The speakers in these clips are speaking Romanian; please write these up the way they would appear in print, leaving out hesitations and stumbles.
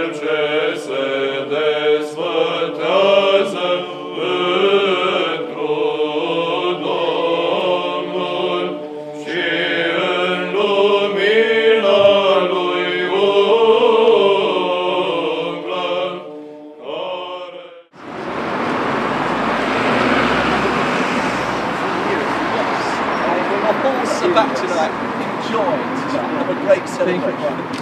Back to that, enjoy, have a great celebration.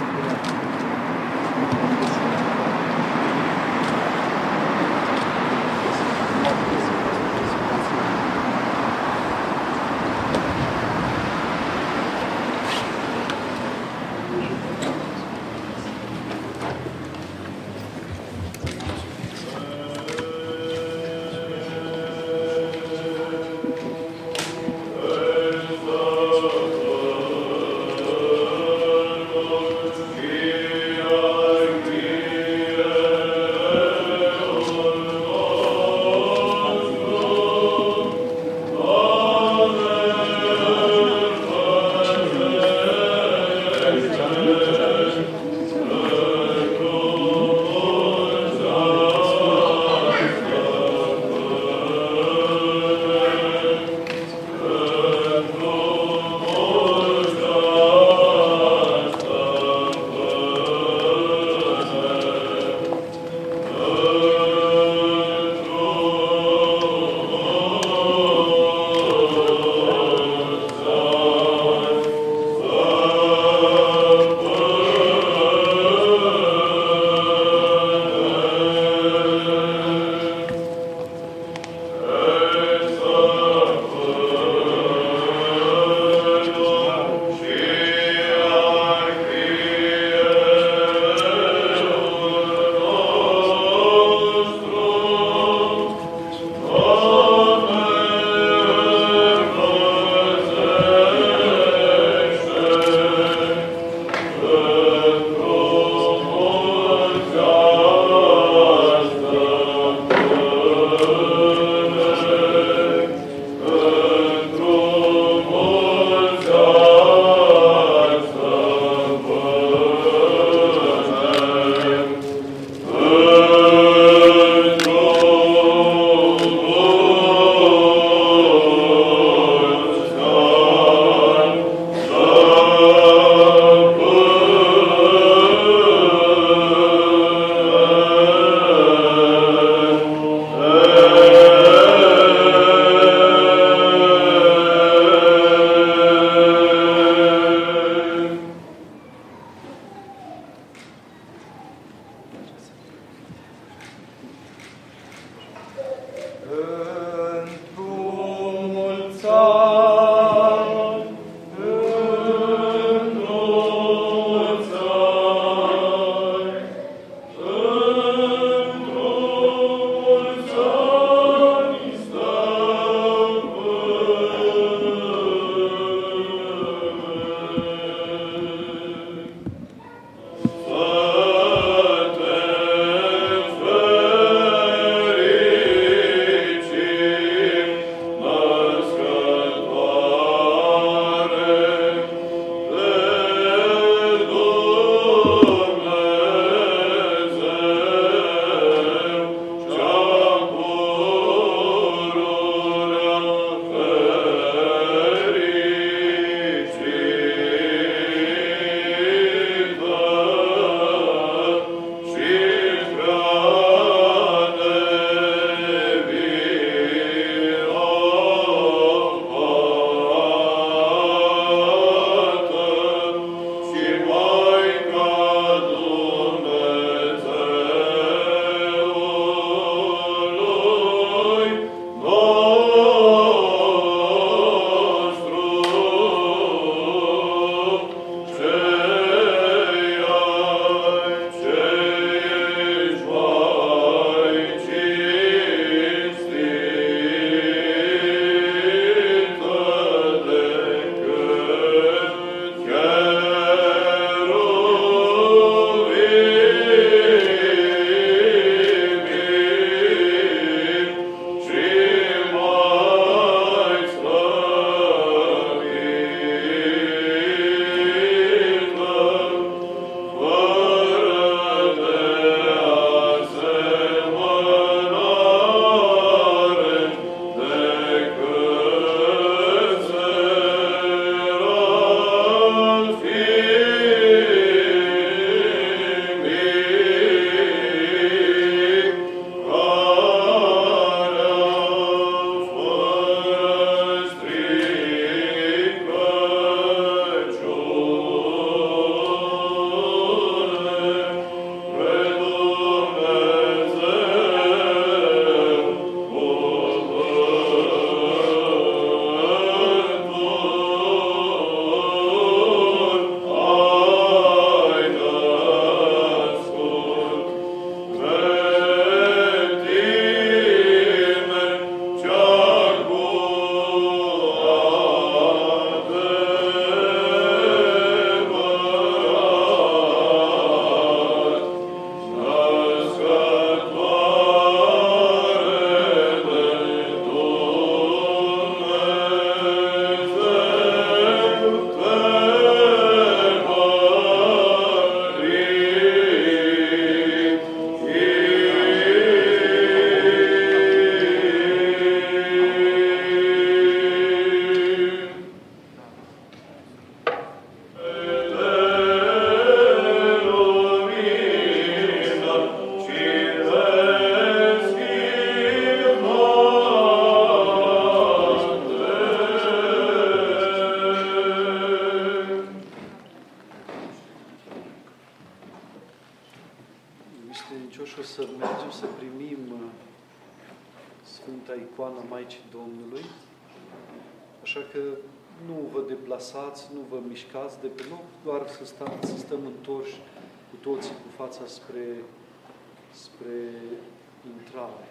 iubiți credincioși, o să mergem să primim Sfânta Icoana Maicii Domnului. Așa că nu vă deplasați, nu vă mișcați de pe loc, doar să stăm întorși cu toții cu fața spre intrare.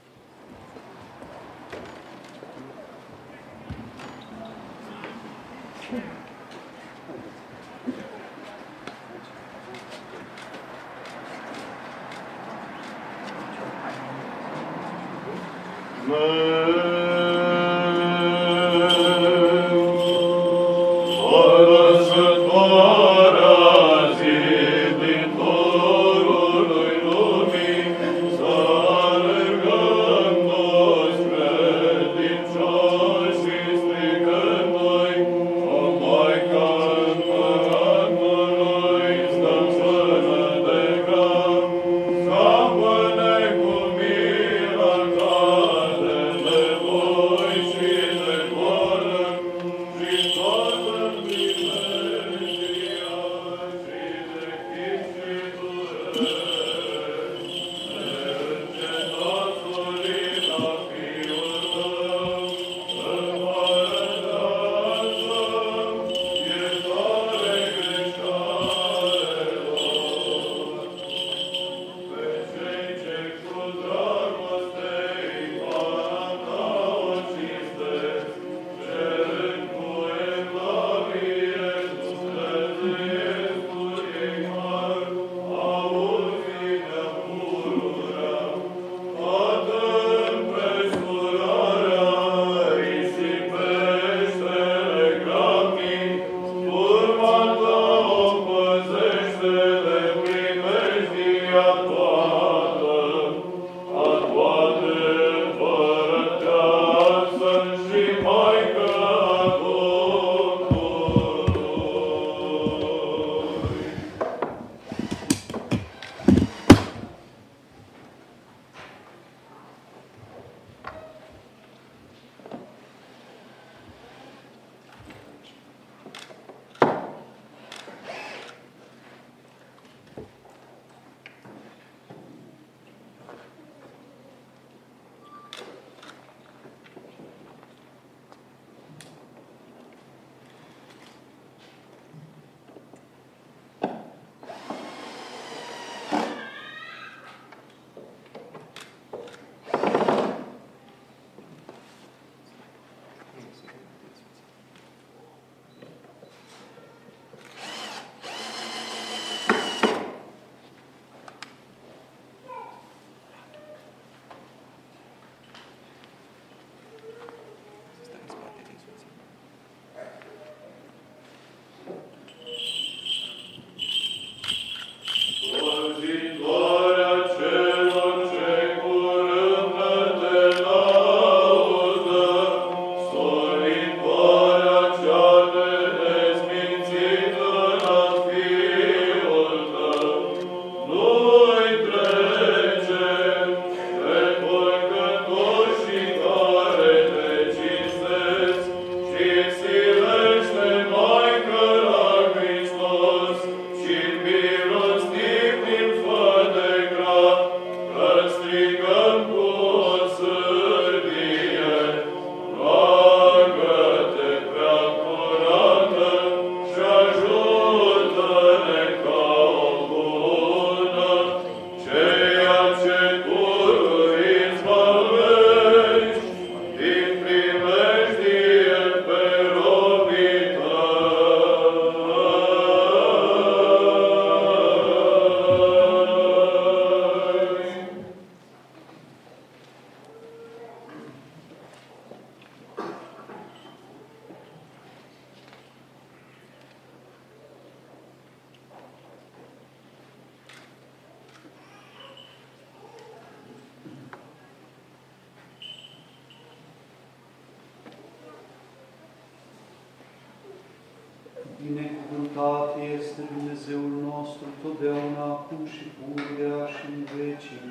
Binecuvântat este Dumnezeul nostru, totdeauna, acum și pururea și în vecii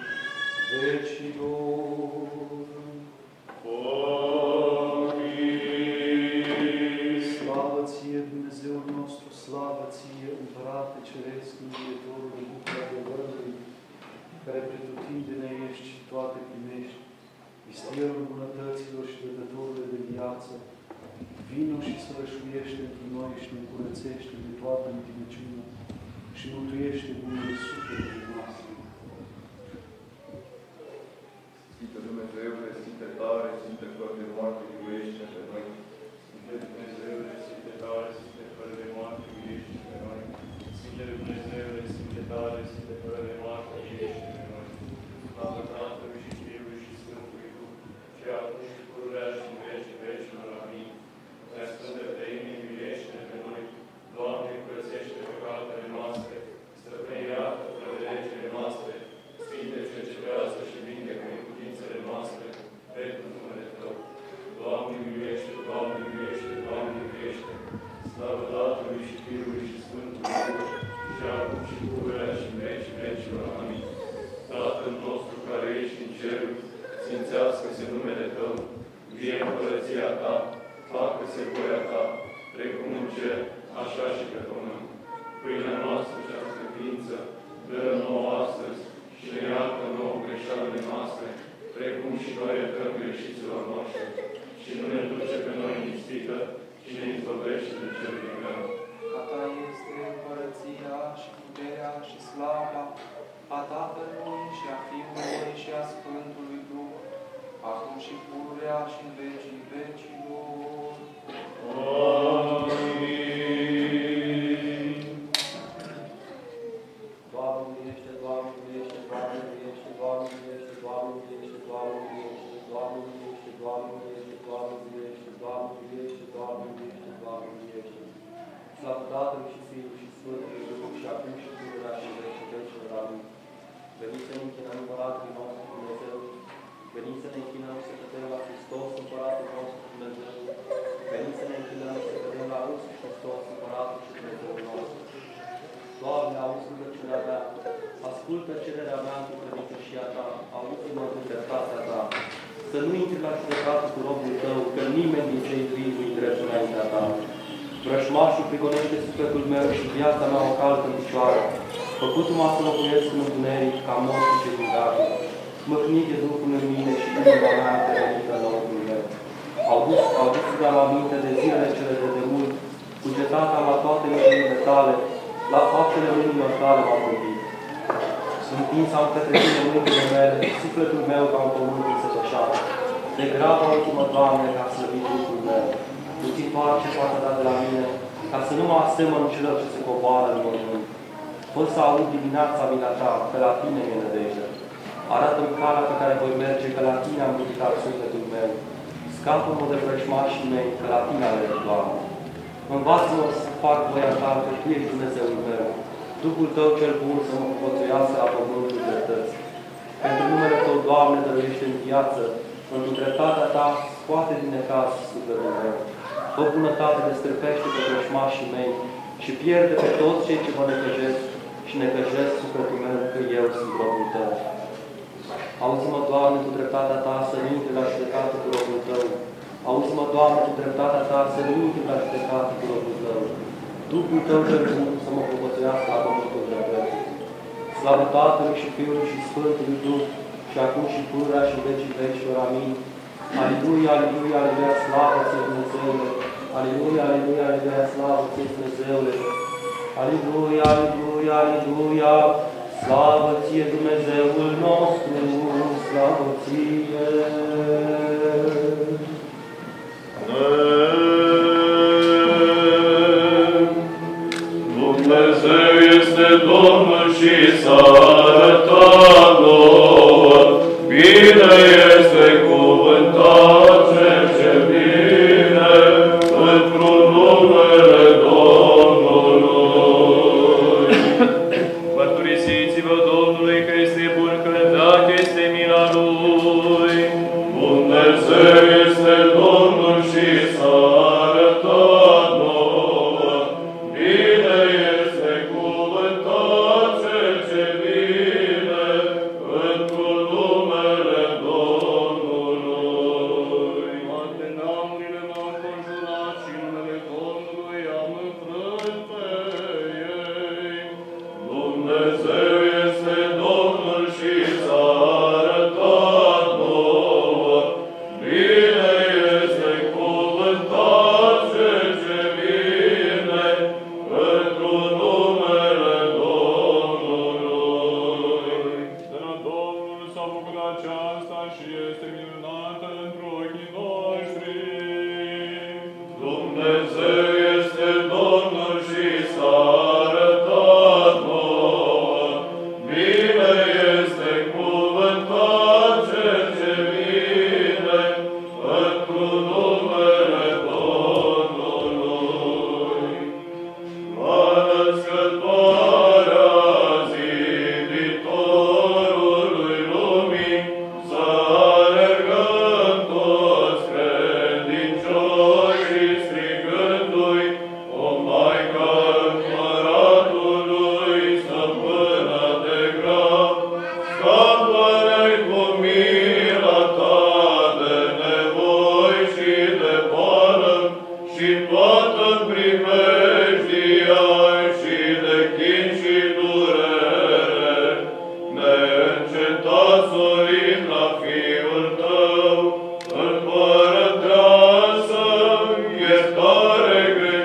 vecilor. Amin. Slavă ție, Dumnezeul nostru, slavă ție, Împărate Ceresc, Mântuitorul, Bucur adevărului, Misterul bunătăților și dătătorul de viață, vino și sfărășuiește într noi și ne curățește de toată întinăciunea și mântuiește bunele sufletele noastre. Sfinte Dumnezeule, Sfinte tare, Sfinte fără de moarte, iubește pe noi. Sfinte Dumnezeule, Sfinte tare, Sfinte fără de moarte, iubește pe noi. Sfinte Dumnezeule, Sfinte tare, Sfinte fără de moarte, iubește pe noi. Slavă Tatălui și Fiului și Sfântului Duh, și acum și pururea și în vecii vecilor. Amin. Prea Sfântă Treime, iubește pe noi. Doamne, curățește păcatele noastre, stăpânirează prădelegile noastre, Sfinte, cercetează și vindecă neputințele noastre, pentru numele Tău. Doamne, iubește, Doamne, iubește, Doamne, iubește. Slavă Tatălui și Fiului și Sfântului Duh, și acum și pururea și în vecii vecilor. Amin. Tatăl nostru care ești în ceruri, sfințească-se numele Tău, vie împărăția Ta, facă-se voia Ta, precum în cer, așa și pe pământ. Pâinea noastră cea de ființă, dă-o nouă astăzi și ne iartă nouă greșalele noastre, precum și noi iertăm greșiților noștri. Și nu ne duce pe noi în ispită, și ne izbăvește de cel din rău. A Ta este împărăția și puterea și slava a Tatălui și a Fiului și a Sfântului Duh, acum și pururea și în vecii vecilor. Amin. Doamne miluiește, Doamne miluiește, Doamne miluiește, Doamne miluiește, Doamne miluiește, Doamne miluiește, Doamne miluiește, Doamne miluiește, Doamne miluiește, Doamne miluiește, Doamne miluiește, Doamne miluiește. Slavă Tatălui și Fiului și Sfântului Duh, și acum și pururea și în vecii vecilor. Amin. Veniți să ne închinăm Împăratului nostru Dumnezeu, veniți să ne închinăm să cădem la Hristos, Împăratul nostru Dumnezeu, veniți să ne închinăm să cădem la Iisus Hristos, Împăratul și Dumnezeul nostru. Doamne, auzi rugăciunea mea, ascultă cererea mea cu credincioșia Ta, auzi-mă cu dreptatea Ta. Să nu intri la judecată cu robul Tău, că nimeni din cei vii nu-i drept înaintea Ta. Vrășmașul prigonește sufletul meu și viața mea o calcă în picioare. Făcut-mă să locuiesc în întuneric, ca morții cei din David. Măhnit e Duhul în mine și inima mea întărăită în locul meu. Aduți-vă la minte de zilele cele de demult, cugetata la toate mișurile Tale, la faptele mâinilor Tale m-am gândit. Întins am către Tine mâinile mele, sufletul meu ca un pământ însătășat. De grabă auzi-mă, Doamne, ca slăvit Duhul meu. Nu-ți întoarce fața Ta de la mine, ca să nu mă asemăn celor ce se coboară în mormânt. Fă să aud dimineața mila Ta, că la Tine mi-e nădejde. Arată-mi calea pe care voi merge, că la Tine am ridicat sufletul meu. Scapă-mă de vrăjmașii mei, că la Tine alerg, Doamne. Învață-mă să fac voia Ta, că Tu ești Dumnezeul meu. Duhul Tău cel bun să mă povățuiască la pământul dreptății. Pentru numele Tău, Doamne, dăruiește în viață, într-o dreptatea Ta, scoate din necaz sufletul meu. Fă bunătate, destrăpește pe vrăjmașii mei și pierde pe toți cei ce mă necăjesc și necăjesc sufletul meu, că eu sunt robul Tău. Auzi-mă, Doamne, cu dreptatea Ta, să nu intri la judecată cu robul Tău. Auzi-mă, Doamne, cu dreptatea Ta, să nu intri la judecată cu robul Tău. Duhul Tău cel bun să mă povățuiască la pământul dreptății. Slavă Tatălui și Fiului și Sfântului Duh, și acum și pururea și vecii vecilor. Amin. Aleluia, aleluia, aleluia, slavă Ție, Dumnezeule! Aleluia, aleluia, aleluia, slavă Ție, Dumnezeule! Aleluia, aleluia, aleluia, slavă Ție, Dumnezeul nostru, slavă Ție! Dumnezeu este Domnul și s-a arătat nouă, bine este cuvântat cel ce vine într-un numele Domnului. Mărturisiți-vă Domnului că este bun făcut aceasta și este minunată într ochii noștri. Dumnezeu este Domnul și s-a arătat nouă. Bine este cuvântat cel ce vine într-un numele Domnului. La născătoarea ziditorului lumii să alergăm toți credincioși strigându-i o Maică Împăratului, stăpână de grab, scapă-ne cu mila ta de nevoi și de boală și toată primejdia și de chin și durere. Neîncetat sorim la Fiul tău, împărăteasă, iertare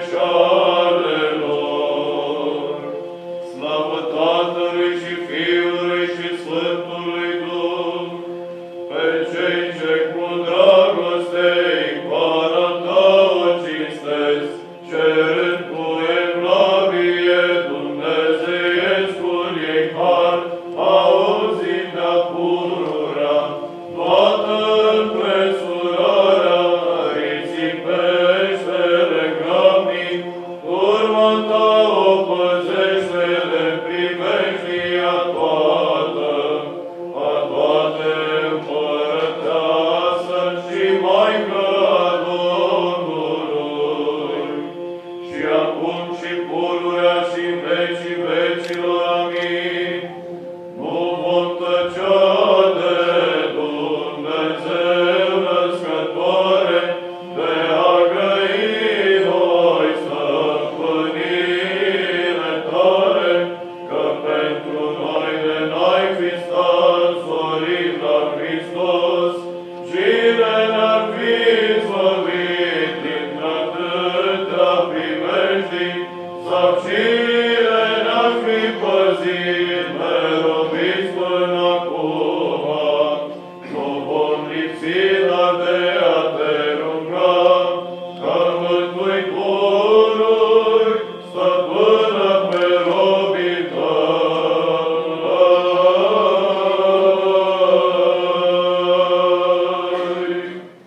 greșalelor. Slavă Tatălui și Fiului și Sfântului Duh, pe cei ce cu dragoste icoana ta o cinstesc, cerând cu evlavie dumnezeiescul ei har, auzind de-a pururea toată împresurarea, risipește-le grabnic, urma ta o păzește-le primejdia toată, a toate împărăteasă și Maică a Domnului, și acum și pururea și în vecii vecilor. Amin. Nu vom tăcea de Dumnezeu născătoare, de a grăi noi stăpânire tale, că pentru noi de n-ai fi stat sorit la Hristos, cine ne-ar fi izbăvit din atâtea primejdii, sau cine ne-ar fi păzit nerobiți până acum. Nu vom lipsi dar de a te ruga, că Mântuitorul, stăpână pe robii tăi.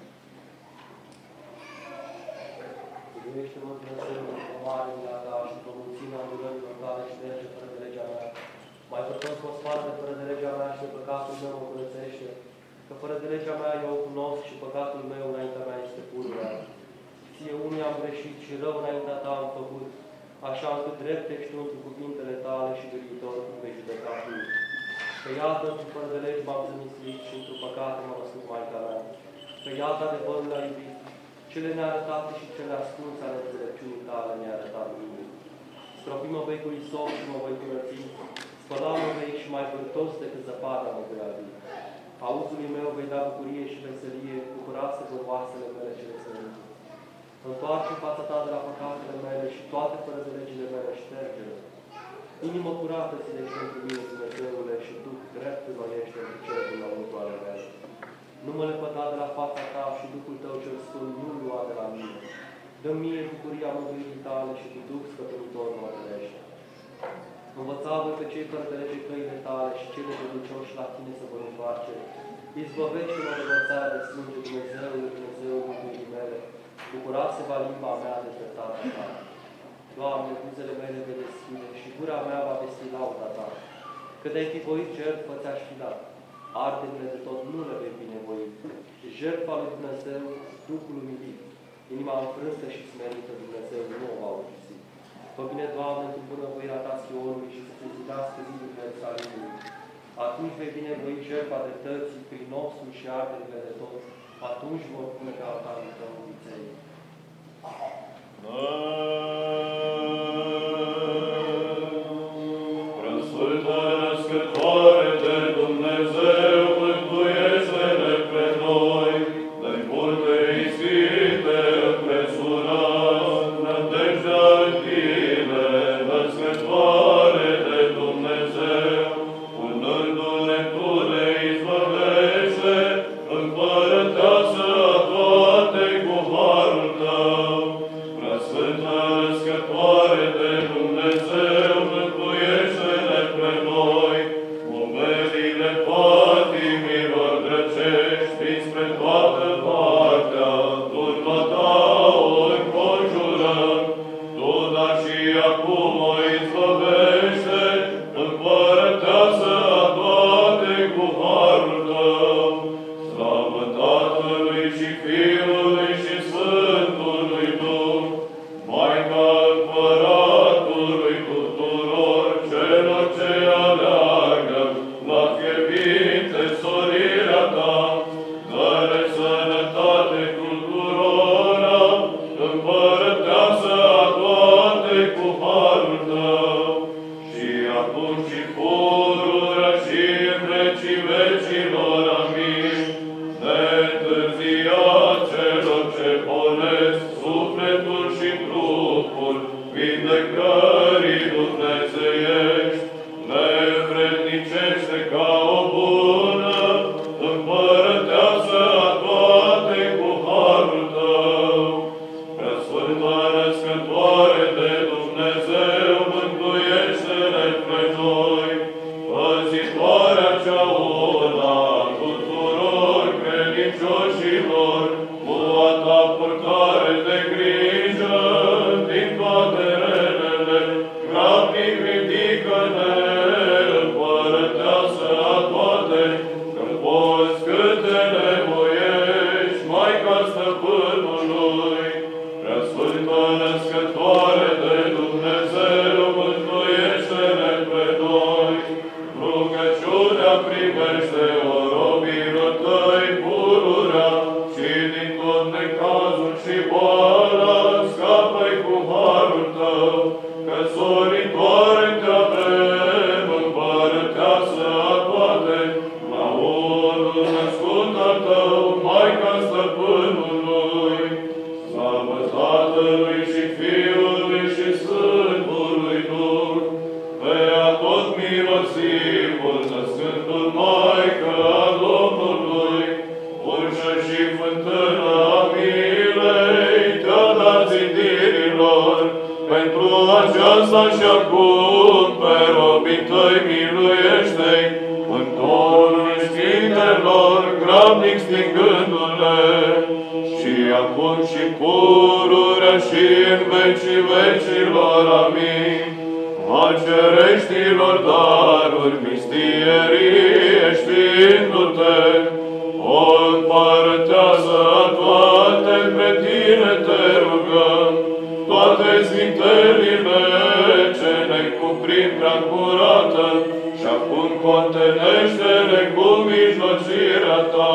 Iubește-mă, Dumnezeu, cu mare mila ta și cu mulțimea îndurărilor tale și lege fără de legea mea. Mai păcătos mă sparge fără de legea mea și de păcatul meu mă curățește, că fără de legea mea eu o cunosc și păcatul meu înaintea mea este pururea. Ție unui am greșit și rău înaintea ta am făcut, așa încât drept ești tu întru cuvintele tale și de viitor cum vei judeca tu. Că iată, într fără de legi m-am zămislit și într păcate m-a născut Maica mea. Că iată adevărul a iubit, cele nearătate și cele ascunse ale înțelepciunii tale ne-a arătat mie. Stropi-mă vei cu isop și mă voi curăți, spăla-mă vei și mai vârtos decât zăpada mă vei avi. Auzului meu vei da bucurie și veselie, bucurați vor oasele mele cele sărite. Întoarce fața ta de la păcatele mele și toate fără de legile mele șterge-le. Inimă curată ținește pentru mine, Dumnezeule, și Duh drept înnoiește pentru cele dinăuntru ale mele. Nu mă lepăda de la fața ta și Duhul tău cel sfânt nu lua de la mine. Dă-mi mie bucuria mântuirii tale și cu Duh stăpânitor mă trăiește. Învăța-vă pe cei fără de lege căile tale și cele credincioși la tine să vă întoarce. Izbăvește-mă de învățarea de sânge, Dumnezeului, Dumnezeul mântuirii mele. Bucura-se-va limba mea de dreptatea ta. Doamne, buzele mele vei deschide și gura mea va vesti lauda ta. Că de-ai fi voit jertfă ți-aș fi dat. Arderile de tot nu le vei binevoi. Jertfa lui Dumnezeu, Duhul umilit. Inima înfrântă și smerită, Dumnezeu nu o va ursi. Fă bine, Doamne, într-o bunăvoirea ta Sionului și să se zidească zidurile Ierusalimului. Atunci vei binevoi jertfa dreptății, prin nosul și arderile de tot. Atunci vor pune pe altarul tău viței. Preasfântă născătoare de Dumnezeu, mântuiește-ne pe noi, de multe ispite împresurați, nădejdea în tine, născătoare de Dumnezeu, punându-ne tu ne izbăvești. vecii vecilor, amin. Neîntârzia celor ce bolesc sufletul și trupul, vindecării dumnezeiești, nevrednicește ca o bună împărăteasă a toate cu harul tău. Preasfântă Născătoare de Dumnezeu, mântuiește-ne pe noi, păzitoarea cea una a tuturor credincioșilor, cu a ta purtare de grijă din toate relele, grabnic ridică-ne, împărăteasă a toate, când poți câte nevoiești, Maica Stăpânului. Preasfântă Născătoare de Dumnezeu, mântuiește-ne pe noi. Rugăciunea primește o robilor tăi pururea și din tot necazul și boala scapă-i cu harul tău, că soritoare te avem, împărăteasă a toate, la unul născut al tău, Maica Stăpânului. Slavă Tatălui și Fiului și Sfântului Duh, pe atot milosivul, născându-l Maică a Domnului, urșă și fântână a milei, te-a dat zidirilor, pentru aceasta și acum pe robii tăi miluiește-i, Mântuitorul sfintelor, grabnic stingându-le, și acum și pururea și în vecii vecilor, amin. A cereștilor daruri, mistierie știindu-te, o împărătează a toate, pe tine te rugăm, toate sfintelile ce ne cuprind prea curată, și acum contenește-le cu mijlocirea ta.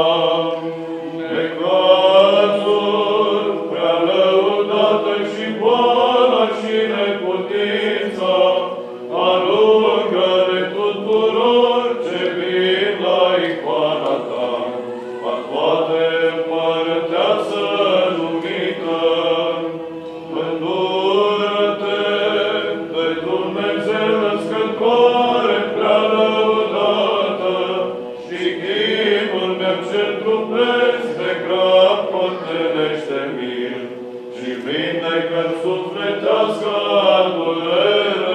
Necazul, prea lăudată și boala și neputința, alungă-le tuturor ce vin la icoana ta, a toate împărăteasă numită. Îndură-te de Dumnezeu Născătoare prea lăudată, și chinul meu cel trupesc de grab contenește mil, și vindecă-mi sufletească durere.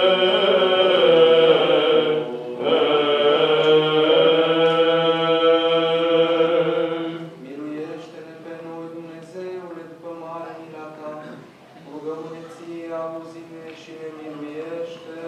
Miluiește-ne pe noi, Dumnezeule, după mare mila ta. Rugăm-ne ție, auzi-ne și ne miluiește.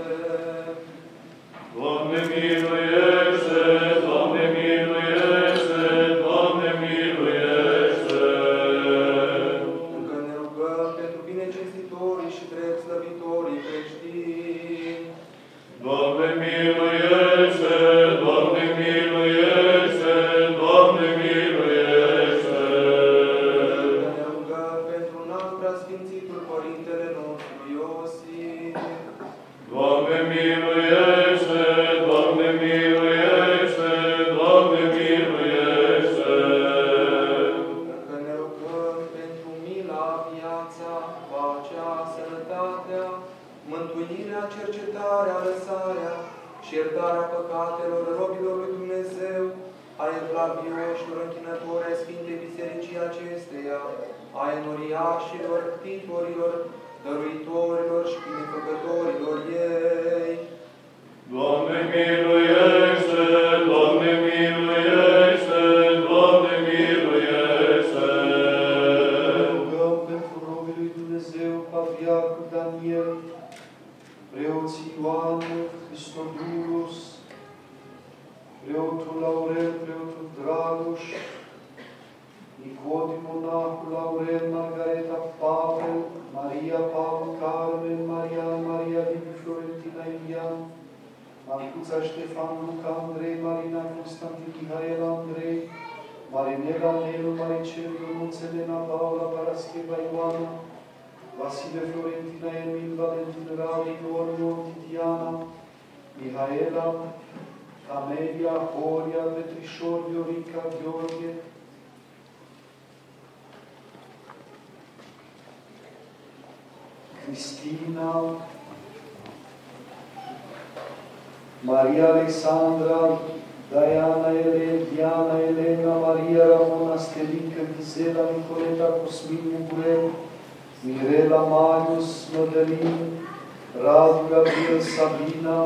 Doamne miluiește, Doamne miluiește, Doamne miluiește. Încă ne rugăm pentru binecinstitorii și drept slăvitorii creștini. Doamne miluiește, Doamne miluiește, Doamne miluiește. Încă ne rugăm pentru înalt preasfințitul Părintele nostru Iosif. Doamne miluiește, Doamne miluiește, Doamne miluiește. Încă ne rugăm pentru mila, viața, pacea, sănătatea, mântuirea, cercetarea, lăsarea și iertarea păcatelor robilor lui Dumnezeu, ale evlavioșilor închinători ai Sfintei Bisericii acesteia, a enoriașilor, ctitorilor, dăruitorilor și binefăcătorilor ei. Doamne miluiește, Doamne miluiește, Doamne miluiește. Rugăm pentru robii lui Dumnezeu, Patriarhul Daniel, preoții Ioan, Cristodulus, preotul Laurel, preotul Dragoș, Nicodim monahul Laurel, Margareta Pavel, Maria Paul Carmen, Maria Liviu Florentina Ilian, Marcuța Ștefan, Luca Andrei, Marina Constantin Mihaela Andrei, Marinela Nelu, Maricel, Ionuț, Elena Paula, Parascheva Ioana, Vasile Florentina Emil, Valentin Radu, Ion, Titiana, Mihaela, Camelia, Horia, Petrișor, Viorica, Gheorghe, Cristina, Maria Alexandra, Diana Elena, Maria Ramona, Stelica, Gisela, Nicoleta, Cosmin, Mugurel, Mirela, Marius, Mădălin, Radu, Gabriel, Sabina,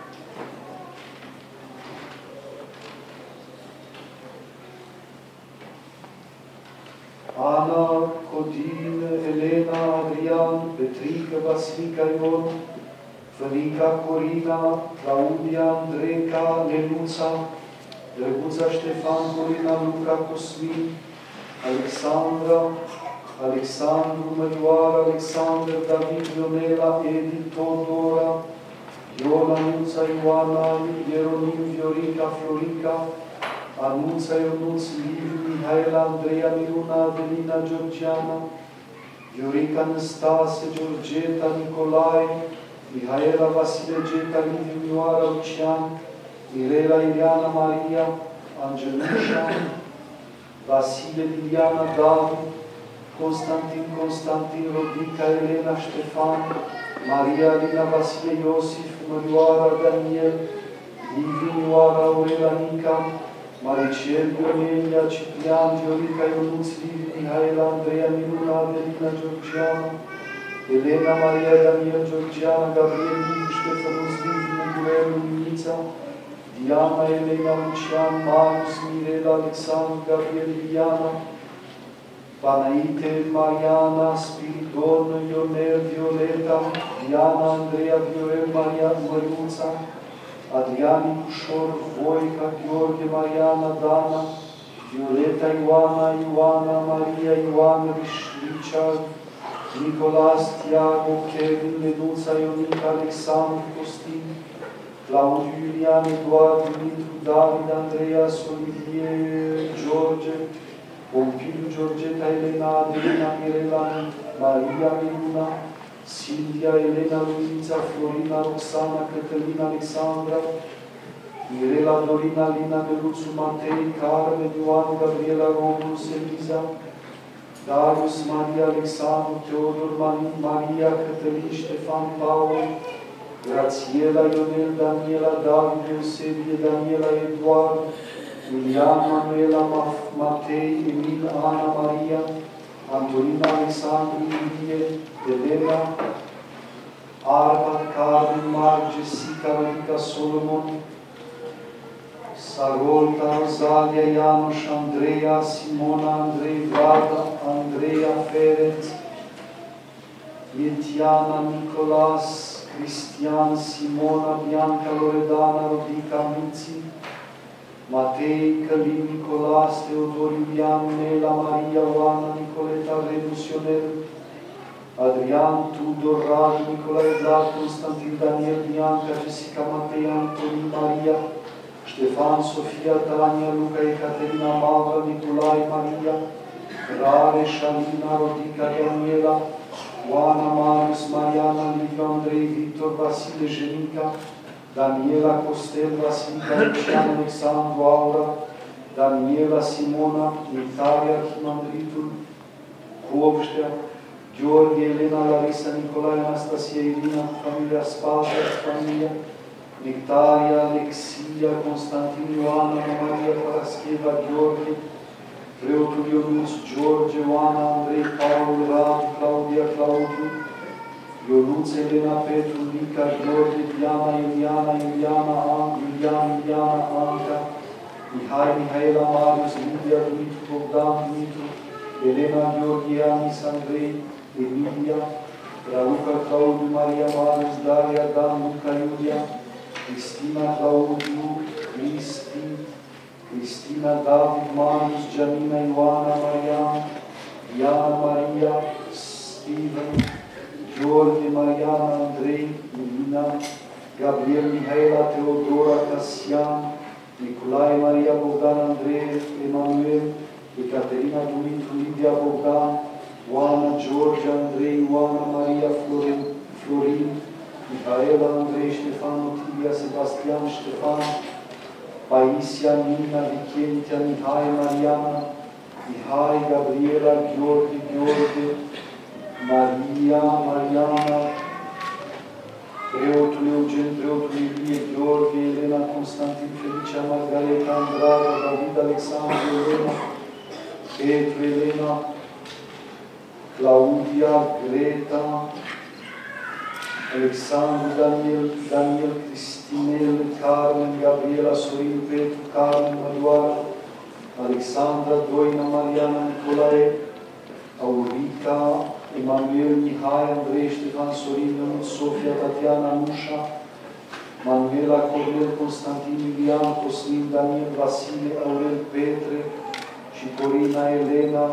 Ana, Codin, Elena, Adrian, Petrica, Vasilica, Ion, Fălica, Corina, Claudia, Andreca, Lenuța, Drăguța, Ștefan, Corina, Luca, Cosmin, Alexandra, Alexandru, Mărioara, Alexandru, David, Ionela, Edith, Todora, Iona, Nuța, Ioana, Ieronim, Viorica, Florica, Anuța, Ionuț, Liviu, Mihaela, Andreea, Miruna, Adelina, Georgiana, Viorica, Năstase, Georgeta, Nicolae, Mihaela, Vasile, Geta, Liviu, Mioara, Lucian, Mirela, Iliana, Maria, Angelușa, Vasile, Liliana, David, Constantin, Rodica, Elena, Ștefan, Maria, Alina, Vasile, Iosif, Mărioara, Daniel, Liviu, Mioara, Aurela, Nica, Maricel, Ionelia, Ciprian, Viorica, Ionuț, Liviu, Mihaela, Andreea, Miruna, Adelina, Georgiana, Elena, Maria, Daniel, Georgiana, Gabriel, Liviu, Ștefănuț, Liviu, Mugurel, Luminița, Diana, Elena, Lucian, Marius, Mirela, Alexandru, Gabriel, Iliana, Panaite, Mariana, Spiridon, Ionel, Violeta, Diana, Andreea, Viorel, Maria, Măriuța, Adrian, Iușor, Voica, Gheorghe, Mariana, Dana, Violeta, Ioana, Maria, Ioana, Richard, Nicolas, Tiago, Kevin, Lenuța, Ionica, Alexandru, Costin, Claudiu, Iulian, Eduard, Dumitru, David, Andreas, Olivier, George, Pompiliu, Georgeta, Elena, Adelina, Mirela, Maria, Miruna, Silvia, Elena, Luița, Florina, Roxana, Cătălina, Alexandra, Mirela, Dorina, Lina, Meluțu, Matei, Carmen, Ioan, Gabriela, Romulus, Eliza, Darius, Maria, Alexandru, Teodor, Maria, Cătălin, Ștefan, Paul, Grațiela, Ionel, Daniela, David, Eusebie, Daniela, Eduard, Ilian, Manuela, Matei, Emil, Ana, Maria, Antonina, Alexandru, Iulie, Elena, Arba, Carmen, Marc, Jessica, Rodica, Solomon, Sarolta, Rosalia, Ianuș, Andreea, Simona, Andrei, Vlada, Andreea, Ferenț, Etiana, Nicolas, Cristian, Simona, Bianca, Loredana, Rodica, Miții, Matei, Călin, Nicolas, Teodor, Iulian, Nela, Maria, Oana, Nicoleta, Renus, Ionel, Adrian, Tudor, Radu, Nicolae, Vlad, Constantin, Daniel, Bianca, Jessica, Matei, Antonin, Maria, Ștefan, Sofia, Tania, Luca, Ecaterina, Mavra, Nicolae, Maria, Rare, Șalina, Rodica, Daniela, Oana, Marius, Mariana, Liviu, Andrei, Victor, Vasile, Jenica, Daniela, Costel, Vasilica, Lucian, Alexandru, Aura, Daniela, Simona, Italia, Chimandritul, Copștea, Gheorghe, Elena, Larisa, Nicolae, Anastasia, Irina, familia Spata, familia Nectaria, Alexia, Constantin, Ioana, Maria, Parascheva, Gheorghe, preotul Ionuț, George, Oana, Andrei, Paul, Radu, Claudia, Claudiu, Ionuț, Elena, Petru, Mica, Gheorghe, Diana, Iuliana, Anca, Mihai, Mihaela, Marius, Lidia, Dumitru, Bogdan, Dumitru, Elena, Gheorghe, Anis, Andrei, Emilia, Raluca, Claudiu, Maria, Marius, Daria, Dan, Luca, Iulia, Cristina, Claudiu, Cristi, Cristina, David, Marius, Gianina, Ioana, Marian, Diana, Maria, Steven, Gheorghe, Mariana, Andrei, Irina, Gabriel, Mihaela, Teodora, Casian, Nicolae, Maria, Bogdan, Andrei, Emanuel, Ecaterina, Dumitru, Lidia, Bogdan, Oana, George, Andrei, Oana, Maria, Florin, Mihaela, Andrei, Ștefan, Otilia, Sebastian, Ștefan, Paisia, Nina, Vichentia, Mihai, Mariana, Mihai, Gabriela, Gheorghe, Gheorghe, Maria, Mariana, preotul Eugen, preotul Ilie, Gheorghe, Elena, Constantin, Felicia, Margareta, Andrada, David, Alexandru, Elena, Petru, Elena, Claudia, Greta, Alexandru, Daniel, Cristinel, Carmen, Gabriela, Sorin, Petru, Carmen, Mărioara, Alexandra, Doina, Mariana, Nicolae, Aurica, Emanuel, Mihai, Andrei, Ștefan, Sorin, Lământ, Sofia, Tatiana, Nușa, Manuela, Cornel, Constantin, Ilian, Cosmin, Daniel, Vasile, Aurel, Petre și Corina, Elena,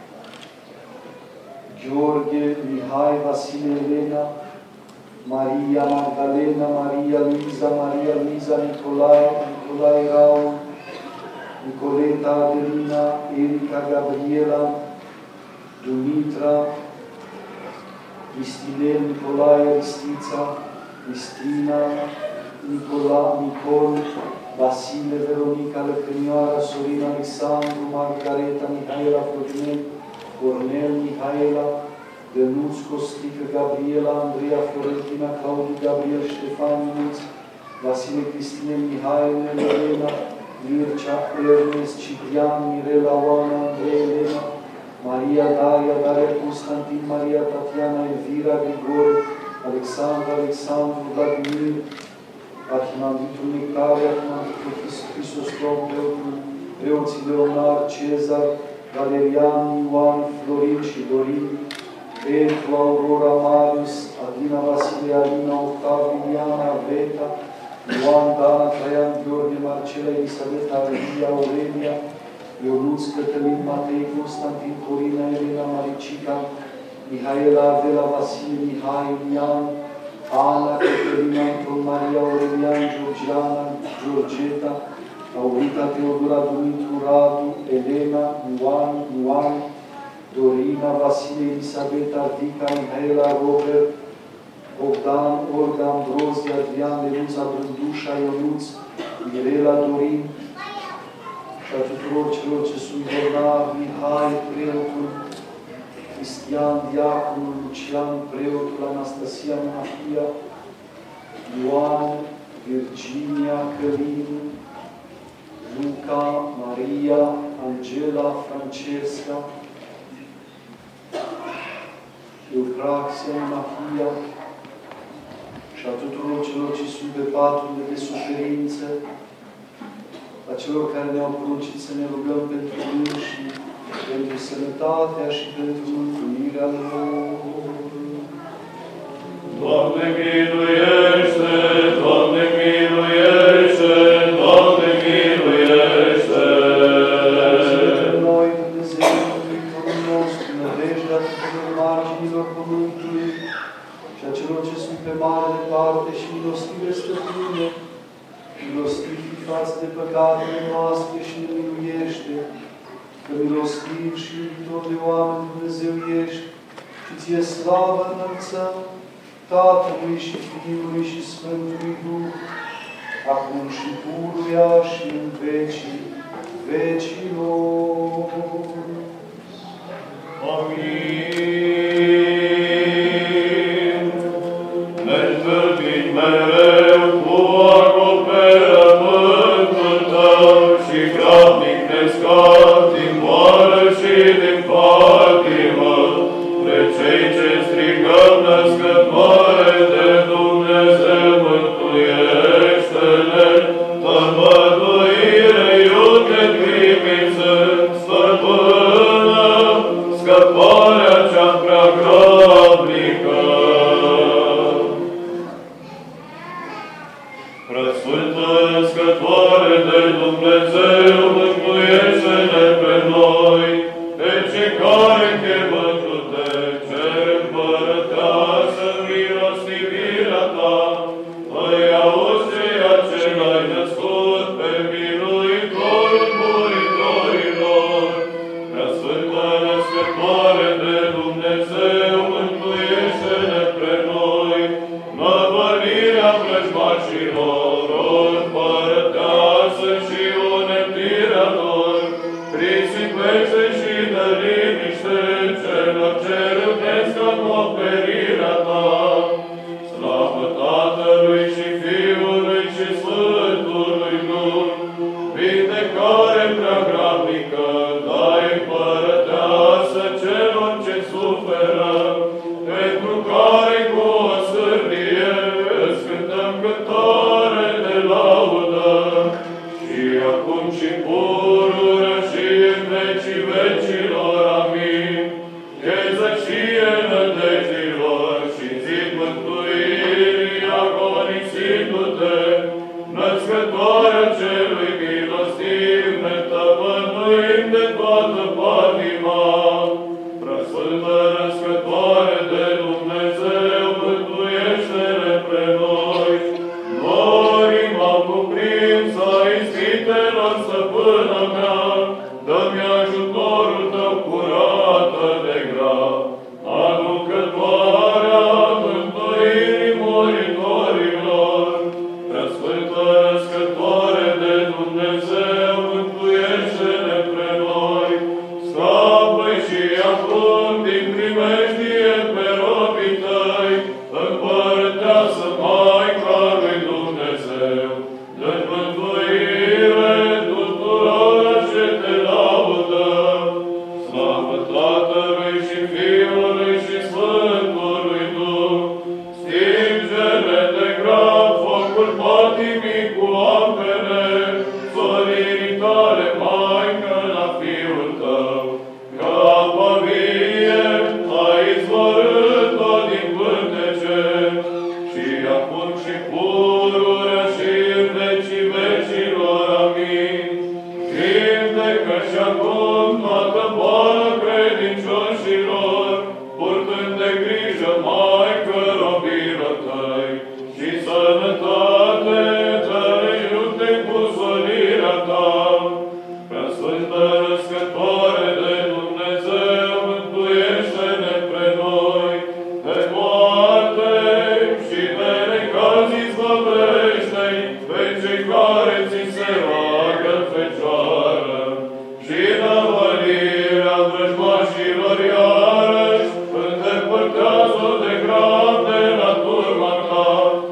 Gheorghe, Mihai, Vasile, Elena, Maria, Magdalena, Maria, Luiza, Nicolae, Raul, Nicoleta, Adelina, Erica, Gabriela, Dumitra, Cristinel, Nicolae, Ristița, Cristina, Nicol, Vasile, Veronica, Lăcrânioara, Sorin, Alexandru, Margareta, Mihaela, Florinel, Cornel, Mihaela, Dănuț, Costică, Gabriela, Andreea, Florentina, Claudiu, Gabriel, Ștefan, Ionuț, Vasile, Cristine, Mihaela, Elena, Mircea, Ernest, Ciprian, Mirela, Oana, Andrei, Elena, Maria, Daria, Constantin, Maria, Tatiana, Elvira, Grigore, Alexandru, Vladimir, Arhimandritul Nicolae, Arhimandritul Hristostom, preoții Leonar, Cezar, Valerian, Ioan, Florin și Dorin, Petru, Aurora, Marius, Adina, Vasile, Alina, Octav, Iliana, Veta, Ioan, Dana, Traian, Gheorghe, Marcela, Elisabeta, Aria, Aurelia, Ionuț, Cătălin, Matei, Constantin, Corina, Elena, Maricica, Mihaela, Adela, Vasile, Mihai, Ilian, Ana, Cătălina, Anton, Maria, Aurelian, Georgiana, Georgeta, Aurita, Teodora, Dumitru, Radu, Elena, Ioan, Dorina, Vasile, Elisabeta, Vica, Mihaela, Robert, Bogdan, Olga, Ambrozie, Adrian, Lenuța, Brândușa, Ionuț, Mirela, Dorin și a tuturor celor ce sunt bolnavi, Mihai, preotul, Cristian, diaconul, Lucian, preotul, Anastasia, Monahia, Ioan, Virginia, Călin, Luca, Maria, Angela, Francesca, Eupraxia, Monahia și a tuturor celor ce sunt pe paturile de suferință, a celor care ne-au poruncit să ne rugăm pentru ei și pentru sănătatea și pentru mântuirea lor. Doamne miluiește! Doamne miluiește! Doamne miluiește! Pentru noi, Dumnezeu, Mântuitorul nostru, nădejdea tuturor marginilor pământului și a celor ce sunt pe mare departe și milostive stăpâne, milostivi față de păcatele noastre și ne miluiește, că milostiv și iubitor de oameni Dumnezeu ești și ție slavă înălțăm Tatălui și Fiului și Sfântului Duh, acum și pururea și în vecii vecilor. Amin. Ne întâlnim mereu cu acoperământul Tău și grabnic ne scapi din boală și din patimă, pre cei ce strigăm născătoare de Dumnezeu, mântuiește-ne, tămăduire, iute, trimiță, stăpână, scăparea cea prea grabnică. Preasfântă, născătoare de Dumnezeu, mântuiește-ne, puterea lor, risipește și dă liniște celor ce râvnesc acoperirea ta. Slavă Tatălui și Fiului și Sfântului Duh, vindecare prea grabnică, dai împărăteasă celor ce suferă, pentru care cu o sârnie îți cântăm cântare de laudă, și acum și pururea și în vecii vecilor. Amin. Chezășie nădejdilor și zid mântuirii agonisindu-te, născătoarea celui milostiv, ne tămăduim de toată patima. Preasfântă născătoare de Dumnezeu, mântuiește-ne pre noi. Norii m-au cuprins a ispitelor, stăpână mea, dă-mi ajutorul tău curată de grab, aducătoarea mântuirii moritorilor. Preasfântă născătoare de Dumnezeu, mântuiește-ne pre noi. Scapă-i și acum din primejdie pe robii tăi, împărăteasă Maica lui Dumnezeu. Dă-ți mântuire tuturor ce te laudă. Slavă Tatălui și Fiului și Sfântului Duh, stingere de grab focul patimii cu apele, zoririi tale, Maică, la Fiul tău, că apa vie ai izvorât-o din pântece, și acum și pururea și în vecii vecilor. Amin. Vindecă și acum toată boală credincioșilor, purtând de grijă, Maică, robilor tăi, și sănătate dă-le iute cu solirea ta. Preasfântă născătoare de Dumnezeu, mântuiește-ne pre noi. De moarte și de necaz izbăvește-i pe cei care ți se roagă, Fecioară, și năvălirea vrăjmașilor iarăși îndepărtează de grab de la turma ta.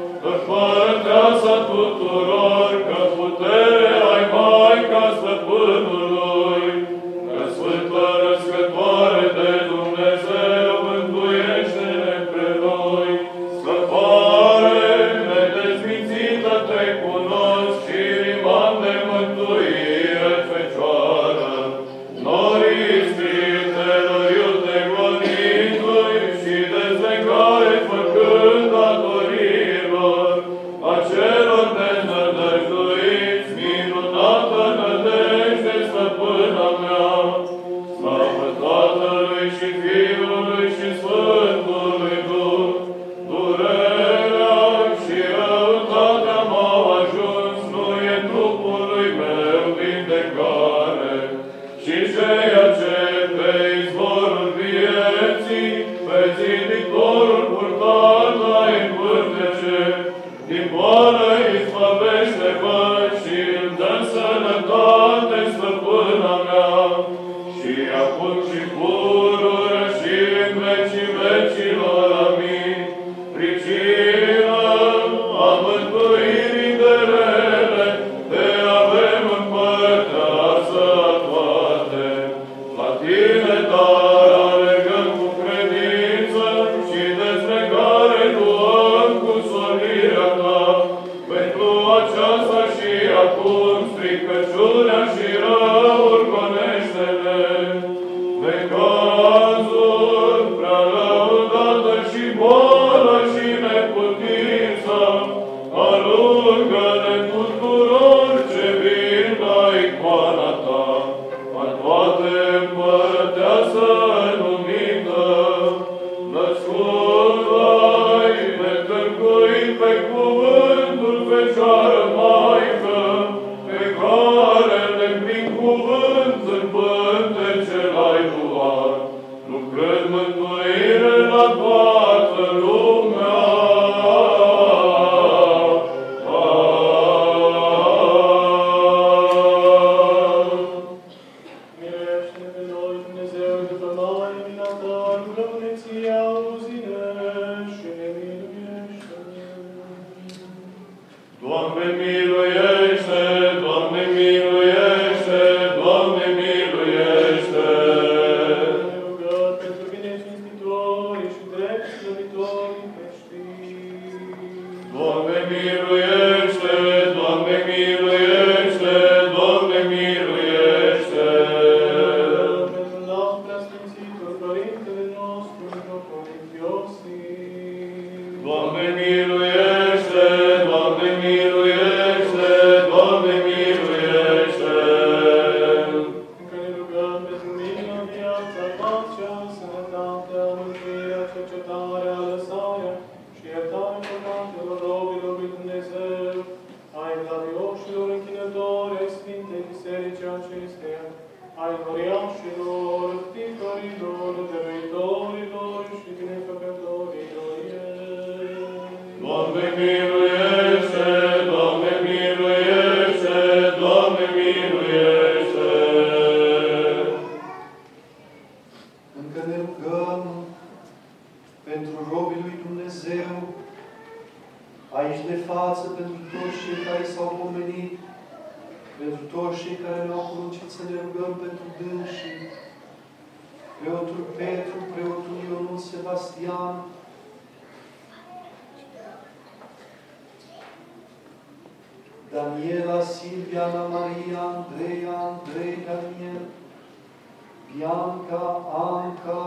Împărăteasa tuturor, că putere ai, Maica Stăpânului. Preasfântă născătoare de Dumnezeu, mântuiește-ne pre noi. Scăpare nedezmințită te cunosc și riman de mântuire, Fecioară. Norii ispitelor iute gonindu-i și dezlegare făcând datoriilor, acelor deznădăjduiți, minunată nădejde, stăpâna mea. Slavă Tatălui și Fiului și Sfântului Duh, durerea și răutatea m-au ajuns, nu e trupului meu vindecare, și ceea ce pe izvorul vieții, pe ziditorul purtat ai în pântece, din boală izbăvește-mă și îmi dă sănătate, stăpâna mea, și acum și pururea și în vecii vecilor. Amin. Pricina a mântuirii de rele, te avem împărăteasă a toate. La tine, dar alergăm cu credință și dezlegare luăm cu solirea ta. Pentru aceasta și acum stricăciunea și răul gonește-ne. Necazul prea lăudată și boală și neputință, alungă-ne tuturor ce vin la icoana ta, a toate împărăteasă numită. Născut ai, netârguit pe cuvântul, Fecioară Maică, pe care ne acesteia, ai uriașilor, ticorilor, dăruitorilor și binefăcătorilor ei. Doamne miluiește, Doamne miluiește, Doamne miluiește. Încă ne rugăm pentru robii lui Dumnezeu, aici de față, pentru toți cei care s-au pomenit, pentru toți cei care ne-au poruncit să ne rugăm pentru dânsii, preotul Petru, preotul Ionut Sebastian, Daniela, Silvia, Ana Maria, Andreea, Andrei, Daniel, Bianca, Anca,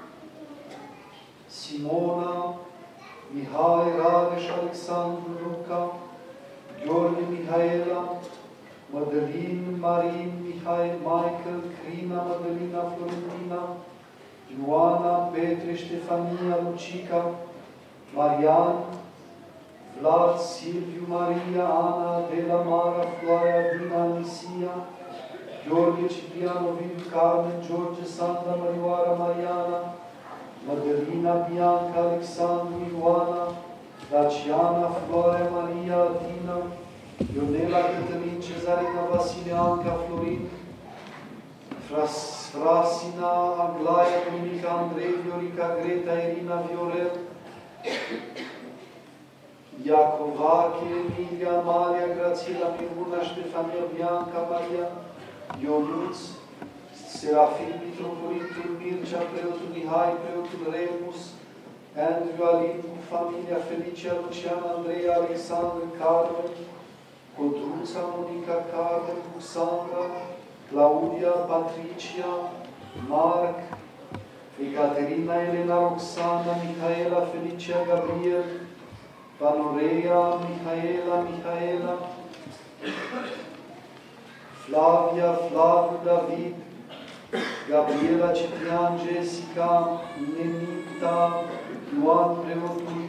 Simona, Mihai, Rareș, Alexandru, Luca, Gheorghe, Mihaela, Mădălin, Marin, Mihail, Michael, Crina, Mădălina, Florentina, Ioana, Petre, Ștefania, Lucica, Marian, Vlad, Silviu, Maria, Ana, Adela, Mara, Floarea, Dina, Anisia, Gheorghe, Ciprian, Ovidiu, Carmen, George, Sandra, Mărioara, Mariana, Mădălina, Bianca, Alexandru, Ioana, Daciana, Floarea, Maria, Adina, Ionela, Cătălin, Cezarina, Vasile, Anca, Florin, Frasina, Aglaia, Monica, Andrei, Viorica, Greta, Irina, Viorel, Iacovache, Emilia, Maria, Grațiela, Miruna, Ștefania, Bianca, Maria, Ionuț, Serafim, Mitropolitul Mircea, preotul Mihai, preotul Remus, Andrew, Alin, cu familia, Felicia, Luciana, Andrei, Alexandru, Carmen, Codruța, Monica, Carmen, Cuxandra, Claudia, Patricia, Marc, Ecaterina, Elena, Roxana, Mihaela, Felicia, Gabriel, Valorea, Mihaela, Flavia, Flaviu, David, Gabriela, Ciprian, Jessica, Nenita, Ioan, preotul,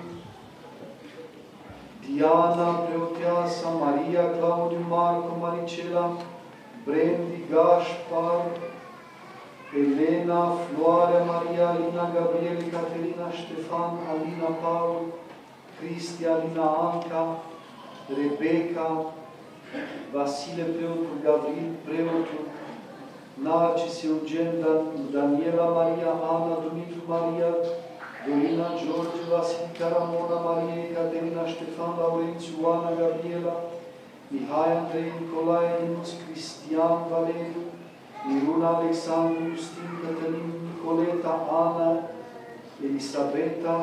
Diana, preoteasa, Maria, Claudiu, Marco, Maricela, Brendi, Gașpar, Elena, Floarea, Maria, Alina, Gabriele, Caterina, Ștefan, Alina, Paul, Cristi, Alina, Anca, Rebecca, Vasile, preotul, Gabriel, preotul, Narcis, Eugen, Daniela, Maria, Ana, Dumitru, Maria, Dorina, George, Vasilica, Ramona, Maria, Caterina, Ștefan, Laurențiu, Oana, Gabriela, Mihai, Andrei, Nicolae, Linus, Cristian, Valeriu, Miruna, Alexandru, Justin, Cătălin, Nicoleta, Ana, Elisabeta,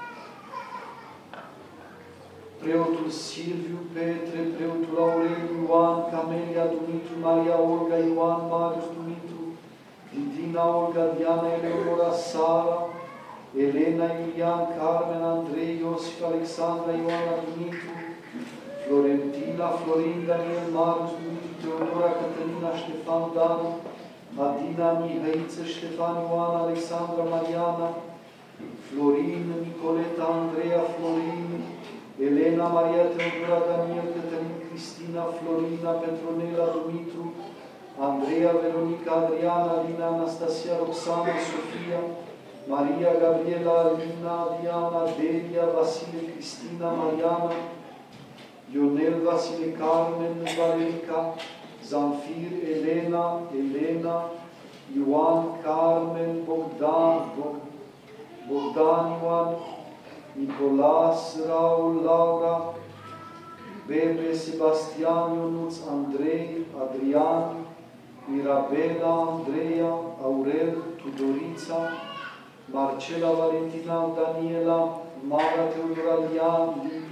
preotul Silviu, Petre, preotul Aureliu, Ioan, Camelia, Dumitru, Maria, Olga, Ioan, Marius, Dumitru, Didina, Olga, Diana, Eleonora, Sara, Elena, Ilian, Carmen, Andrei, Iosif, Alexandra, Ioana, Dumitru, Florentina, Florin, Daniel, Marius, Dumitru, Teodora, Cătălina, Ștefan, Dan, Adina, Mihăiță, Ștefan, Ioana, Alexandra, Mariana, Florin, Nicoleta, Andreea, Florin, Elena, Maria, Teodora, Daniel, Cătălin, Cristina, Florina, Petronela, Dumitru, Andreea, Veronica, Adriana, Alina, Anastasia, Roxana, Sofia, Maria, Gabriela, Alina, Diana, Delia, Vasile, Cristina, Mariana, Ionel, Vasile, Carmen, Valerica, Zamfir, Elena, Ioan, Carmen, Bogdan, Ioan, Nicolas, Raul, Laura, Bebe, Sebastian, Ionuț, Andrei, Adrian, Mirabela, Andreea, Aurel, Tudorița, Marcela, Valentina, Daniela, Mara, Teodora, Lian,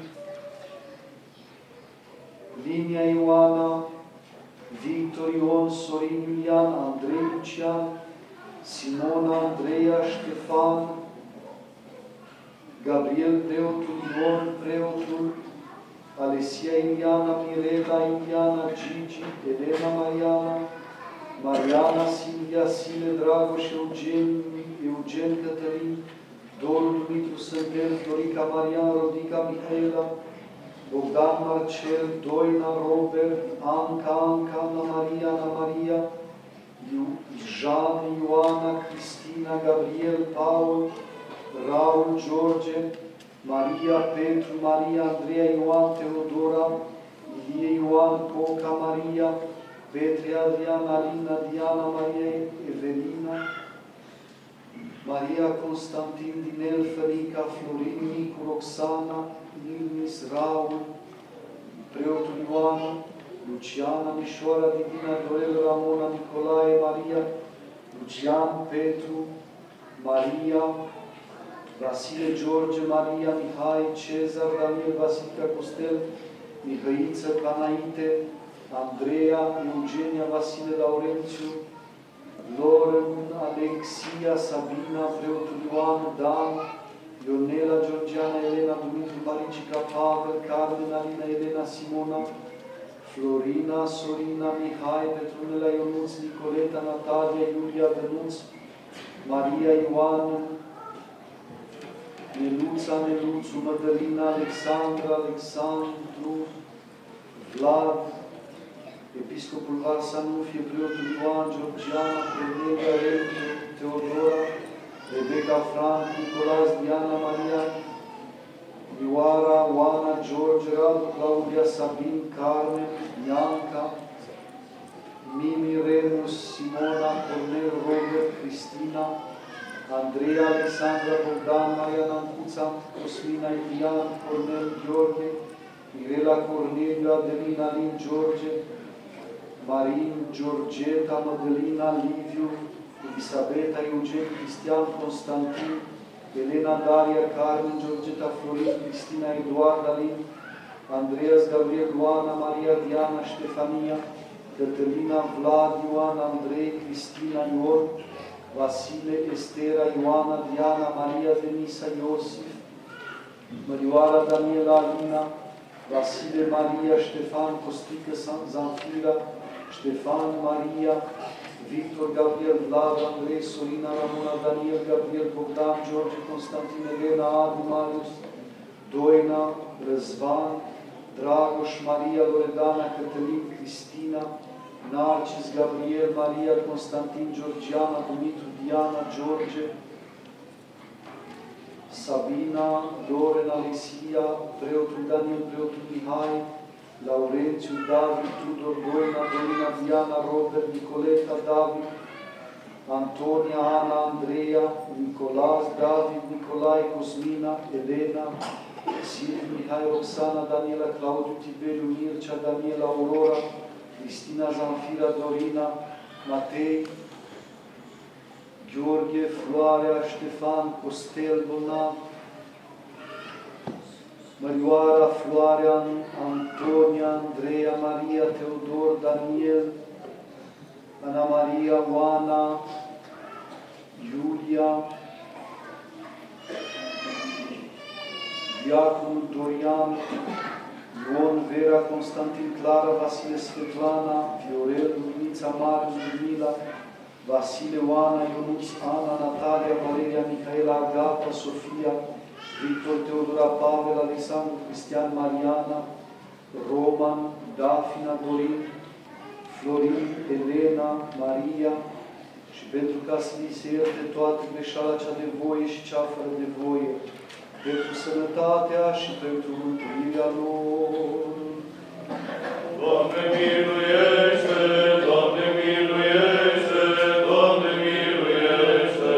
Linia, Ioana, Victor, Ion, Sorin, Iulian, Andrei, Lucian, Simona, Andreea, Ștefan, Gabriel, preotul, Ion, preotul, Alesia, Iliana, Mirela, Iliana, Gigi, Elena, Mariana, Silvia, Sile, Dragoș, Eugen, Cătălin, Doru, Dumitru, Sândel, Florica, Marian, Rodica, Mihaela, Bogdan Marcel, Doina Robert, Anca Ana Maria, Jean, Ioana, Cristina, Gabriel, Paul, Raul, George, Maria, Petru, Maria, Andreea, Ioan, Teodora, Ilie, Ioan, Coca, Maria, Petre, Adrian, Alina, Diana, Maria, Evelina, Maria, Constantin, Dinel, Fărica, Florin, Nicu, Roxana, Ilmis, Raul, preotul Ioan, Luciana, Mișoara, Divina, Dorel, Ramona, Nicolae, Maria, Lucian, Petru, Maria, Vasile, George, Maria, Mihai, Cezar, Daniel, Vasilica, Costel, Mihăiță, Canaite, Andreea, Eugenia, Vasile, Laurențiu, Loren, Alexia, Sabina, preotul Ioan, Dan, Ionela, Georgiana, Elena, Dumitru, Maricica, Pavel, Carmen, Alina, Elena, Simona, Florina, Sorina, Mihai, Petronela, Ionuț, Nicoleta, Natalia, Iulia, Dănuț, Maria, Ioan, Neluța, Neluțu, Mădălina, Alexandra, Alexandru, Vlad, Episcopul Varsanufie, preotul Ioan, Georgiana, Cornelia, Elke, Teodora, Rebecca, Frank, Nicolas, Diana, Maria, Ioara, Oana, George, Radu, Claudia, Sabin, Carmen, Ianca, Mimi, Remus, Simona, Cornel, Robert, Cristina, Andreea, Alexandra, Bogdan, Maria, Nancuța, Cosmina, Ilian, Cornel, Gheorghe, Mirela, Corneliu, Adelina, Lin, George, Marin, Georgeta, Mădălina, Liviu, Elisabeta, Eugen, Cristian, Constantin, Elena, Daria, Carmen, Georgeta, Florin, Cristina, Eduard, Alin, Andreas, Gabriel, Luana, Maria, Diana, Ștefania, Cătălina, Vlad, Ioan, Andrei, Cristina, Ion, Vasile, Estera, Ioana, Diana, Maria, Denisa, Iosif, Mărioara, Daniela, Alina, Vasile, Maria, Ștefan, Costică, Zanfira, Ștefan, Maria, Victor, Gabriel, Vlad, Andrei, Sorina, Ramona, Daniel, Gabriel, Bogdan, George, Constantin, Elena, Adi, Marius, Doina, Răzvan, Dragoș, Maria, Loredana, Cătălin, Cristina, Narcis, Gabriel, Maria, Constantin, Georgiana, Dumitru, Diana, George, Sabina, Doren, Alexia, preotul Daniel, preotul Mihai, Laurențiu, David, Tudor, Doina, Dorina, Diana, Robert, Nicoleta, David, Antonia, Ana, Andreea, Nicolas, David, Nicolae, Cosmina, Elena, Silviu, Mihai, Roxana, Daniela, Claudiu, Tiberiu, Mircea, Daniela, Aurora, Cristina, Zanfira, Dorina, Matei, Gheorghe, Floarea, Ștefan, Costel, Bonan, Mărioara, Floarea, Antonia, Andreea, Maria, Teodor, Daniel, Ana Maria, Oana, Iulia, Diaconul Dorian, Ion, Vera, Constantin, Clara, Vasile, Svetlana, Viorel, Luminița, Mare, Ludmila, Vasile, Oana, Ionuț, Ana, Natalia, Valeria, Mihaela, Agata, Sofia, Victor, Teodora, Pavel, Alexandru, Cristian, Mariana, Roman, Dafina, Dorin, Florin, Elena, Maria, și pentru ca să li se ierte toată greșeala cea de voie și cea fără de voie, pentru sănătatea și pentru mântuirea lor. Doamne miluiește! Doamne miluiește! Doamne miluiește!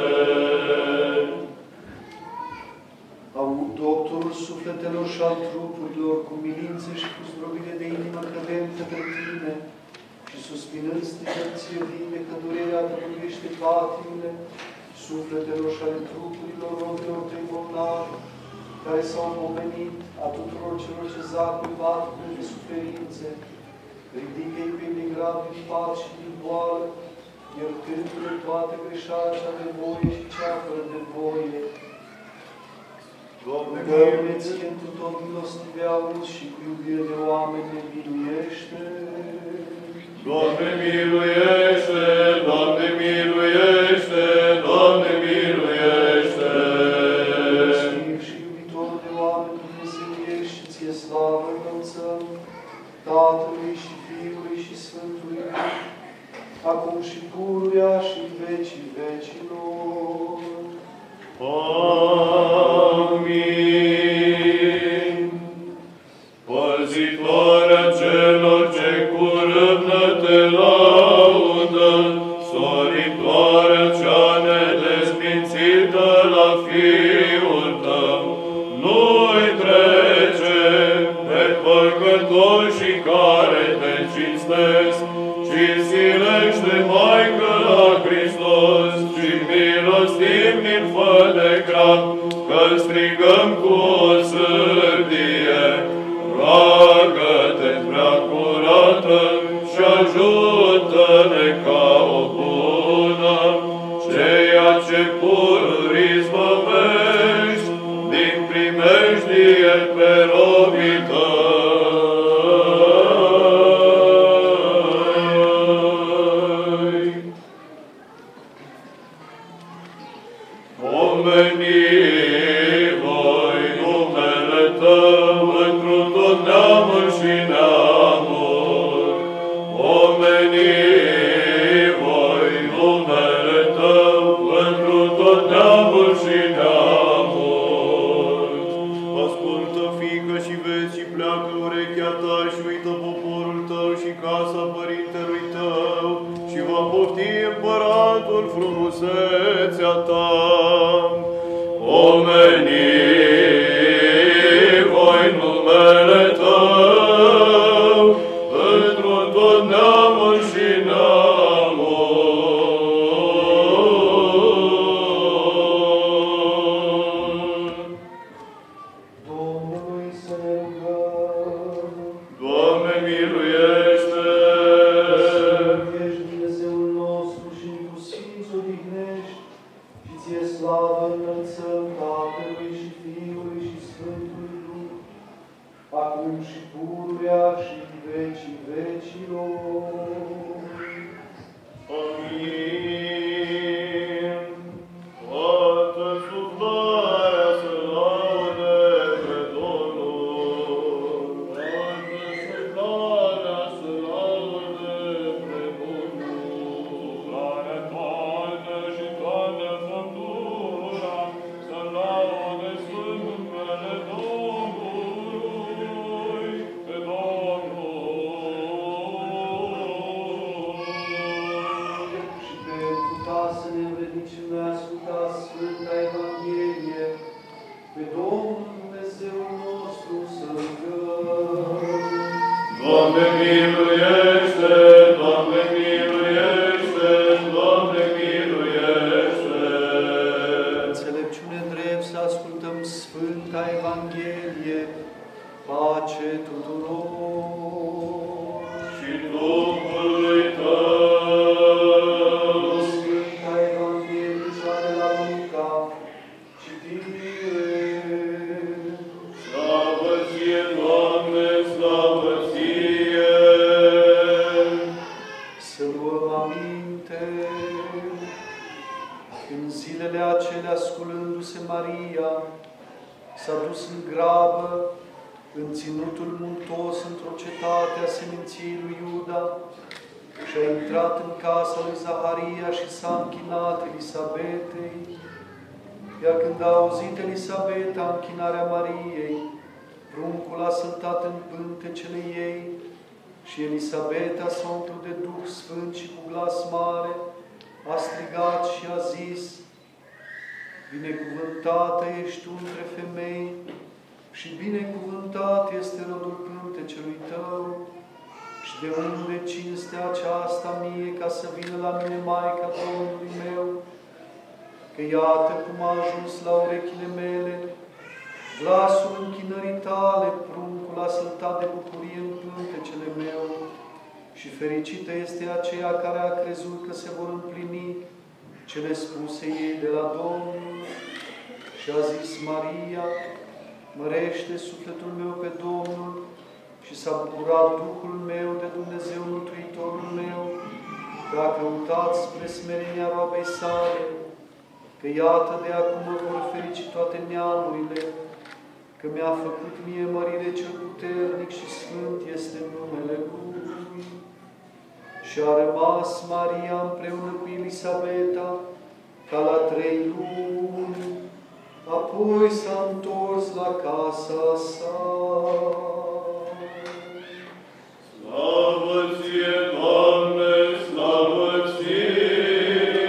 Au doctorul sufletelor și al trupurilor, cu milință și cu zdrobire de inimă cădem către Tine și suspinând strigând Ție vindecă durerea, dăruiește patimile sufletelor și ale trupurilor robilor Tăi bolnavi, care s-au pomenit a tuturor celor ce zac în patimile de suferințe. Ridică-i pe migrav din pat și din boală, iertându-le toate greșeala cea de voie și cea fără de voie. Dă-ne Ție întru tot milostiveaul și cu iubire de oameni ne miluiește. Doamne miluiește! Doamne miluiește! Doamne miluiește! Milostiv și iubitor de oameni, Dumnezeu ești și Ție slavă acum și pururea și în vecii vecilor. Amin. Păzitoarea celor ce cu râvnă te laudă, soritoarea cea nedesmințită la Fiul tău, nu-i trece pe păcătoșii care te cinstesc, ci silește Maică la Hristos și milostiv-mi fă de grab, că strigăm cu o sârdie. Roagă-te, prea curată, și ajută-ne ca o bună, ceea ce pururi izbăvești, din primejdie pe robii tăi. Pomeni voi numele Tău într-un tot neamul și neamul. Pomeni voi numele Tău într-un tot neamul și neamul. Ascultă, fiică, și vezi și pleacă urechea Ta și uită poporul Tău și casa părintelui Tău și va pofti împăratul frumusețea Ta. Omeni voi numele Tău într-un tot neamul și neamul. Domnului să ne rugăm. Doamne, miluiește! Ești Dumnezeul nostru și cu Sfinți odihnești și ție slavă înălțăm Tatălui și Fiului și Sfântului Duh, acum și pururea și în vecii vecilor. Amin. Toată suflarea să laude pe Domnul. Toată suflarea să laude pe Domnul. Suflarea toată și toată făptura să laude Sfântul numele Domnului, pe Domnul. Și pentru ca să ne învrednicim noi asculta Sfânta Evanghelie, pe Domnul Dumnezeul nostru să rugăm. Doamne, miluiește! Doamne, miluiește! Doamne, miluiește! Înțelepciune drept să ascultăm Sfânta Evanghelie, pace tuturor. Și Duhului Tău! Sfânta Evanghelie cea de la Luca, citire. Slavă Ție, Doamne, slavă Ție! Să luăm aminte. În zilele acelea, sculându-se Maria, s-a dus în grabă, în ținutul muntos, într-o cetate a seminției lui Iuda, și a intrat în casa lui Zaharia și s-a închinat Elisabetei. Iar când a auzit Elisabeta închinarea Mariei, pruncul a săltat în pântecele ei și Elisabeta s-a umplut de Duh Sfânt și cu glas mare a strigat și a zis: Binecuvântată ești tu între femei și binecuvântat este rodul pântecelui tău. Și de unde cinstea aceasta mie ca să vină la mine Maica Domnului meu? Că iată cum a ajuns la urechile mele glasul închinării tale, pruncul a săltat de bucurie în pântecele meu. Și fericită este aceea care a crezut că se vor împlini cele spuse ei de la Domnul. Și a zis Maria: Mărește sufletul meu pe Domnul și s-a bucurat Duhul meu de Dumnezeu Mântuitorul meu, că a căutat spre smerenia roabei sale, că iată de acum mă vor ferici toate neamurile, că mi-a făcut mie mărire cel puternic și sfânt este numele Lui. Și Și a rămas Maria împreună cu Elisabeta ca la 3 luni, apoi s-a întors la casa sa. Slavă ție, Doamne, slavă ție!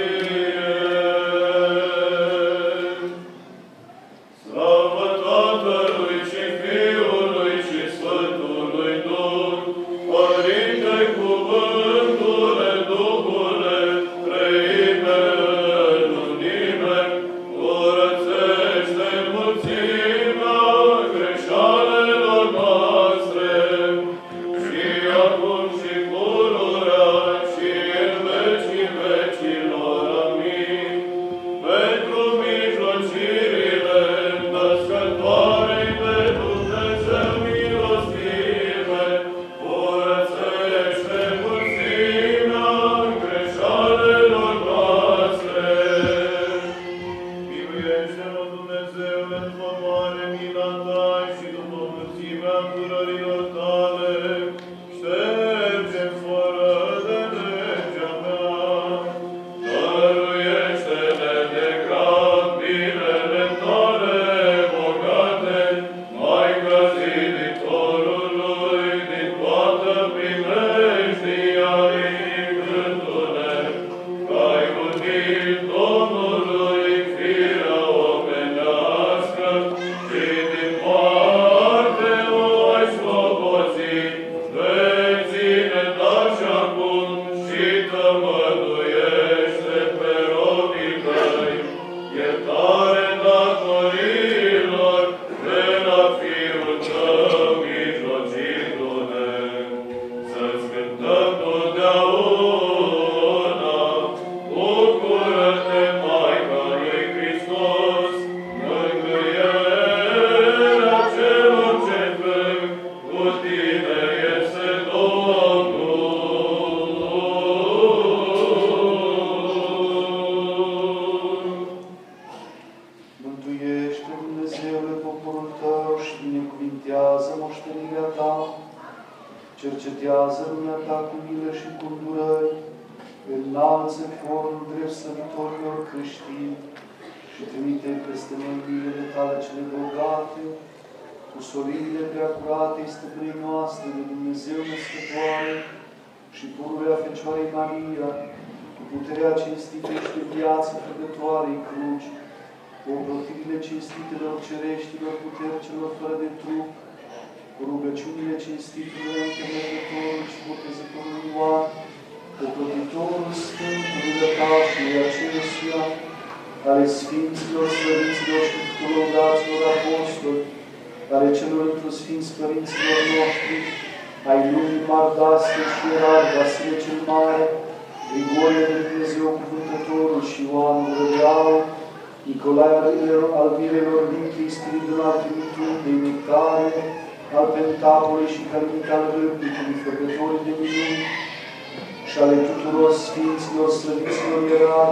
Slavă Tatălui și Fiului și Sfântului Duh, Părinte cuvântule, Duhule, treime în unime, curățește mulțimea greșalelor noastre, și acum și pururea și în vecii vecilor. Amin. Pentru mijlocirile născătoarei de Dumnezeu milostive, curățește mulțimea greșalelor noastre. Miluiește-mă, Dumnezeule, după mare mila ta și după mulțimea îndurărilor tale, șterge fără de legea mea. Dăruiește-ne de grab binele tale bogate, Maica Ziditorului, din toată primejdia ridicându-ne, că ai udit Domnului firea omenească și din moarte o ai sloboțit. Ține, dar și acum și tămăduiește pe robii tăi, iertare datorilor de la Fiul tău mijlocindu-ne. Să-ți cântăm totdeauna, bucură-te, Maica lui Hristos, mângâierea celor ce plâng, cu tine este Domnul. Mântuiește, Dumnezeule, poporul tău și binecuvintează moștenirea ta. Cercetează lumea ta cu milă și cu îndurări, înalță corul drept slăvitorilor creștini și trimite peste noi milele tale cele bogate, cu solile preacurate stăpânii noastre de Dumnezeu născătoare și pururea Fecioarei Maria, cu puterea cinstită și de viață făcătoarei cruci, cu ocrotirile cinstitelor cereștilor puteri celor fără de trup, cu rugăciunile cinstitelor întemeiătorul și botezătorul Ioan, cu ocrotitorul Sfântului Lăcașului acestuia, ale Sfinților, Slăviților și Tulogaților Apostoli, ale celor într-o Sfinți Părinților noștri, ai lumii Mardastă și Erar, Vasile cel Mare, Grigorie de Dumnezeu Cuvântătorul și Ioan Gurădeau, Nicolae al Mirelor Vitrii, Spiridul al Trimitului, Nectare, al Pentapolei și Calinic al Râmnicului, Făcătorii de minuni, și ale tuturor Sfinților, Slăviților Ierari,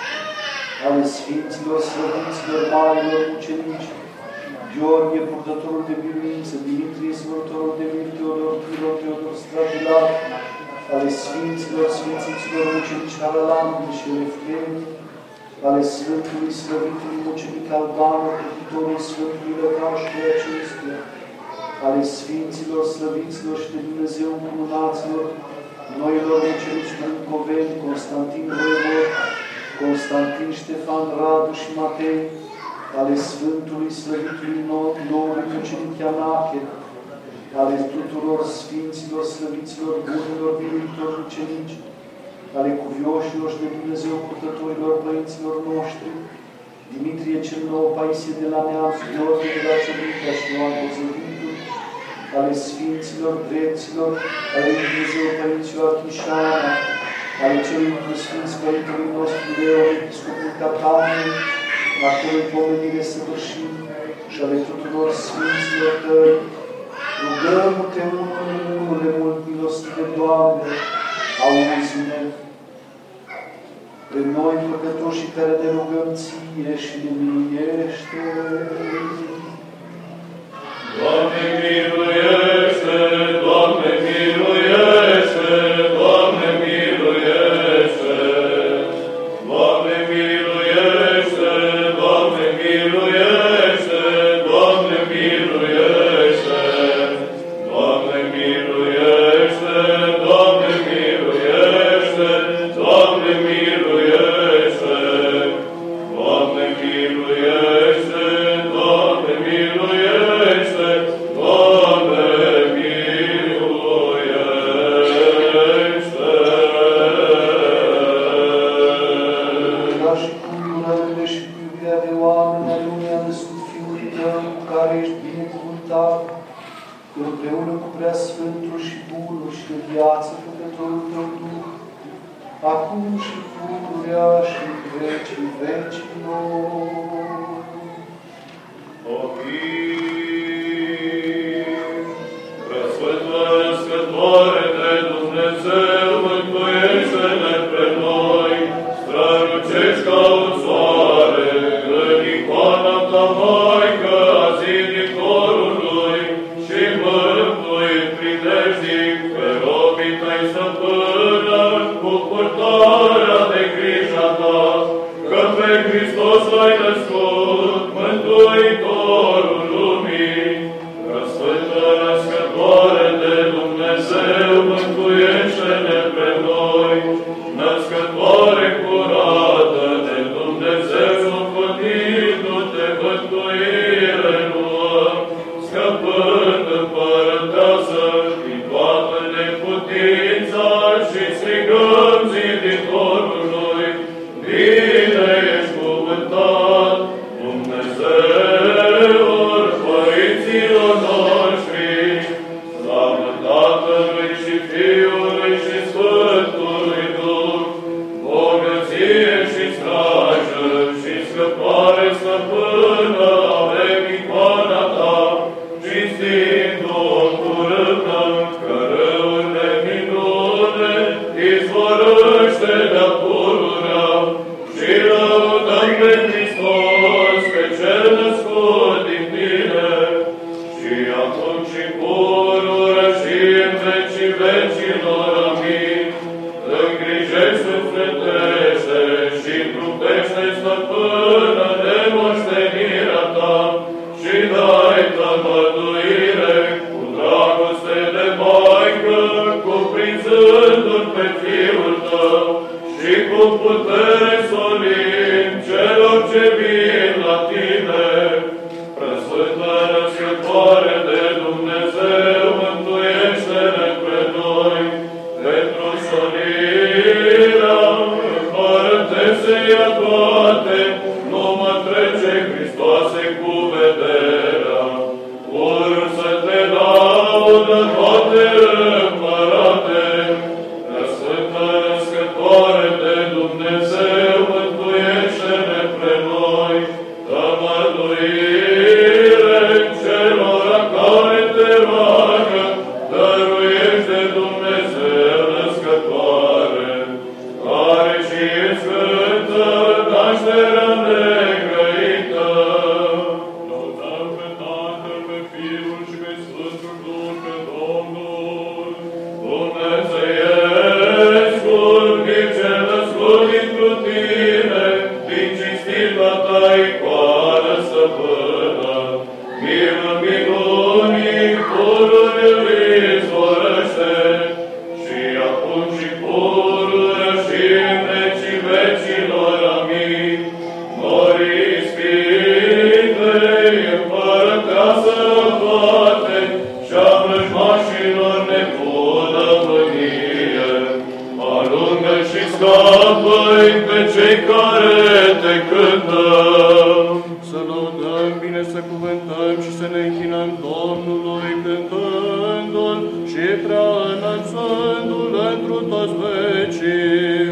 ale Sfinților, Slăviților, Marilor Mucenici, Gheorghe, purtătorul de biruință, Dimitrie, smurătorul de mir, Teodor, Teodor Stratilat, ale Sfinților, Sfințiților Mucenici Haralambi și Efremi, ale Sfântului, Slăvitului Mucenic Albanu, purtătorul Sfântului Lăcașului acestuia, ale Sfinților, Slăviților și de Dumnezeu Cununaților, noilor mucenici Mâncoveni, Constantin Voievod, Constantin Ștefan, Radu și Matei, ale Sfântului, Slăvitului noului mucenic Ianache, ale tuturor Sfinților, Slăviților, bunilor, biruitor mucenici, ale cuvioșilor și de Dumnezeu purtătorilor părinților noștri, Dimitrie cel Nou, Paisie de la Neamț, Gheorghe de la Ciobica și Ioan Bozăvitul, ale Sfinților, Drepților, ale Dumnezeu Părinților Chișana, ale celui Sfinți Părintului nostru Leo, Episcopul Cataniei, a cărui pomenire săvârșim, și ale tuturor Sfinților tăi, rugăm-te unul de mult milostive, Doamne, auzi-ne. Pe noi, păcătoșii care ne rugăm Ție și ne miluiește. Doamne, miluiește! Doamne, miluiește! Doamne, miluiește! prea sfântul și bunul și de viață Păcătorul tău Duh, acum și pururea și în vecii vecilor. Amin. Preasfântă Născătoare de Dumnezeu, mântuiește-ne pre noi, strălucești ca un soare, în icoana ta Maică a Ziditorului și mântui primești pe robii tăi stăpână cu purtarea de grija ta, că pe Hristos l-ai născut, Mântuitorul lumii. Preasfântă Născătoare de Dumnezeu, mântuiește-ne pre noi, Născătoare curată de Dumnezeu, socotindu-te mântuire luăm, scăpând împărăteasă din toată neputința și strigăm Ziditorului, bine ești cuvântat, Dumnezeul părinților noștri, slavă Tatălui și Fiului și Sfântului Duh, bogăție și strajă și scăpare stăpână avem icoana ta, cinstindu-o curândă, că răul de minune izvorăște de-a pururea și lăudăm pe Hristos, pe cel născut din tine, și acum și pururea și în vecii vecilor. Amin. Îngrijești sufletește și trupește stăpână de moștenirea ta și dai tămăduire cu dragoste de Maică, cuprinzându-l pe Fiul tău și cu putere solim celor ce vin la tine. Preasfântă Născătoare de Dumnezeu, mântuiește-ne pre noi, pentru solirea împărătesei a toate, nu mă trece Hristoase cu vederea. Urât să te laudă toate împărate, Preasfântă Născătoare de Dumnezeu, mântuiește-ne pre noi, tămăduire celor care te roagă, dăruiești de Dumnezeu Născătoare, care și e sfântă nașterea negrăită. Lăudăm pe Tatăl, pe Fiul și pe Sfântul Duh, pe Domnul. Dumnezeiescul, chip cel născut dintr-o tine, din cinstita ta icoană stăpână, mirul minunii, pururile lui izvorăște, și acum și pururea și în vecii vecilor. Amin. Norii Sfintei, împărăteasă toate, și-a vrăjmașilor nebună mânie, alungă și scapă-i pe cei care te cântă. Să lăudăm, bine să cuvântăm și să ne închinăm Domnului cântându-L și prea înălțându-L întru toți vecii.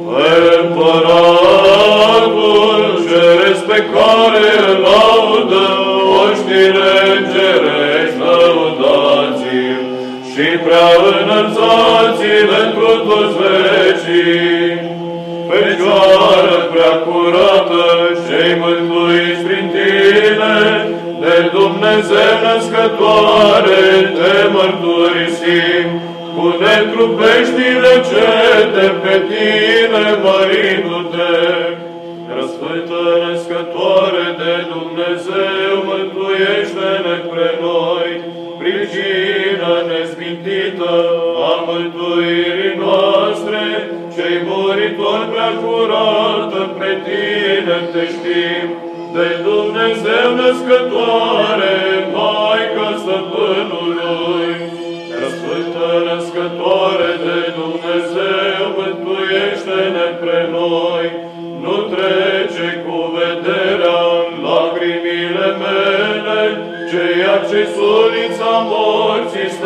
Împăratul ceresc pe care îl laudă, oștile îngerești lăudați-l și prea înălțați-l întru toți vecii. Fecioară prea curată, cei mântuiți prin tine, de Dumnezeu Născătoare te mărturisim, cu netrupeștile cete pe tine mărindu-te. Preasfântă Născătoare de Dumnezeu, mântuiește-ne pre noi, pricina nesmintită a mântuirii noastre, cei muritori prea curată, pe tine te știm, de Dumnezeu Născătoare, Maică Stăpânului. Preasfântă Născătoare de Dumnezeu, mântuiește-ne pre noi, nu trece cu vederea lacrimile mele, ceea ce sulița morții stă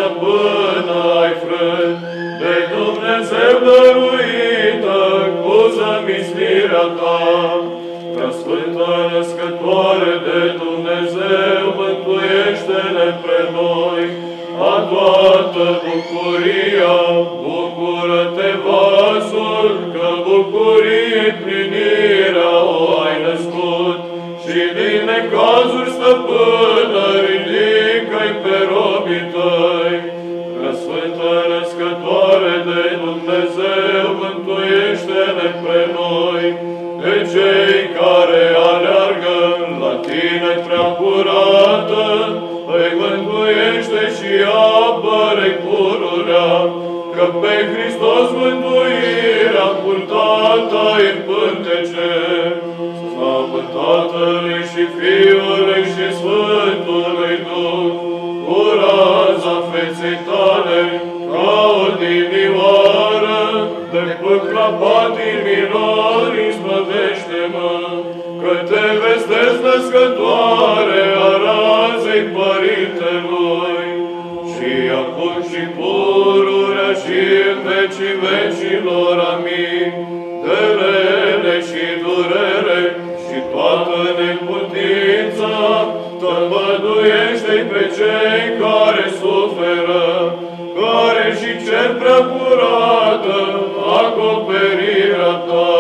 stăpână ai frânt, de Dumnezeu dăruită, cu zămislirea ta. Prea Sfântă Născătoare de Dumnezeu, mântuiește-ne pre noi, a toată bucuria. Bucură-te, vasul, că bucurie plinirea o ai născut, și din necazuri stăpână ridică-i pe robii tăi. Prea Sfântă Născătoare de Dumnezeu, mântuiește-ne pre noi, pe cei care aleargă la tine prea curată, îi mântuiește și apără pururea, că pe Hristos mântuirea purtată ai în pântece. Slavă Tatălui și Fiului și Sfântului Duh, cu raza feței tale, ca o dinioară, de pâcla patimilor, izbăvește-mă, că te vestesc născătoare a razei Părintelui, și acum și pururea și în vecii vecilor, amin. De rele și durere și toată neputința, tămăduiește-i pe cei care suferă, care și cer prea curată acoperirea ta.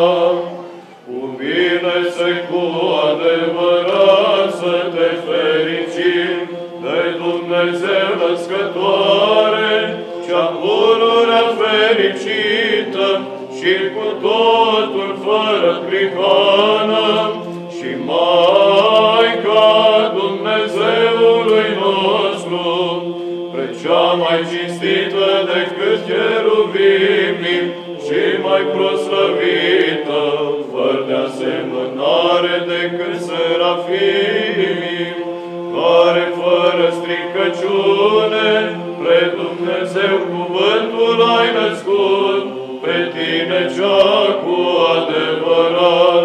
Cuvine să-i cu adevărat să te fericim, de Dumnezeu născătoare, cea pururea fericită și cu totul fără prihană, și Maica Dumnezeului nostru, pre cea mai cinstită decât cheruvimii și mai proslăvită, fără de asemănare decât serafimii, care fără stricăciune pre Dumnezeu cuvântul ai născut, pe tine cea cu adevărat,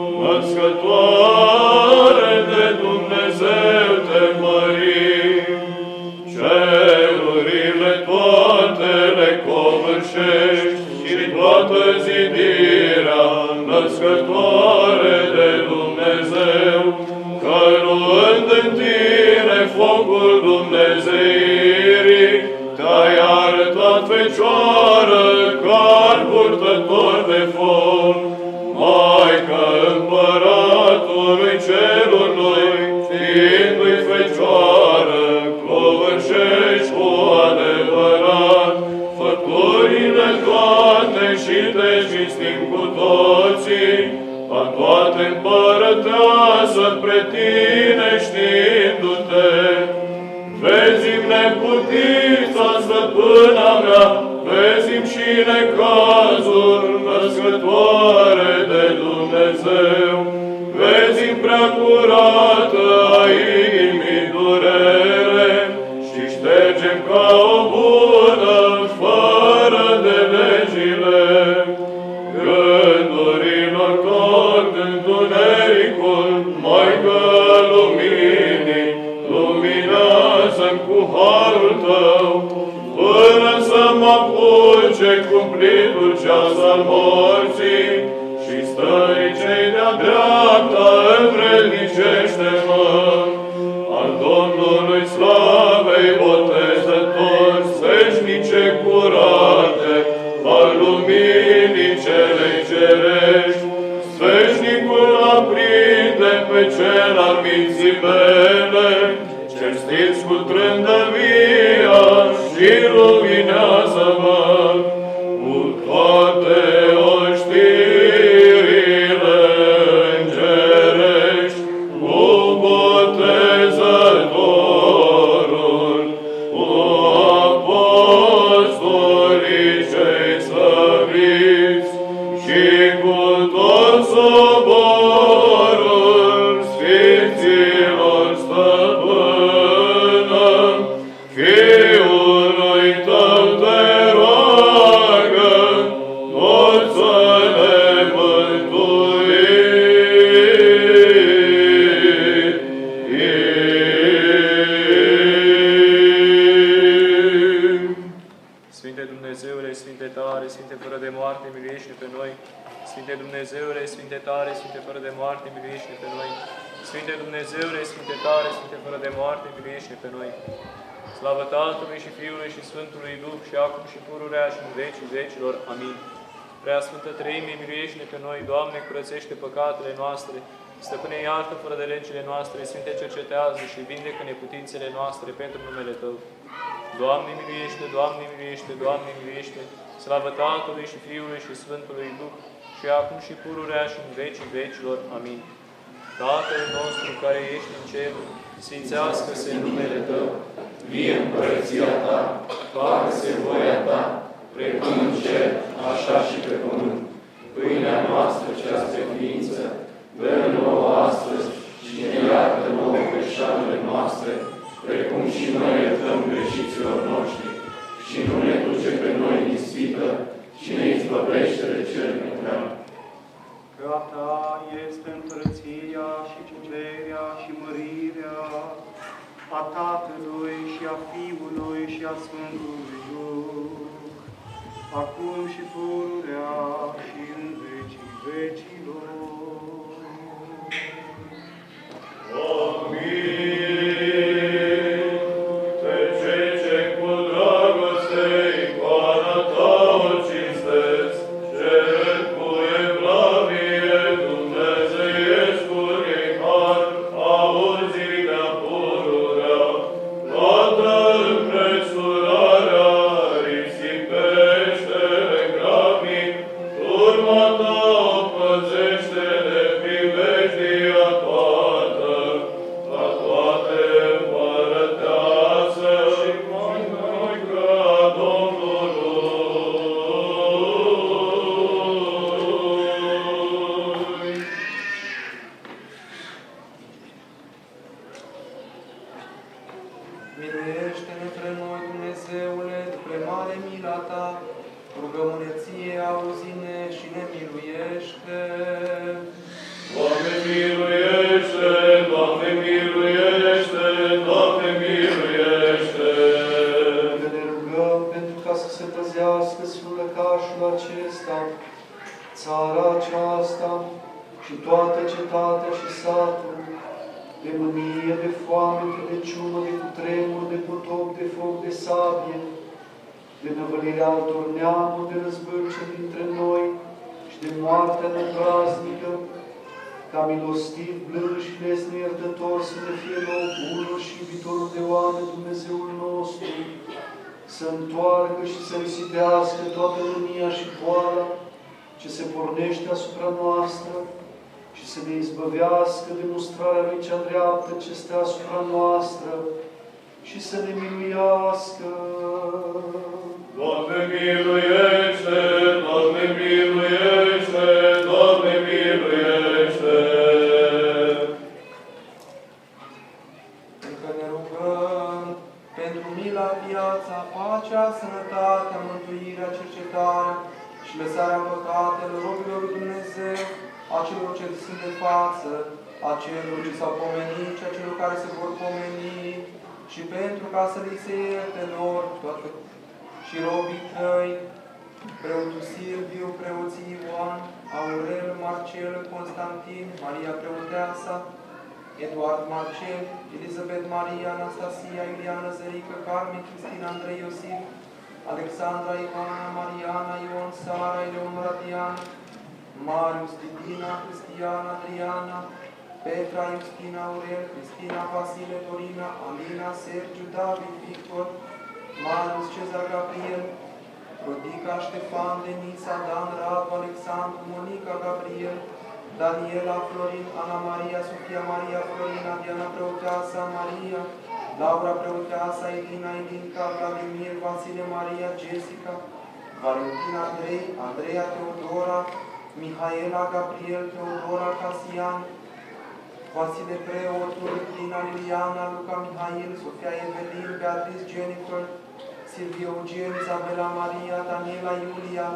născătoare de Dumnezeu te mărim. Cerurile toate le covârșești și toată zidirea, născătoare de Dumnezeu, căruând în tine focul Dumnezeirii, te-ai arătat Fecioară, car purtător de foc. Maica Împăratului Cerului, fiindu-i Fecioară, clovârșești cu adevărat făcurile toate și te cinstim cu toții, a toate împărăteasă pre tine știindu-te. Vezi-mi neputința, stăpâna mea, vezi-mi și necazul, născătoare de Dumnezeu. Vezi-mi prea curată a inimii durere și ștergem ca o bună, fără de legile. Gândurilor tort întunericul, Maică luminii, luminează-mi cu harul tău, până să mă apuce cumplitul ceas al morții și stării cei de-a dreapta, învrednicește-mă. Al Domnului slavei botezător, sfeșnice curate, al luminii celei cerești, sfeșnicul aprinde pe cel al minții mele, cerstiți cu trândăvia și luminează-mă cu toate oștirile îngerești, cu botezătorul, cu apostolii cei slăviți și cu tot soborul Sfinților stăpână, Fiului tău te roagă, tot să ne Sfinte Dumnezeule, Sfinte tare, Sfinte fără de moarte, miluiește pe noi. Sfinte Dumnezeule, Sfinte tare, Sfinte fără de moarte, miluiește pe noi. Slavă Tatălui și Fiului și Sfântului Duh, și acum și pururea și în vecii vecilor. Amin. Prea Sfântă Treime, miluiește pe noi, Doamne, curățește păcatele noastre, Stăpâne, iartă fără de legile noastre, Sfinte, cercetează și vindecă neputințele noastre pentru numele Tău. Doamne, miluiește, Doamne, miluiește, Doamne, miluiește, slavă Tatălui și Fiului și Sfântului Duh, și acum și pururea și în vecii vecilor. Amin. Tatăl nostru care ești în cer, sfințească-se numele Tău, vie împărăția Ta, facă-se voia Ta, precum în cer, așa și pe pământ. Pâinea noastră cea spre ființă, dă-ne nouă astăzi și ne iartă nouă greșalele noastre, precum și noi iertăm greșiților noștri. Și nu ne duce pe noi în ispită, și ne izbăvește de cel necrean. Că a Ta este împărăția și puterea și mărirea a Tatălui și a Fiului și a Sfântului Duh, acum și pururea și în vecii vecilor. Amin. Pe cei ce cu dragoste icoana Ta o cinstesc, cerând cu evlavie dumnezeiescul ei har, auzi de-a pururea, toată împrețurarea, risipește-le grabnic, turma Ta o păzește de privejdia toată, la toate împărăteasă și mai măică a Domnului. Miluiește-ne pre noi, Dumnezeule, după mare mila Ta, rugăm-ne Ție, auzi-ne și ne miluiește. Doamne miluiește, Doamne miluiește, Doamne miluiește. Că ne rugăm pentru ca să se păzească sub lăcașul acesta, țara aceasta și toată cetatea și satul, de mânie, de foame, de ciumă, de cutremur, de potop, de foc, de sabie, de năvălirea altor neamuri, de răzbârce dintre noi și de moartea nepraznică, ca milostiv, blând și nesneiertător să ne fie nouă bunul și iubitorul de oameni Dumnezeul nostru, să întoarcă și să risipească toată mânia și boala ce se pornește asupra noastră și să ne izbăvească de mustrarea Lui cea dreaptă ce stă asupra noastră și să ne miluiască. Doamne miluiește, Doamne miluiește, Doamne miluiește. Încă ne rugăm pentru mila, viața, pacea, sănătatea, mântuirea, cercetarea și lăsarea păcatelor robilor lui Dumnezeu, a celor ce sunt de față, a celor ce s-au pomenit și a celor care se vor pomeni, și pentru ca să li se ierte lor toate și robii Tăi, preotul Silviu, preoții Ioan, Aurel, Marcel, Constantin, Maria Preoteasa, Eduard Marcel, Elizabeth Maria, Anastasia, Iuliana Zărică, Carmen, Cristina, Andrei, Iosif, Alexandra, Ivana, Mariana, Ion, Sara, Eleonora, Diana, Marius, Titina, Cristiana, Adriana, Petra, Justina, Aurel, Cristina, Vasile, Dorina, Alina, Sergiu, David, Victor, Marius, Cezar, Gabriel, Rodica, Ștefan, Denisa, Dan, Radu, Alexandru, Monica, Gabriel, Daniela, Florin, Ana Maria, Sofia Maria, Florina, Diana Preoteasa, Maria, Laura Preoteasa, Elina, Elinca, Vladimir, Vasile Maria, Jessica, Valentina, Andrei, Andreea, Teodora, Mihaela, Gabriel, Teodora, Casian, Vasile Preotul, Lina, Liliana, Luca, Mihail, Sofia, Evelin, Beatrice, Jennifer, Silvia, Eugen, Isabela, Maria, Daniela, Iulia,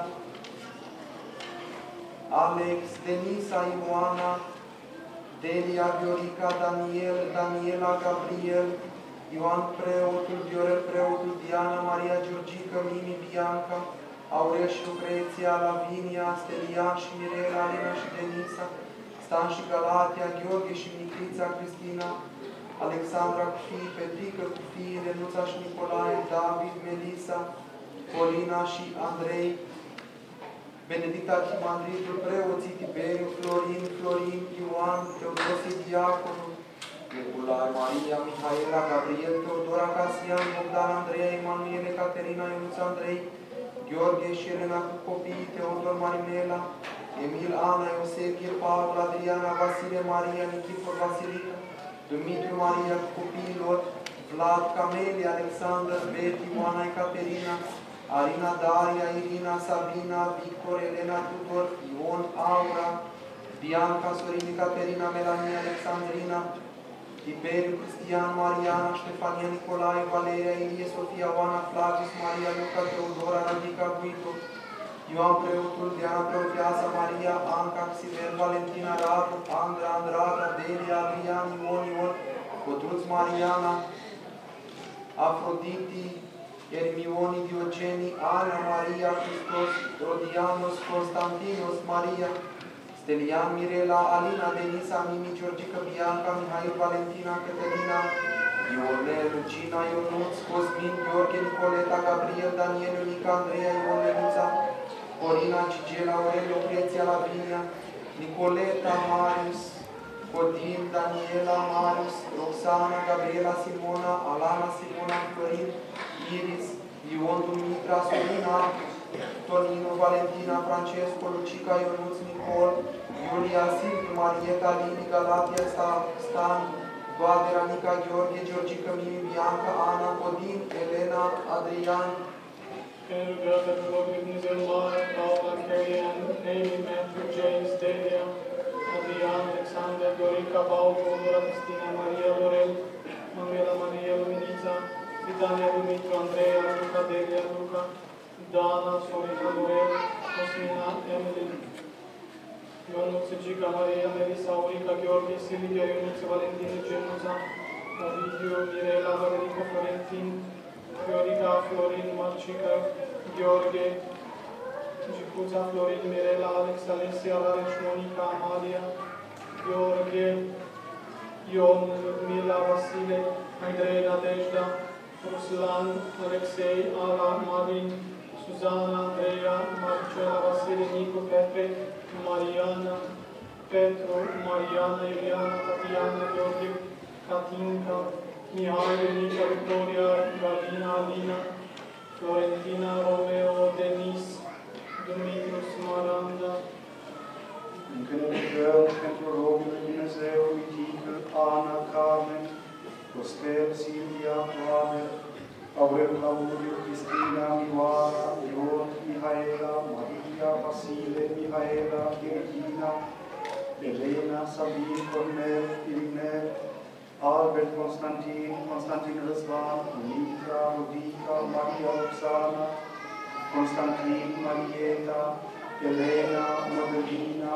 Alex, Denisa, Ioana, Delia, Viorica, Daniel, Daniela, Gabriel, Ioan Preotul, Viorel Preotul, Diana, Maria Georgica, Mimi, Bianca, Aurea și Lucreția, Lavinia, Stelian și Mirela, Alina și Denisa, Stan și Galatia, Gheorghe și Nicrița, Cristina, Alexandra cu fii, Petrică cu fii, Renuța și Nicolae, David, Melisa, Polina și Andrei, Benedict Arhimandritul, preoții Tiberiu, Florin, Ioan, Teodosie Diaconul, Nicolae, Maria, Mihaela, Gabriel, Teodora, Casian, Bogdan, Andreea, Emanuele, Caterina, Ionuț, Andrei, Gheorghe și Elena cu copiii, Teodor, Marinela, Emil, Ana, Iosefie, Paul, Adriana, Vasile, Maria, Nichifor, Vasilica, Dumitru, Maria cu copiilor, Vlad, Camelia, Alexander, Betty, Ioana, Ecaterina, Arina, Daria, Irina, Sabina, Victor, Elena, Tudor, Ion, Aura, Bianca, Sorin, Caterina, Melania, Alexandrina, Tiberiu, Cristian, Mariana, Ștefania, Nicolae, Valeria, Ilie, Sofia, Oana, Flavius, Maria, Luca, Teodora, Radica, Guido, Ioan Preotul, Diana Preoteasa, Maria, Anca, Xibel, Valentina, Radu, Andra, Andrada, Delia, Adrian, Ion, Cotruț, Mariana, Afroditi, Ermioni, Diogeni, Ana, Maria, Hristos, Rodianos, Constantinos, Maria, Stelian, Mirela, Alina, Denisa, Mimi, Georgica, Bianca, Mihail, Valentina, Cătălina, Ionel, Lucina, Ionuț, Cosmin, Gheorghe, Nicoleta, Gabriel, Daniel, Ionica, Andreea, Ion, Lenița, Corina, Gigela, Aurel, Lucreția, Lavinia, Nicoleta, Marius, Codin, Daniela, Marius, Roxana, Gabriela, Simona, Alana, Simona, Florin, Iris, Ion, Dumitra, Sorina, Tonino, Valentina, Francesco, Lucica, Ionuț, Nicol, Iulia, Silviu, Marieta, Lini, Galatia, Stan, Doadera, Nica, Gheorghe, Georgica, Mimi, Bianca, Ana, Codin, Elena, Adrian, Rugată pe loc de Dumnezeu mare, Paula, Kellyan, Amy, Matthew, James, Delia, Adrian, Alexander, Dorica, Paul, Teodora, Cristina, Maria, Lorel, Manuela, Maria, Luminița, Vitania, Dumitru, Andreea, Luca, Delia, Luca, Dana, Sorina, Lorel, Cosmina, Emily, Ionuț, Gica, Maria, Melissa, Aurica, Gheorghe, Silvia, Ionuț, Valentina, Genuța, Ovidiu, Mirela, Valerica, Florentin, Fiorica, Florin, Marcica, Gheorghe, Gicuța, Florin, Mirela, Alex, Alexia, Rareș, Monica, Amalia, Gheorghe, Ion, Ludmila, Vasile, Andrei, Nadejda, Ruslan, Alexei, Ala, Marin, Suzana, Andreea, Marcela, Vasile, Nicu, Petre, Mariana, Petru, Mariana, Iuliana, Tatiana, Gheorghe, Katinka, Mihai, Nica, Victoria, Galina, Alina, Florentina, Romeo, Denis, Dumitru, Smaranda. Încă ne rugăm pentru rogul lui Dumnezeu, Mitică, Ana, Carmen, Costel, Silvia, Pavel, Aurel, Claudiu, Cristina, Mioara, Ion, Mihaela, Maria, Vasile, Mihaela, Irina, Elena, Sabin, Cornel, Irinel, Albert, Constantin Răzvan, Mitra, Rodica, Maria Roxana, Constantin, Marieta, Elena, Mădălina,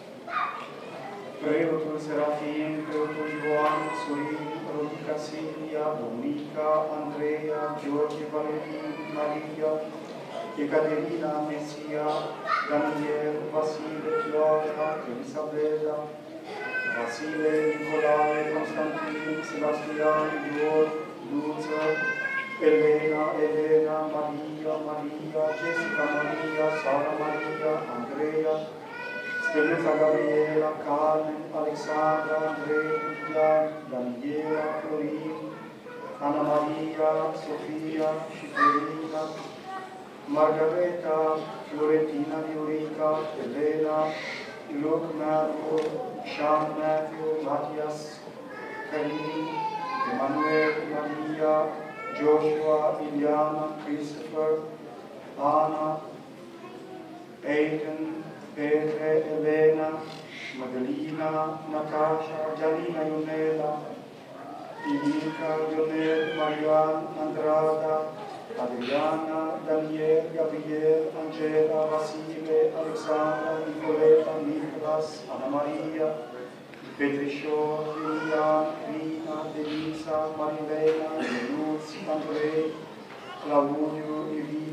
preotul Serafin, preotul Ioan, Sorin, Rodica Silvia, Dominica, Andreea, George, Valerin, Maria, Ecaterina, Mesia, Daniel, Vasile, Floarea, Elisabeta, Vasile, Nicolae, Constantin, Sebastian, Ior, Luță, Elena, Maria, Jessica Maria, Sara Maria, Andreea, Steluța Gabriela, Carmen, Alexandra, Andrei, Iulian, Daniela, Florin, Ana Maria, Sofia și Florina, Margareta, Florentina, Viorica, Elena, Luke, Matthew, Sean, Matthew, Matthias, Karin, Emmanuel, Maria, Joshua, Iliana, Christopher, Anna, Aiden, Petre, Elena, Magdalena, Natasha, Janina, Ionela, Ilinka, Ionel, Marian, Andrada, Adriana, Daniel, Gabriel, Angela, Vasile, Alexandra, Nicoleta, Nicolas, Ana Maria, Petrișor, Lilian, Rina, Denisa, Marilena, Ionuț, Andrei, Claudiu, Irina,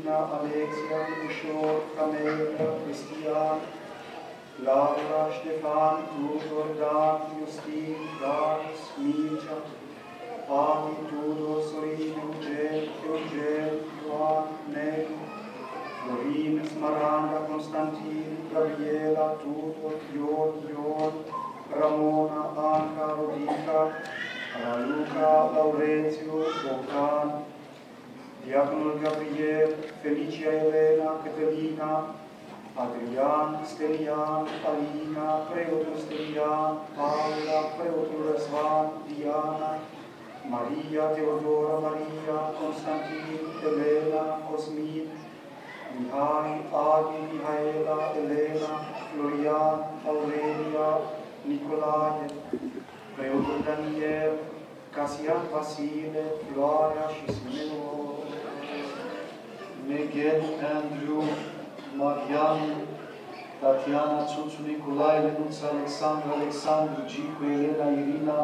Cristina, Alexia, Ușor, Camelia, Cristian, Laura, Ștefan, Tudor, Dan, Justin, Gaius, Mircea, Ani, Tudor, Sorin, Eugen, Ioan, Nelu, Florin, Smaranda, Constantin, Gabriela, Tudor, Ion, Ramona, Anca, Rodica, Raluca, Laurențiu, Bogdan, Diaconul Gabriel, Felicia Elena, Cătălina, Adrian, Stelian, Alina, preotul Stelian, Paula, preotul Răzvan, Diana, Maria, Teodora, Maria, Constantin, Elena, Cosmin, Mihai, Adi, Mihaela, Elena, Florian, Aurelia, Nicolae, preotul Daniel, Casian Vasile, Floarea și Simeon, Miguel, Andrew, Marian, Tatiana, Țuțu, Nicolae, Lenuț, Alexandru, Gicu, Elena, Irina,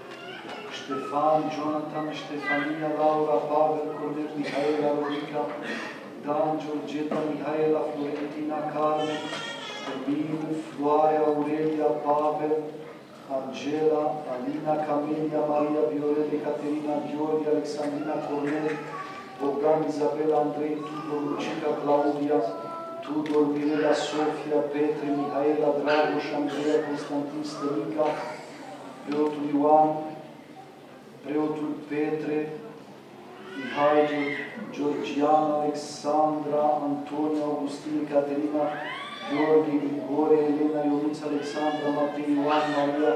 Ștefan, Jonathan, Ștefania, Laura, Pavel, Cornel, Mihaela, Rodica, Dan, Georgeta, Mihaela, Florentina, Carmen, Emil, Floarea, Aurelia, Pavel, Angela, Alina, Camelia, Maria, Viorele, Caterina, Gheorghe, Alexandrina, Cornel, Bogdan, Izabela, Andrei, Tudor, Lucica, Claudia, Tudor, Mirela, Sofia, Petre, Mihaela, Dragoș, Andreea, Constantin, Stănică, preotul Ioan, preotul Petre, Mihai, Georgiana, Alexandra, Antonia, Augustin, Caterina, Gheorghe, Grigore, Elena, Ionuț, Alexandra, Matei, Ioan, Maria,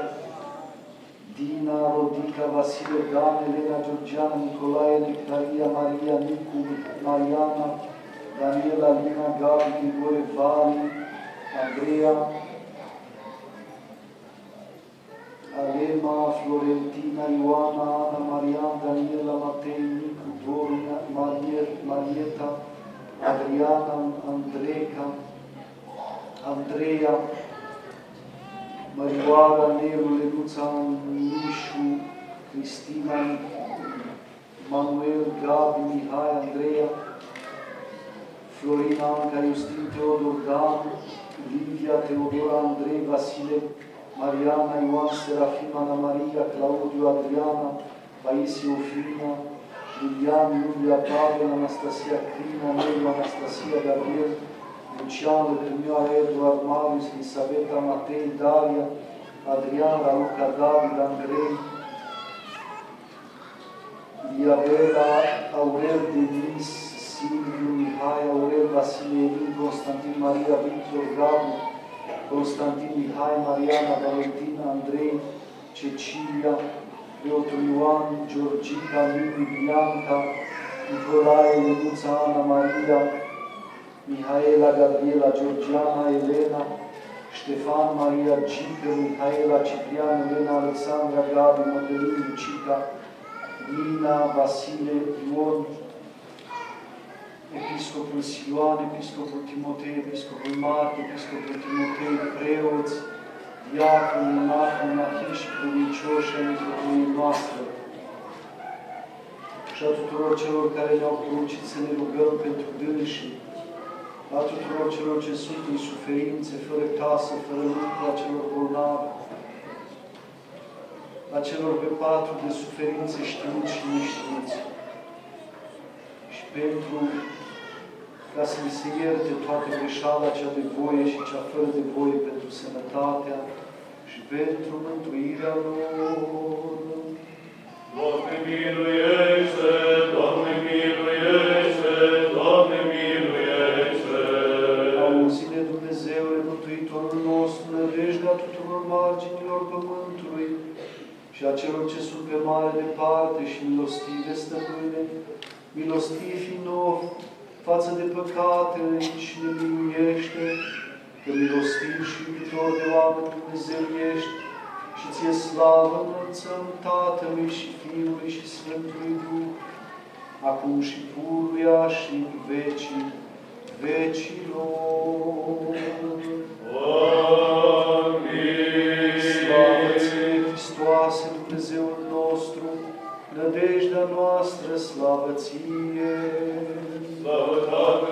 Dina, Rodica, Vasile, Dan, Elena, Georgiana, Nicolae, Nectaria, Maria, Nicu, Mariana, Daniela, Lina, Gabi, Grigore, Vali, Andreea, Alema, Florentina, Ioana, Ana, Marian, Daniela, Matei, Nicu, Dorina, Marieta, Adriana, Andreea, Mărioara, Nelu, Lenuța, Mișu, Cristina, Manuel, Gabi, Mihai, Andreea, Florina, Anca, Justin, Teodor, Dan, Livia, Teodora, Andrei, Vasile, Mariana, Ioan, Serafim, Ana Maria, Claudiu, Adriana, Paisie, Ofina, Lilian, Iulia, Pavel, Anastasia, Crina, Nelu, Anastasia, Gabriel, Lucian, Lumioara, Eduard, Marius, Elisabeta, Matei, Daria, Adrian, Raluca, David, Andrei, Iabela, Aurel, Denis, Silviu, Mihai, Aurel, Vasile, Elin, Constantin, Maria, Victor, Gabu, Constantin, Mihai, Mariana, Valentina, Andrei, Cecilia, preotul Ioan, Georgica, Mimi, Bianca, Nicolae, Lenuța, Ana, Maria, Mihaela, Gabriela, Georgiana, Elena, Ștefan, Maria, Gică, Mihaela, Ciprian, Elena, Alexandra, Gabi, Mădălin, Lucica, Nina, Vasile, Ion, Episcopul Sioan, Episcopul Timotei, Episcopul Marte, Episcopul Timotei, preoți, diaconi, monahii, monahii și credincioși ai metropoliei noastre, și a tuturor celor care ne-au poruncit să ne rugăm pentru dânsii, a tuturor celor ce sunt în suferințe, fără casă, fără lucru, a celor bolnavi, a celor pe patru de suferințe știuți și neștiuți, și pentru ca să se ierte toată greșeala cea de voie și cea fără de voie pentru sănătatea și pentru mântuirea lor. Doamne miluiește, Doamne miluiește, Doamne miluiește! Auzi-ne, Dumnezeule, Mântuitorul nostru, nădejdea tuturor marginilor pământului și a celor ce sunt pe mare departe și milostive, Stăpâne, milostivi nouă față de păcatele și ne miluiește, că milostiv și iubitor de oameni Dumnezeu ești, și ție slavă înălțăm Tatălui și Fiului și Sfântului Duh, acum și pururea și în vecii vecilor. Amin. Slavă ție, Hristoase, Dumnezeul nostru, nădejdea noastră, slavă ție. Slavă Tatălui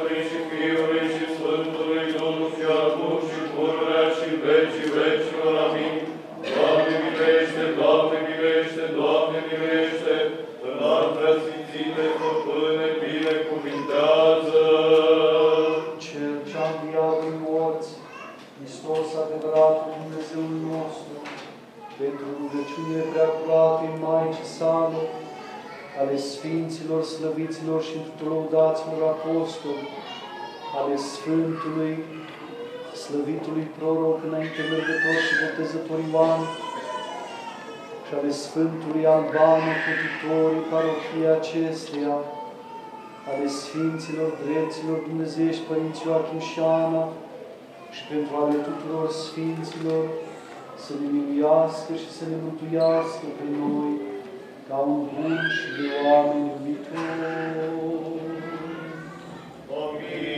vecii vecilor. Amin. Doamne miluiește, Doamne miluiește, Doamne miluiește, înalt preasfințite făpâne, binecuvintează. Cel ce-a înviat din morți, Hristos adevăratul Dumnezeul nostru, pentru rugăciunile preacuratei Maicii sale, ale Sfinților, Slăviților și întru lăudaților apostoli, ale Sfântului, slăvitului proroc înainte mergător și botezător Ioan, și ale Sfântului Alban, ocotitorii parohiei acesteia, ale Sfinților, Drepților Dumnezeiești, Părinții Joachim și Ana, și pentru ale tuturor Sfinților, să ne miluiască și să ne mântuiască pe noi, ca un bun și de oameni iubitori. Amin.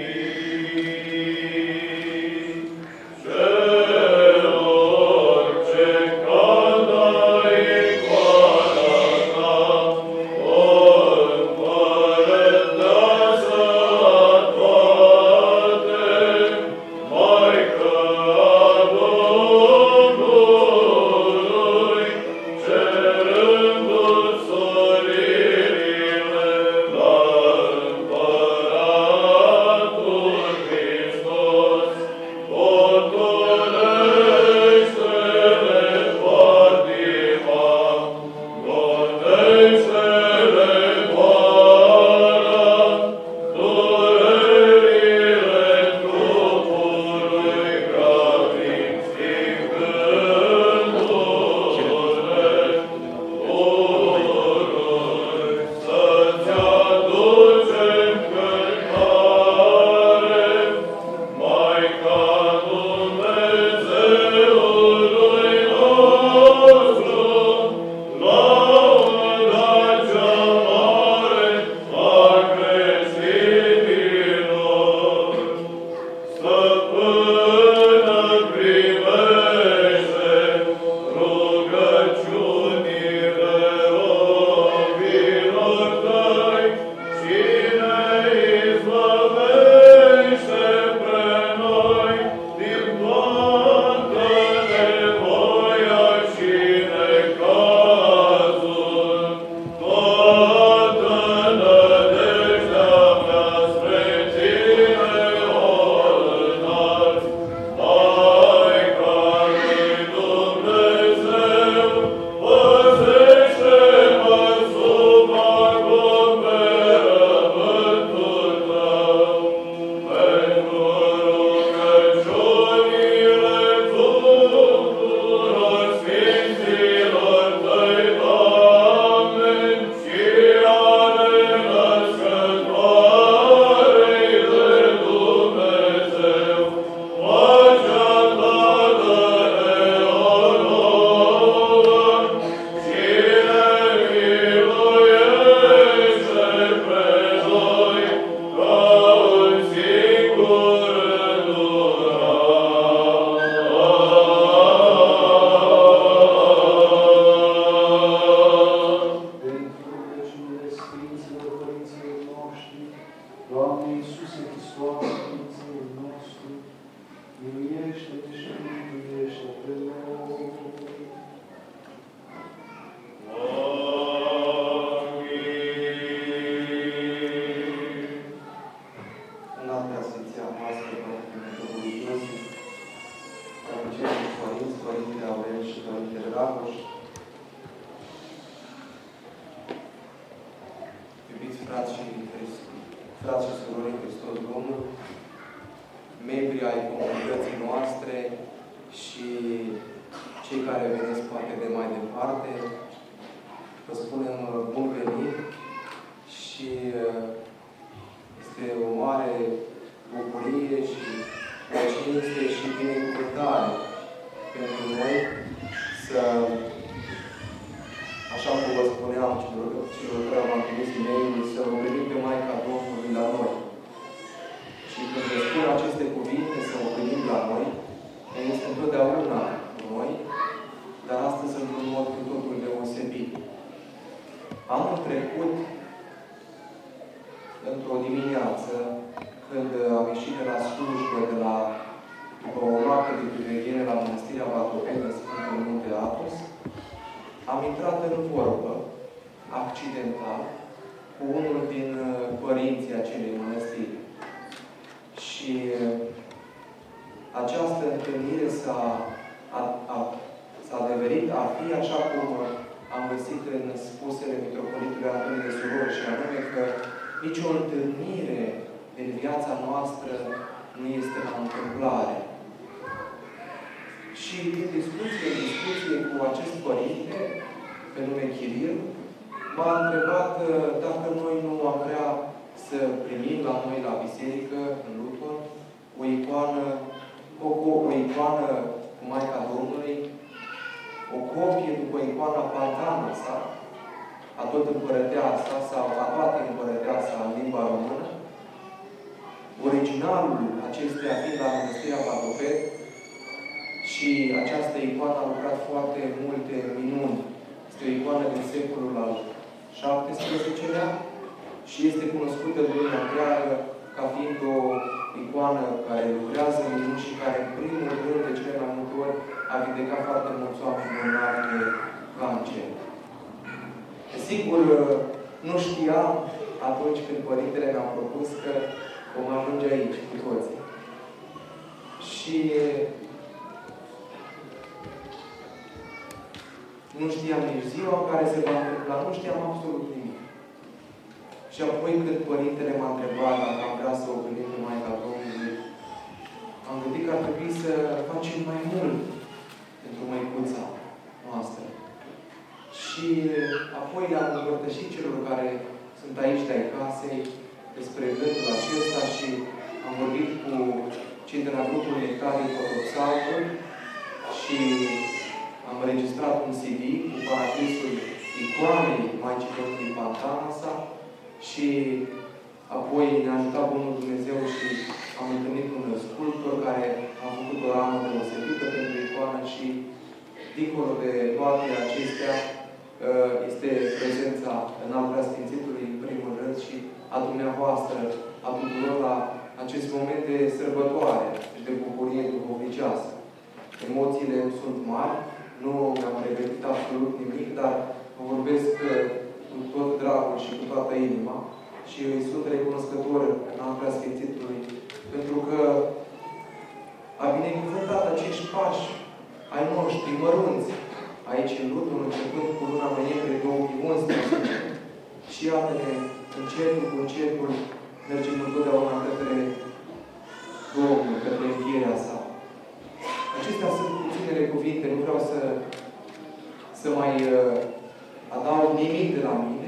frați și surori în Hristos Domnul, membri ai comunității noastre și cei care veniți poate de mai departe, vă spunem bun venit și este o mare bucurie și o cinste și binecuvântare pentru noi să, așa cum vă spuneam celor care am trimis e-mail-ul, să o gândim pe Maica Domnului la noi. Și când vă spun aceste cuvinte, să o gândim la noi, este întotdeauna noi, dar astăzi într-un mod cu totul deosebit. Anul trecut, într-o dimineață, când am ieșit de la slujbă, după o noapte de priveghere la intrat în vorbă, accidental, cu unul din părinții acelei mănăstiri. Și această întâlnire s-a adeverit a fi așa cum am găsit în spusele Mitropolitului Antonie de Suror, și anume că nicio întâlnire din viața noastră nu este la întâmplare. Și din discuție cu acest părinte, pe nume Chiril, m-a întrebat dacă noi nu am vrea să primim la noi la biserică, în Luton, o icoană cu Maica Domnului, o copie după icoana Pantanasa, a tot împărăteasa sau a toate împărăteasa în limba română, originalul acesteia fiind la Mănăstirea Vatoped, și această icoană a lucrat foarte multe minuni. Este o icoană din secolul al XVII-lea și este cunoscută de lumea întreagă ca fiind o icoană care lucrează minuni și care, în primul rând, de cele mai multe ori, a vindecat foarte mulți oameni bolnavi de cancer. Sigur, nu știam atunci când părintele mi-a propus că vom ajunge aici cu toții. Și nu știam nici ziua în care se va întâmpla, nu știam absolut nimic. Și apoi când părintele m-a întrebat dacă am vrea să o gândim pe Maica Domnului, am gândit că ar trebui să facem mai mult pentru măicuța noastră. Și apoi am împărtășit celor care sunt aici de-ai casei despre gândul acesta și am vorbit cu cei de la grupul Nectarii Fotopsaltul și am înregistrat un CD cu paraclisul icoanei Maicii Domnului Pantanasa și apoi ne-a ajutat Bunul Dumnezeu și am întâlnit un sculptor care a făcut o ramă deosebită pentru icoană și dincolo de toate acestea este prezența înalt preasfințitului în primul rând și a dumneavoastră, a tuturor la acest moment de sărbătoare și de bucurie duhovnicească. Emoțiile sunt mari, nu mi-am pregătit absolut nimic, dar vă vorbesc cu tot dragul și cu toată inima și îi sunt recunoscător înalt preasfințitului pentru că a binecuvântat acești pași ai noștri mărunți aici în Luton, începând cu luna noiembrie 2011 și iată-ne încetul cu încetul mergem întotdeauna către Domnul, către învierea sa. Acestea sunt puținele cuvinte, nu vreau să mai adaug nimic de la mine,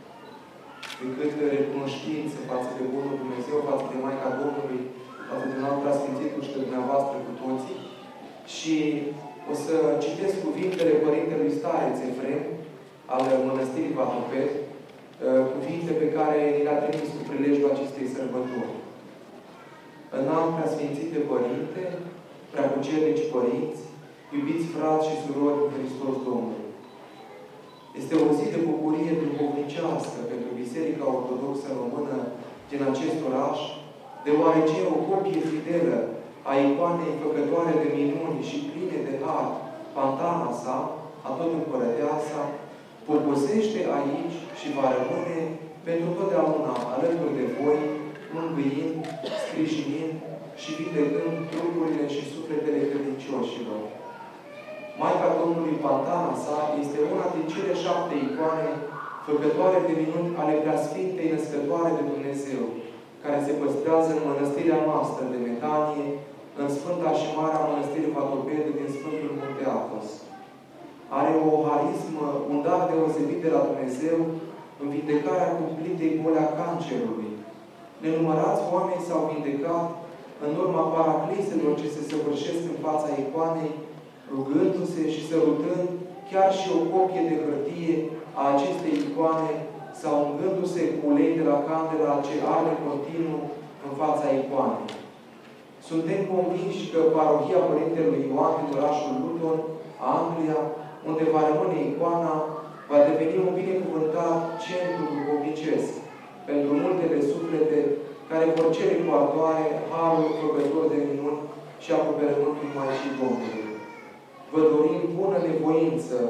decât recunoștință față de Bunul Dumnezeu, față de Maica Domnului, față de înalt preasfințitul și de dumneavoastră cu toții. Și o să citesc cuvintele Părintelui Stareț Efrem, al Mănăstirii Vatoped, cuvinte pe care le-a trimis cu prilejul acestei sărbători. Înalt preasfințite Părinte, preacucernici părinți, iubiți frați și surori în Hristos Domnul. Este o zi de bucurie duhovnicească pentru Biserica Ortodoxă Română din acest oraș, deoarece o copie fidelă a icoanei făcătoare de minuni și pline de har, Pantanasa, a tot împărăteasa, poposește aici și va rămâne pentru totdeauna alături de voi, mângâind, sprijinind și vindecând trupurile și sufletele credincioșilor. Maica Domnului Pantanasa este una din cele 7 icoane făcătoare de minuni ale Preasfintei Născătoare de Dumnezeu, care se păstrează în mănăstirea noastră de Metanie, în Sfânta și Marea Mănăstire Vatoped din Sfântul Munte Athos. Are o harismă, un dar deosebit de la Dumnezeu în vindecarea cumplitei boli a cancerului. Nenumărați oameni s-au vindecat în urma paracliselor ce se săvârșesc în fața icoanei, rugându-se și sărutând chiar și o copie de hârtie a acestei icoane sau ungându-se cu ulei de la candela ce arde continuu în fața icoanei. Suntem convinși că parohia Părintelui Ioan din orașul Luton, Anglia, unde va rămâne icoana, va deveni un binecuvântat centru duhovnicesc pentru multele suflete care vor cere cu ardoare harul făcător de minuni și acoperământul Maicii Domnului. Vă dorim bună nevoință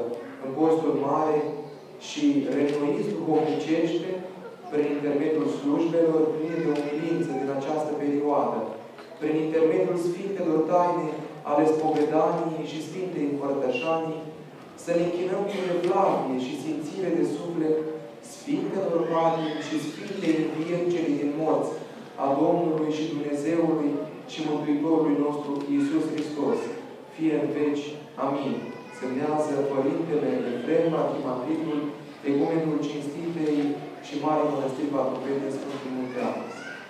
în postul mare și renuiți duhovnicește prin intermediul slujbelor pline de umilință din această perioadă, prin intermediul Sfintelor Taine ale spovedaniei și Sfintei Împărtășanii, să ne închinăm cu evlavie și simțire de suflet Sfintelor Patrii și Sfintei Învieri celei din morți, a Domnului și Dumnezeului și Mântuitorului nostru Iisus Hristos, fie în veci. Amin. Semnează Părintele Efrem Arhimatritul, egumenul cinstitei și Mare Mănăstiri Patropede Sfântul Munte Atos.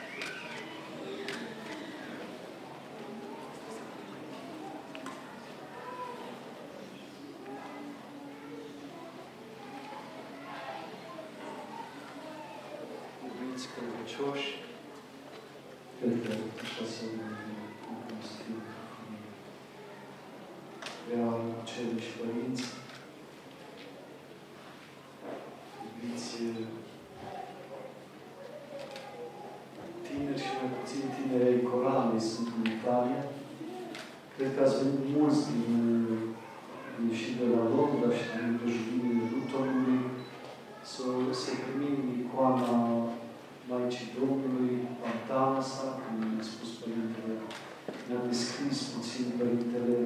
Iubiți credincioși, cred că așa să ne stiu prea celiși părinți, iubiți tineri și mai puțin tineri ai coralei sunt în Italia. Cred că ați venit mulți și de la Londra și din împrejurul Lutonului să primim icoana Maicii Domnului, Pantanasa, cum ne-a spus Părintele, ne-a descris puțin Părintele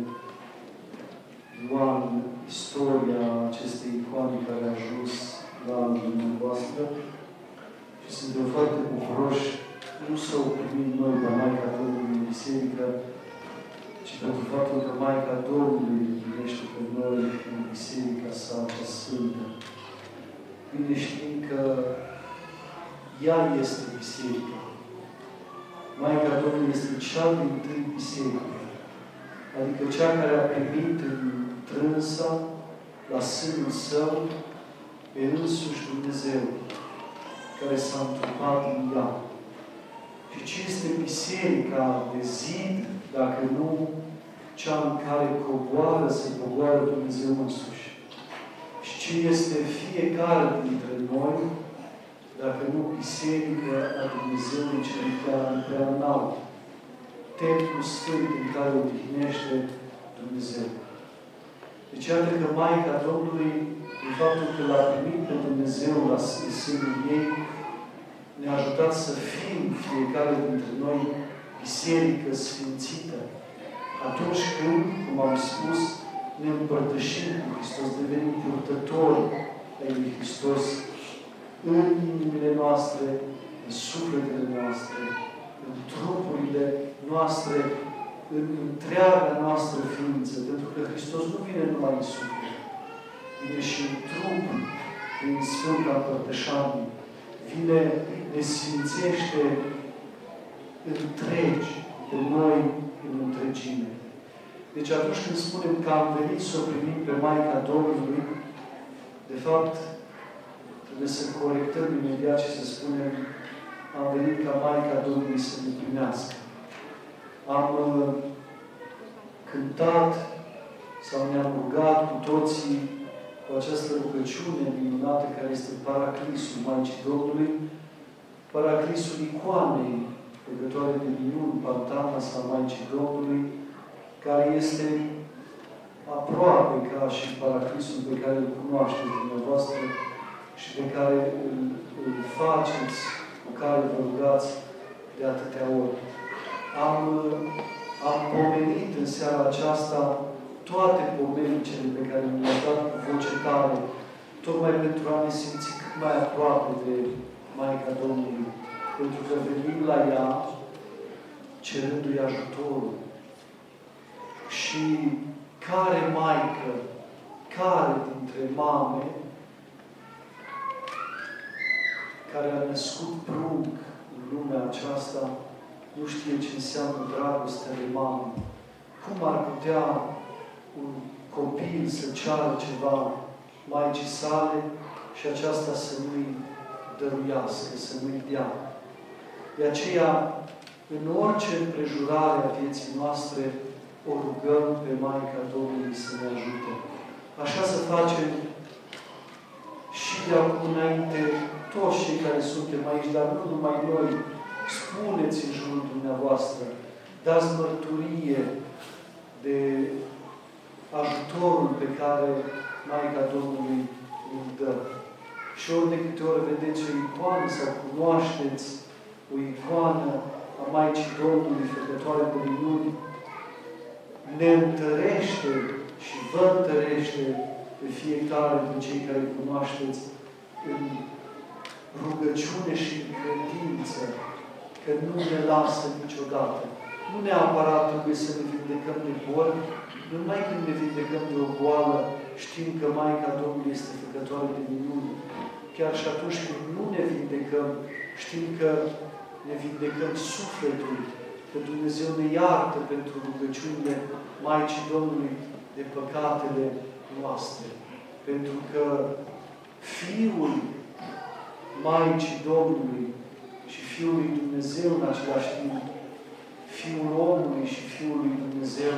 Ioan istoria acestei icoane care a ajuns la dumneavoastră și suntem foarte bucuroși nu să o primim noi pe Maica Domnului în biserică, ci pentru faptul că Maica Domnului primește pe noi în biserica sa cea sfântă. Bine știm că ea este biserica. Maica Domnului este cea din tâi biserică. Adică cea care a primit în trânsa, la sânul său, pe însuși Dumnezeu, care s-a întrupat în ea. Și ce este biserica de zid, dacă nu cea în care se coboară Dumnezeu însuși? Și ce este fiecare dintre noi, dacă nu biserica a Dumnezeului cel prea înalt, templul sfânt în care odihnește Dumnezeu. Deci iată că Maica Domnului, în faptul că l-a primit pe Dumnezeu la sânul ei, ne-a ajutat să fim fiecare dintre noi biserică sfințită. Atunci când, cum am spus, ne împărtășim cu Hristos, devenim purtători ai lui Hristos în inimile noastre, în sufletele noastre, în trupurile noastre, în întreaga noastră ființă. Pentru că Hristos nu vine numai în suflet, vine și în trup, prin Sfânta Împărtășanie. Vine, ne sfințește întregi pe noi în întregime. Deci atunci când spunem că am venit să o primim pe Maica Domnului, de fapt, trebuie să corectăm imediat și să spunem am venit ca Maica Domnului să ne primească. Am cântat sau ne-am rugat cu toții cu această rugăciune minunată care este Paraclisul Maicii Domnului, Paraclisul icoanei făcătoare de minuni, Pantanasa Maicii Domnului, care este aproape ca și Paraclisul pe care îl cunoașteți dumneavoastră și pe care îl faceți, cu care vă rugați de atâtea ori. Am pomenit în seara aceasta toate pomenicele pe care le-am dat cu voce tare, tocmai pentru a ne simți cât mai aproape de Maica Domnului. Pentru că venim la ea cerându-i ajutorul. Și care maică, care dintre mame care a născut prunc în lumea aceasta nu știe ce înseamnă dragostea de mamă? Cum ar putea un copil să ceară ceva Maicii sale și aceasta să nu-i dăruiască, să nu-i dea? De aceea, în orice împrejurare a vieții noastre, o rugăm pe Maica Domnului să ne ajute. Așa să facem și de acum înainte toți cei care suntem aici, dar nu numai noi. Spuneți în jurul dumneavoastră, dați mărturie de ajutorul pe care Maica Domnului îl dă. Și ori de câte ori vedeți o icoană sau cunoașteți o icoană a Maicii Domnului, făcătoare de minuni, ne întărește și vă întărește pe fiecare din cei care îi cunoașteți în rugăciune și în credință, că nu ne lasă niciodată. Nu neapărat trebuie să ne vindecăm de boli, numai când ne vindecăm de o boală, știm că Maica Domnului este făcătoare de minuni. Chiar și atunci când nu ne vindecăm, știm că ne vindecăm sufletul, că Dumnezeu ne iartă pentru rugăciunile Maicii Domnului de păcatele noastre. Pentru că Fiul Maicii Domnului și Fiul lui Dumnezeu în același timp, Fiul omului și Fiul lui Dumnezeu,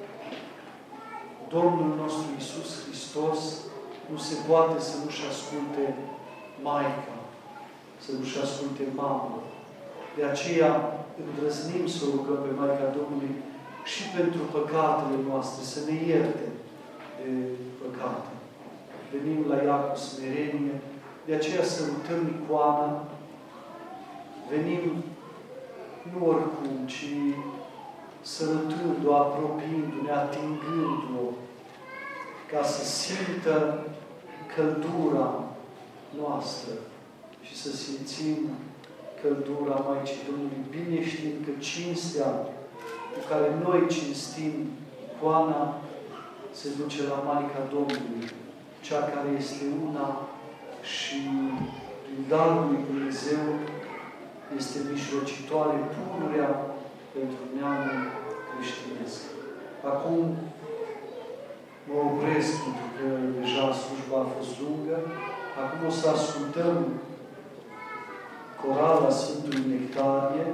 Domnul nostru Iisus Hristos, nu se poate să nu-și asculte Maica, să nu-și asculte mama. De aceea îndrăznim să rugăm pe Maica Domnului și pentru păcatele noastre, să ne ierte de păcate. Venim la ea cu smerenie, de aceea sărutăm icoana, venim nu oricum, ci sărutându-o, apropiindu-ne, atingându-o, ca să simtă căldura noastră și să simțim căldura Maicii Domnului, bine știind că cinstea cu care noi cinstim icoana se duce la Maica Domnului, cea care este una și prin darul lui Dumnezeu este mijlocitoare pururea pentru neamul creștinesc. Acum mă opresc pentru că deja slujba a fost lungă. Acum o să ascultăm corala Sfântului Nectarie,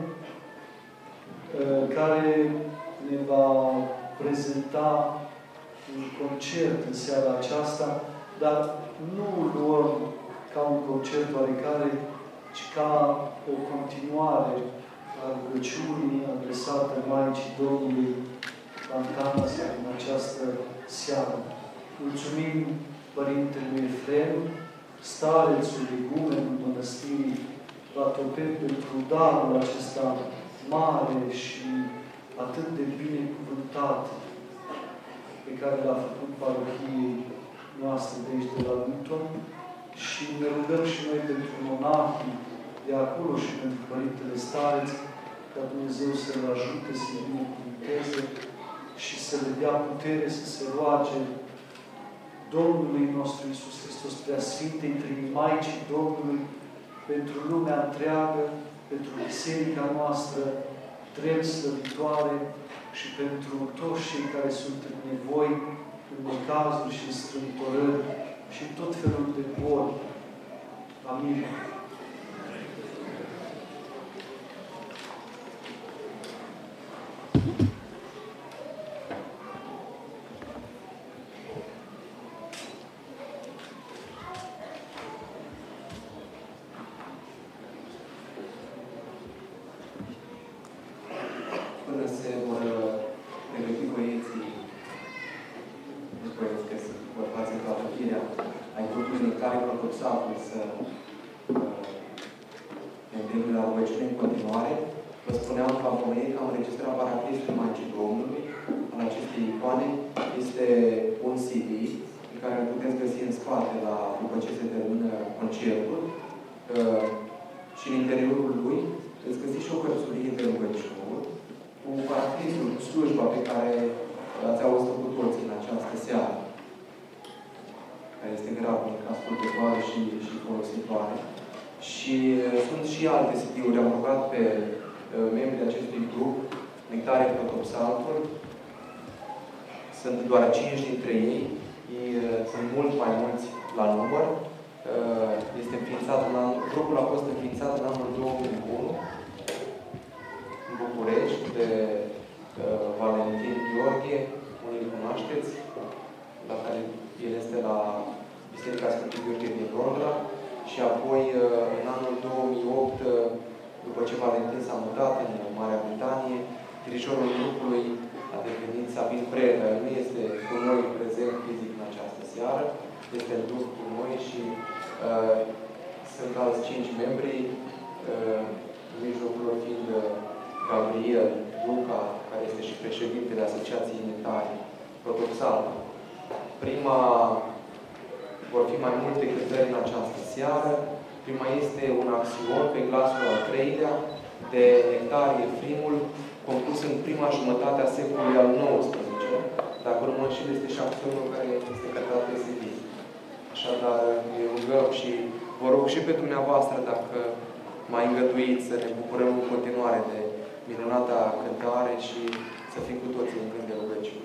care ne va prezenta un concert în seara aceasta, dar nu luăm ca un concert oarecare, ci ca o continuare a rugăciunii adresată Maicii Domnului Pantanas în această seară. Mulțumim Părintelui Efrem, starețul igumenul Mănăstirii Vatoped, pentru darul acesta mare și atât de binecuvântat pe care l-a făcut parohiei noastre de aici, de la Luton, și ne rugăm și noi pentru monahii de acolo și pentru Părintele Stareț, ca Dumnezeu să-l ajute, să-l binecuvânteze și să le dea putere să se roage Domnului nostru Iisus Hristos, Preasfintei Trăimii Maicii Domnului, pentru lumea întreagă, pentru biserica noastră drept slăvitoare și pentru toți cei care sunt în nevoi, în necazuri și în strâmtorări și în tot felul de boli. Amin. Până se vor pregăti băieții, că se vor face călătoria ai grupului Nectarie Protopsaltul să ne îndemne la rugăciune în continuare. Vă spuneam că am înregistrat Paraclisul Maicii Domnului al acestei icoane. Este un CD pe care îl puteți găsi în spate după ce se termină concertul. Și în interiorul lui veți găsi și o cărțulie de rugăciuni cu paraclisul, cu slujba pe care ați auzit cu toții în această seară, care este grabnic, ascultătoare și folositoare. Și sunt și alte CD-uri. Am rugat pe membrii acestui grup, Nectarie Protopsaltul. Sunt doar 5 dintre ei. Sunt mult mai mulți la număr. Este înființat grupul a fost înființat în anul 2001 în București, de Valentin Gheorghe, unii îl cunoașteți, la care el este la Biserica Sfântului Gheorghe din Londra, și apoi în anul 2008, după ce Valentin s-a mutat în Marea Britanie, dirijorul grupului a devenit Sabin Preda. Nu este cu noi prezent fizic în această seară, este în duh cu noi și sunt alți 5 membri, în mijlocul lor fiind Gabriel Luca, care este și președintele Asociației Unitare Protoxală. Vor fi mai multe cântări în această seară. Prima este un axion pe glasul al treilea de Nectarie Frimul, compus în prima jumătate a secolului al XIX-lea. Dacă urmăm și este și axionul care este cântat pe CD. Așadar, ne rugăm și vă rog și pe dumneavoastră, dacă mai îngăduiți, să ne bucurăm în continuare de minunata cântare și să fim cu toții în gând de rugăciune.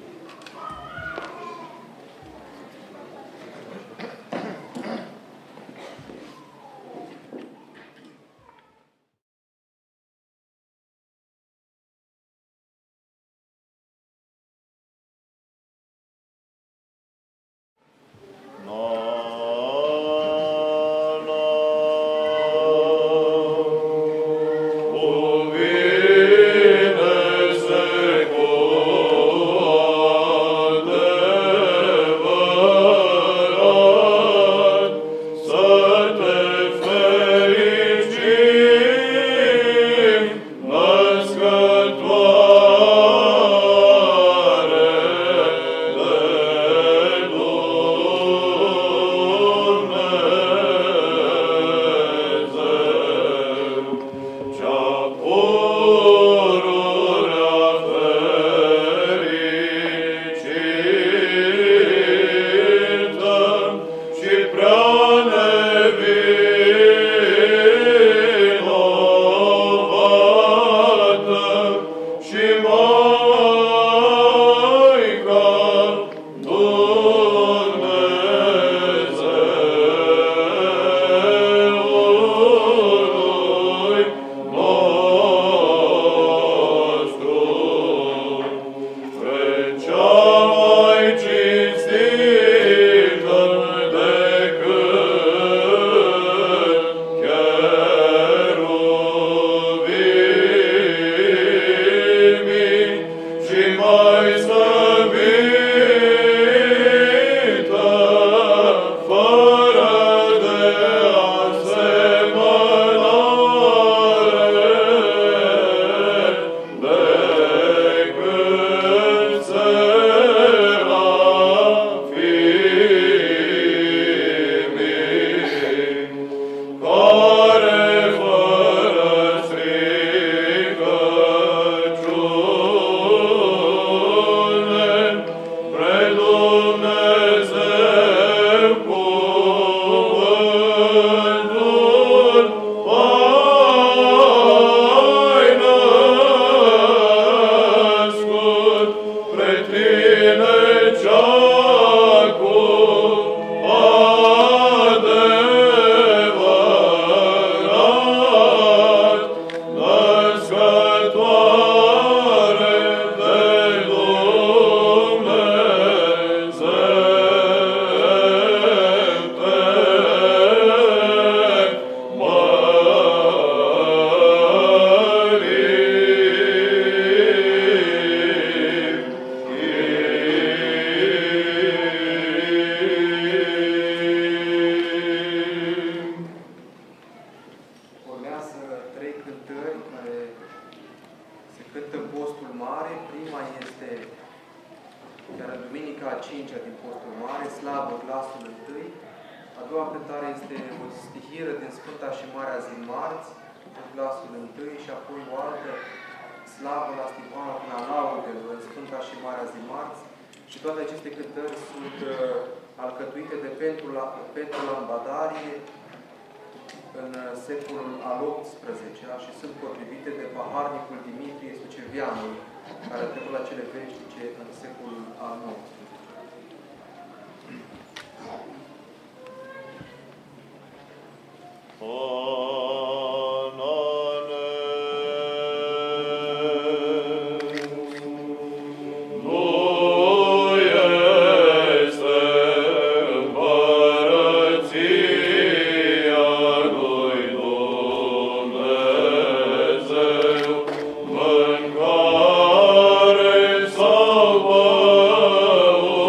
Mâncare sau băut,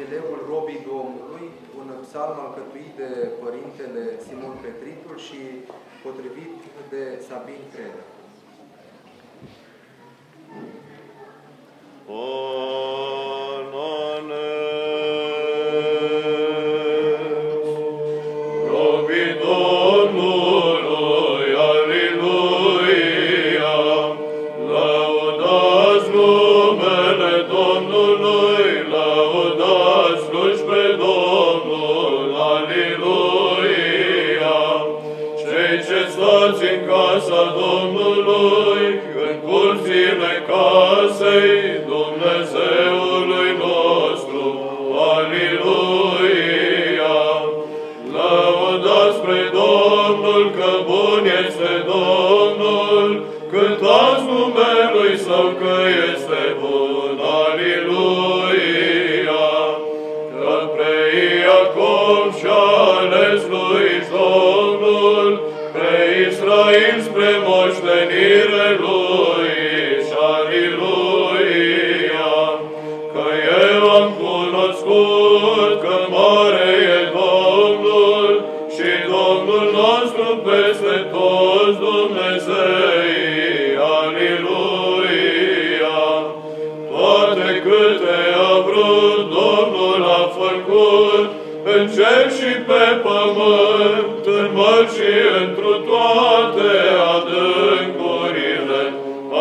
elevul robii Domnului, un psalm alcătuit de părintele Simon Petritul și potrivit de Sabin Creda. Robii Domnului, aleluia, lăudați numele Domnului, lăudați slujbe Domnul, aleluia. Cei ce stați în casa Domnului, în curțile casei Dumnezeului nostru, aleluia. Lăudați spre Domnul, că bun este Domnul, cântați numelui Său că este bun, aleluia. Că pre Iacov și-a ales lui Domnul, pre Israel spre moștenire lui, și aleluia. Că eu am cunoscut că mare e Domnul și Domnul nostru peste toți Dumnezei, aleluia. Toate câte a vrut Domnul a făcut, în cer și pe pământ, în mări și întru toate adâncurile,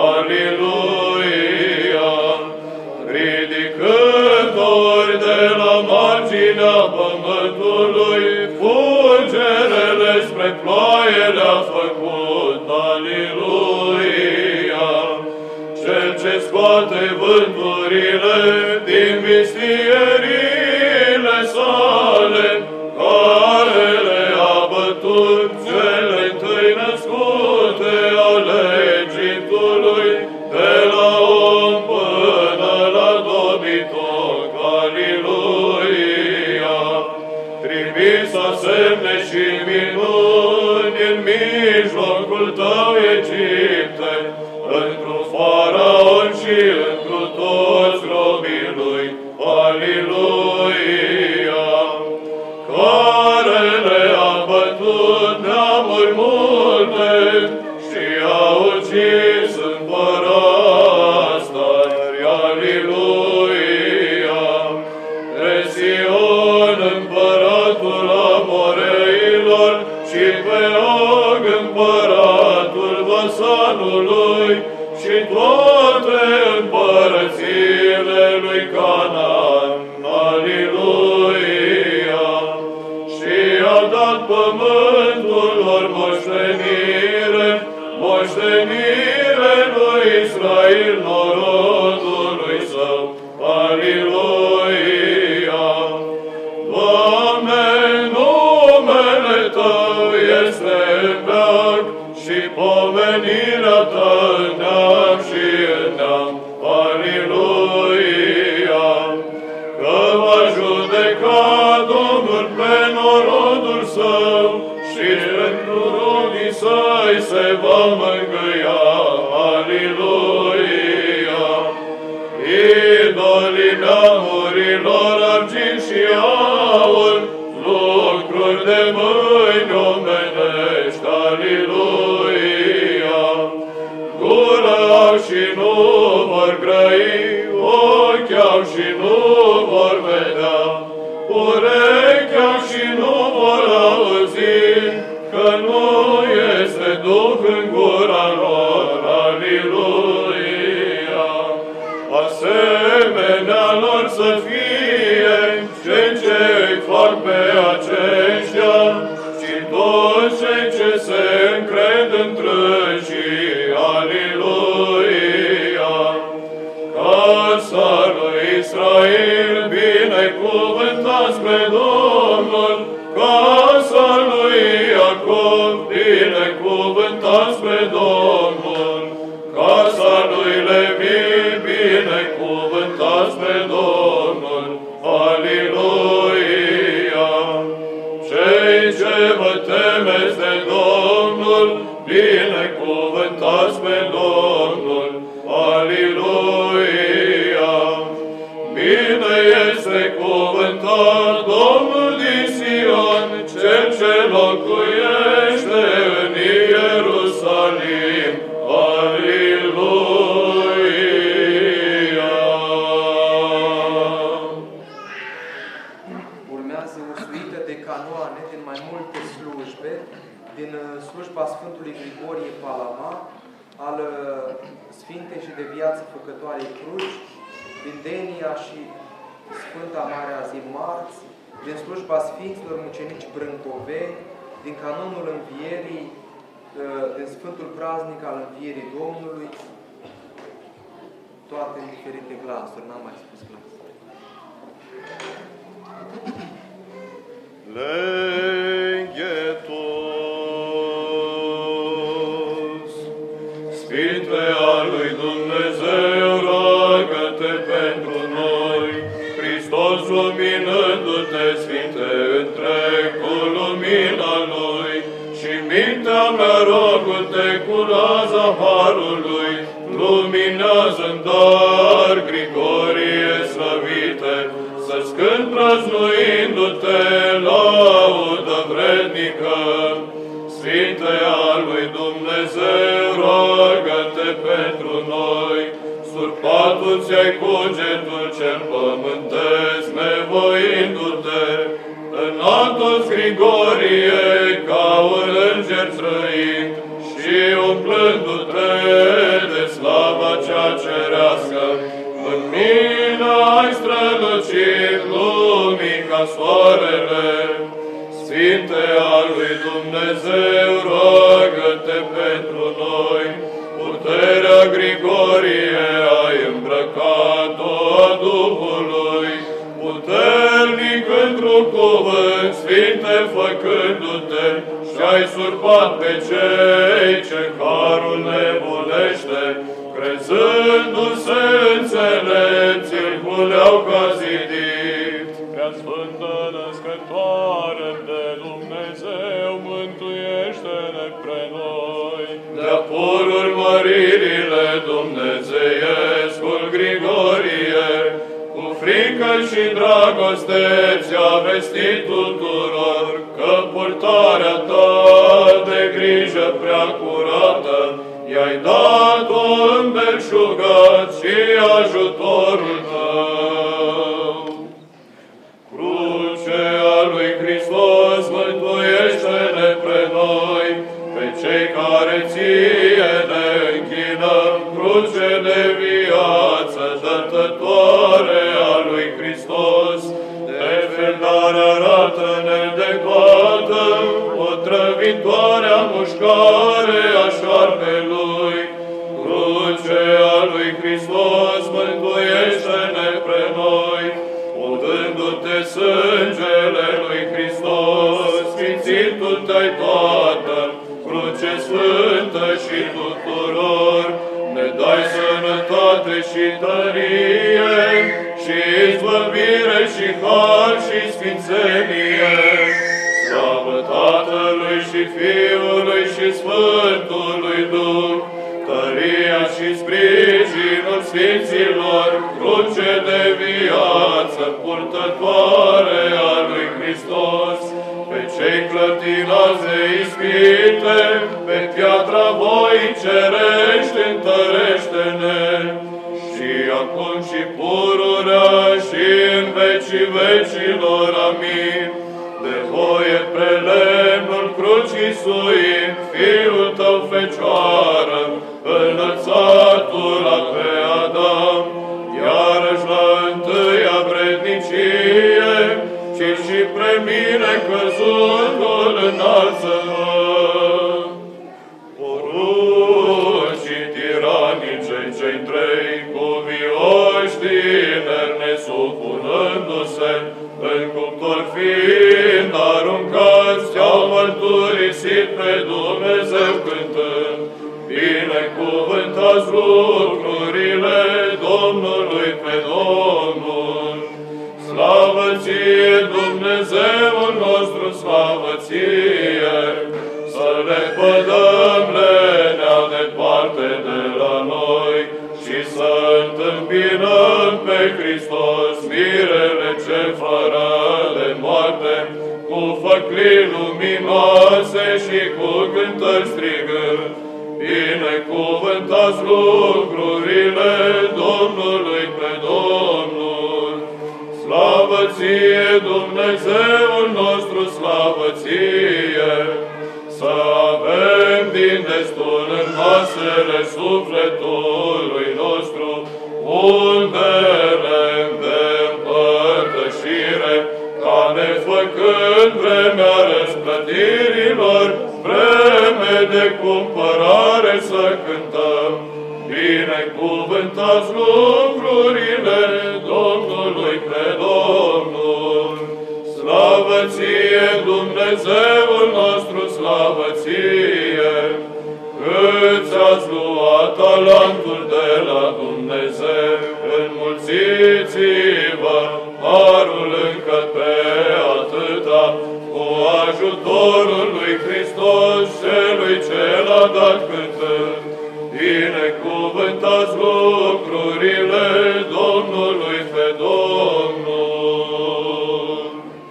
aleluia. Ridicând ori de la marginea pământului, fulgerele spre ploaie le-a făcut, aleluia. Cel ce scoate vânturile din vistierile sale, care le-a bătut cele întâi născute ale Egiptului, de la om până la dobitoc, aleluia. Trimis-a semne și minuni în mijlocul tău, Egipte, într-un faraon și într-un toți robii lui, aleluia. Care le-a bătut neamuri multe și a ucis împărați tari, aleluia. Pe Sion împăratul Amoreilor și pe Og împăratul Basanului și toate împărățiile lui Canaan, aleluia. Și a dat pământul lor moștenire, moștenire lui Israel, norodului său, aleluia. Doamne, numele Tău este în veac și pomenirea Ta în neam și în neam, aleluia. Că va judeca Domnul pe norodul Său și pentru rodii Săi se va mângâia, aleluia. Idolii neamurilor, argint și aur, lucruri de mâini omenești, aleluia. Gură au și nu vor grăi, ochi au și nu vor vedea, urechi au și nu vor auzi, că nu este Duh în gura lor, aleluia. Asemenea lor să fie cei ce îi fac pe aceștia și toți cei ce se încred întrânsii, aleluia. Casa lui Israel, binecuvântați pe Domnul, casa lui Iacov, binecuvântați pe Domnul, casa lui Levi, binecuvântați pe Domnul, aleluia. Cei ce vă temeți de Domnul, binecuvântați pe Domnul, aleluia. Bine este cuvântul Domnul din Sion, Cel ce locuiește în Ierusalim. Aleluia! Urmează o suită de canoane din mai multe slujbe, din slujba Sfântului Grigorie Palama, al Sfintei și de Viață Făcătoarei Cruci, din Denia și Sfânta Marea Zi Marți, din slujba Sfinților Mucenici Brâncoveni, din canonul Învierii, din Sfântul Praznic al Învierii Domnului, toate în diferite glasuri, n-am mai spus glasuri. Leghetos. Sfinte al lui Dumnezeu, roagă-te pentru noi. Hristos, luminându-te, Sfinte, întreg cu lumina Lui, și mintea mea, rogă-te, cu raza harului, luminează-mi dar, Grigorie slăvite, să-ți cânt prăznuindu-te laudă vrednică. Sfinte al lui Dumnezeu, roagă-te pentru noi. Surpatul ți-ai cugetul cel pământesc, nevoindu-te. Înaltul Grigorie, ca un înger străin, și umplându-te de slava cea cerească, în mine ai strălucit lumii ca soarele. Sfinte al lui Dumnezeu, roagă-te pentru noi. Puterea Grigorie ai îmbrăcat-o a Duhului, puternic într-un cuvânt, Sfinte, făcându-te, și-ai surpat pe cei ce harul nebunește, crezându-se înțelepți, îl puneau ca zidit. Prea Sfântă Născătoare de Dumnezeu, mântuiește-ne pre noi. De-a purul măririle dumnezeiescul Grigorie, cu frică și dragoste ți-a vestit tuturor că purtarea ta de grijă prea curată i-ai dat-o îmbelșugat și ajutorul tău. Cruce a lui Hristos, mântuiește-ne pre noi, pe cei care ție ne închinăm. Cruce de viață, dătătoare a lui Hristos, de feldare arată-ne de toată, otrăvitoarea mușcare a șarpelui. Cruce a lui Hristos, mântuiește-ne pre noi, udându-te sângele lui Hristos, sfințindu-te-ai toată, cruce sfântă și tuturor, ne dai sănătate și tărie, și izbăvire și har și sfințenie. Slavă Tatălui și Fiului și Sfântului Duh, tăria și sprijinul Sfinților, cruce de viață purtătoare a lui Hristos, pe cei clătinați de ispite, pe piatra voii cerești, întărește-ne, și acum și pururea și în vecii vecilor. Amin. De voie pre lemnul crucii suit, Fiul tău, Fecioară, înălțatul la pe Adam, iarăși la întâia vrednicie, ci și pre mine căzutul înalță-mă. Porucii tiranice cei trei, cuvioși tineri nesupunându-se, în cuptor fiind aruncați, ți-au mărturisit pe Dumnezeu cântând. Binecuvântați lucrurile Domnului pe Domnul. Slavă ție, Dumnezeul nostru, slavă ție! Să le pădăm lenea departe de la noi și să întâmpinăm pe Hristos mirele ce fără de moarte, cu făclii luminoase și cu cântări strigând, binecuvântați lucrurile Domnului pe Domnul. Slavă ție, Dumnezeul nostru, slavă ție! Să avem din destul în masele sufletului nostru, undele de împărtășire, ca nefăcând vremea răsplătirilor, vreme de cumpărare să cântăm. Binecuvântați lucrurile Domnului pe Domnul. Slavă ție, Dumnezeul nostru, slavă ție! Îți-ați luat talentul de la Dumnezeu, înmulțiți-vă harul încă pe atâta, cu ajutorul lui Hristos, celui ce l-a dat cântând. Binecuvântați lucrurile Domnului pe Domnul.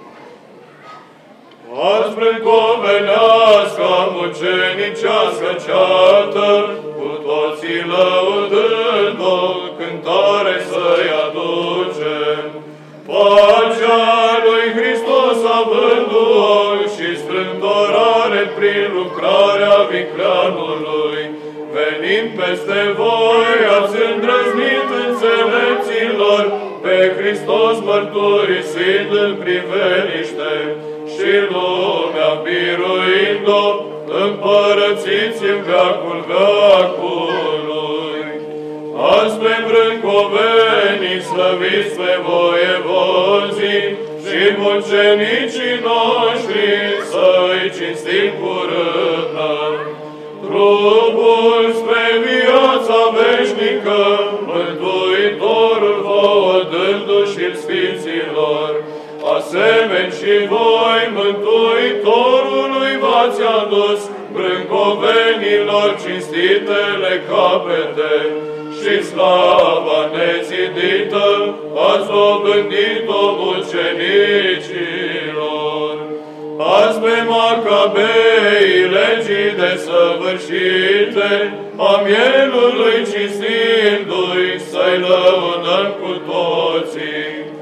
Azi brâncovenească, mucenicească ceată, cu toții lăudând-o, cântare să-i aducem. Pacea lui Hristos avându-o și strâmtorare prin lucrarea vicleanului, venind peste voi, ați îndrăznit înțelepților, pe Hristos mărturisind în priveliște, și lumea biruind-o, împărățiți în veacul veacului. Azi pe brâncovenii slăviți pe voievozii și mucenicii noștri, să-i cinstim cu râvnă. Drumul spre viața veșnică, Mântuitorul vouă dându-și-l Sfinților. Asemeni și voi, Mântuitorului v-ați adus, brâncovenilor cinstitele capete, și slava nezidită ați dobândit-o mucenicilor. Azi pe Macabei legii desăvârșite, a mielului cinstindu-i, să-i lăudăm cu toții.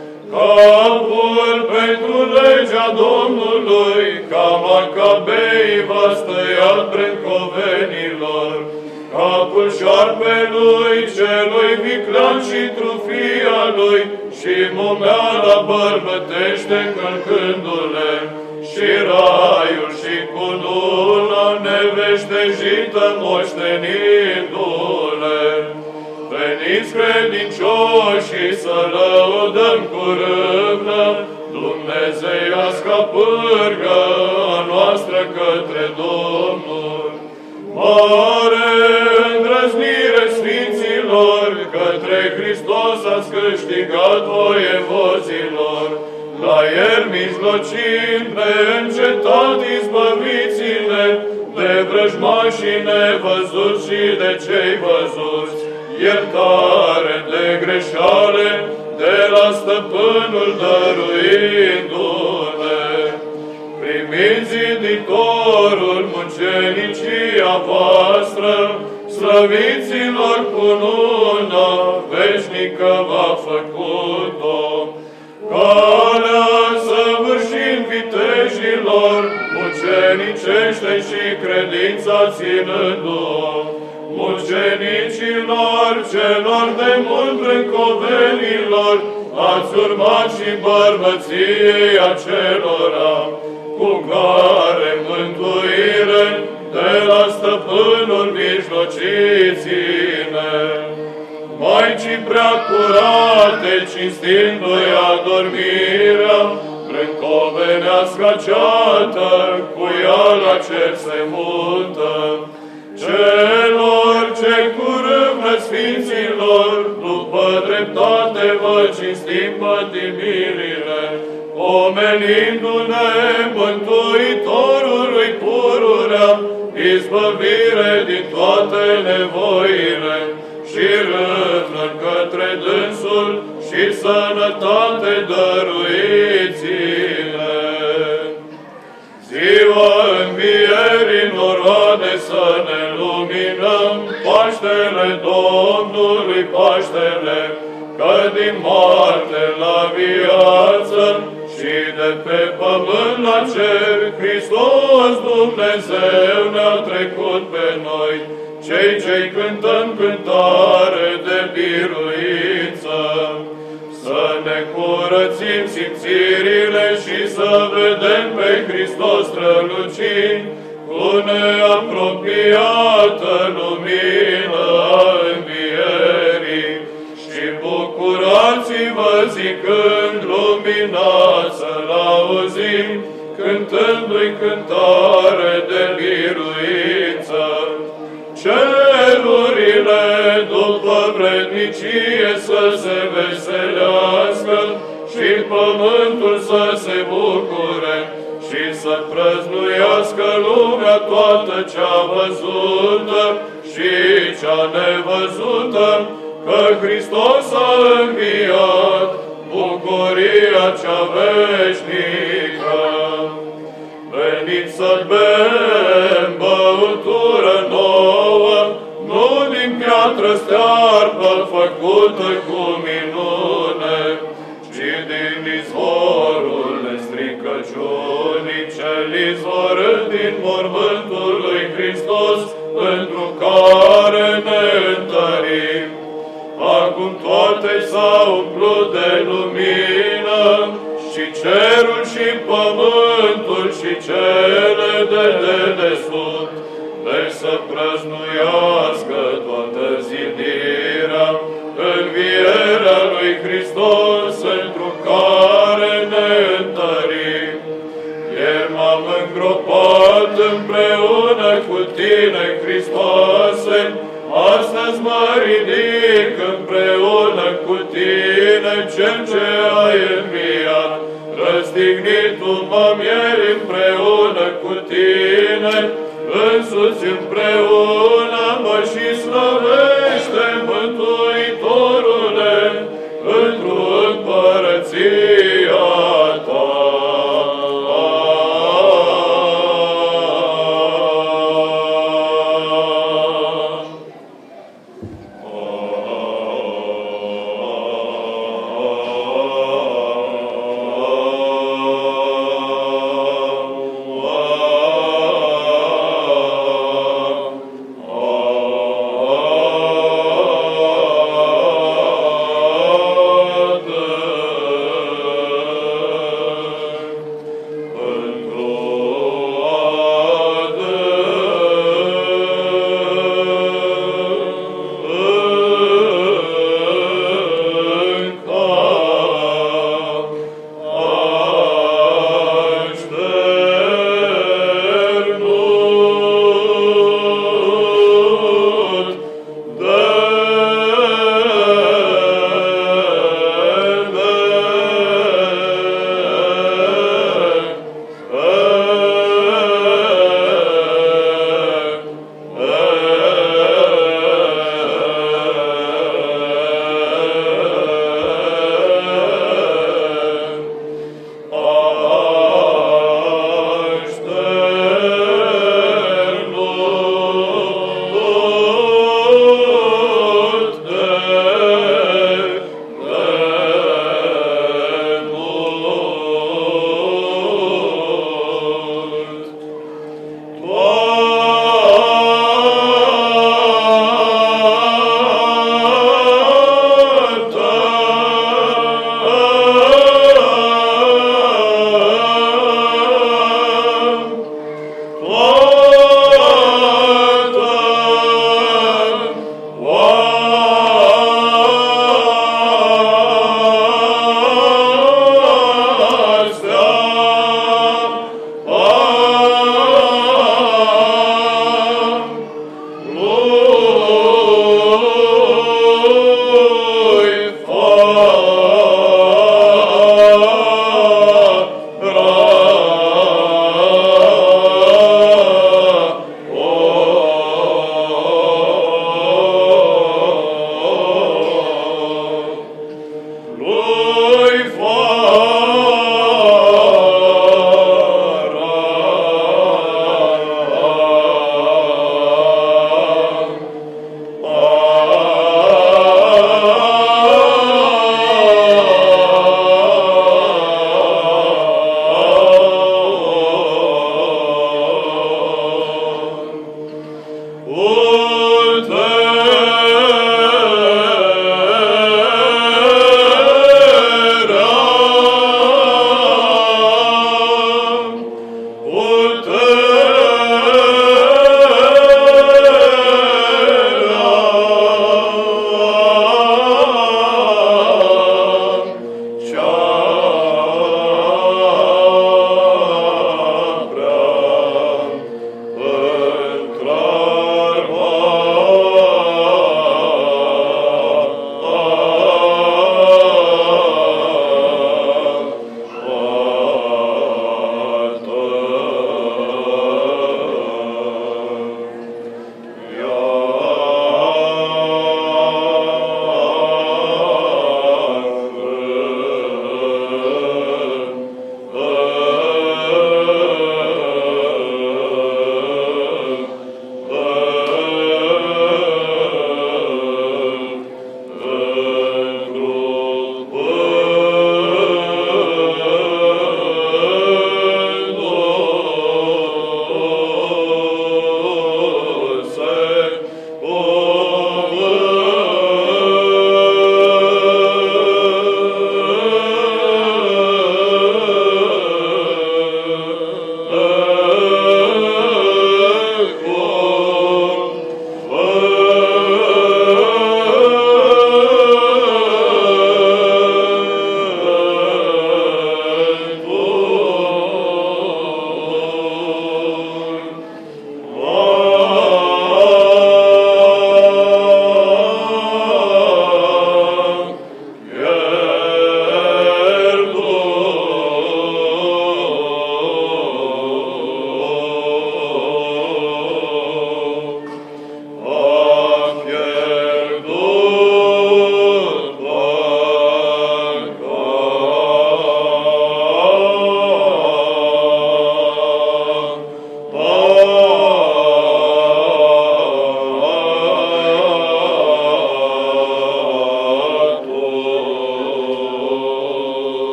Capul pentru legea Domnului, ca Macabei v-a stăiat brâncovenilor. Capul șarpelui, celui viclean și trufia lui, și mumeala bărbătește încălcându-le, și raiul și cununa neveștejită moștenindu-le. Veniți credincioși să lăudăm cu râvnă dumnezeiasca pârgă a noastră către Domnul. Mare îndrăznire Sfinților, către Hristos ați câștigat voievozilor. La El mijlocind neîncetat izbăviți-ne de vrăjmașii nevăzuți și de cei văzuți. Iertare de greșeale de la Stăpânul dăruindu-ne. Primiți ziditorul mucenicia voastră, slăviților cununa veșnică v-a făcut-o. Calea săvârșind vitejilor, mucenicește și credința ținându-o. Mucenicilor, celor de mult brâncovenilor, ați urmat și bărbăției acelora, cu care mântuire de la Stăpânul mijlociți-ne. Maicii prea curate, cinstindu-i adormirea, brâncovenească ceată, cu ea la cer se mută. Celor ce cu râvnă Sfinților, după dreptate vă cinstim pătimirile, omenindu-ne Mântuitorului pururea, izbăvire din toate nevoile, și râvnă către dânsul și și sănătate dăruiți-le. Ziua învierii noroade să ne luminăm, Paștele Domnului, Paștele, că din moarte la viață și de pe pământ la cer, Hristos Dumnezeu ne-a trecut pe noi, cei cântăm cântare de biruință. Să ne curățim simțirile și să vedem pe Hristos strălucind cu neapropiată lumină a învierii. Și bucurați-vă zicând luminat să-L auzim, cântându-i cântare de biruință. Cerurile după vrednicie să se veselească și pământul să se bucure și să prăznuiască lumea toată cea văzută și cea nevăzută, că Hristos a înviat, bucuria cea veșnică. Veniți să bem băutură nouă, nu din piatră stearpă făcută cu minune, ci din izvorul nestricăciunii, cel izvorât din mormântul lui Hristos, pentru care ne întărim. Acum toate s-au umplut de lumină, și cerul și pământul și cele de dedesubt, deci să prăznuiască toată zidirea, învierea lui Hristos, pentru care ne întărim. Ieri m-am îngropat împreună cu tine, Hristoase, astăzi mă ridic împreună cu tine, cel ce ai înviat. Răstignitul mă-mi ieri împreună cu tine, însuți împreună mă și slăvește, Mântuitorule, într-o împărăția ta.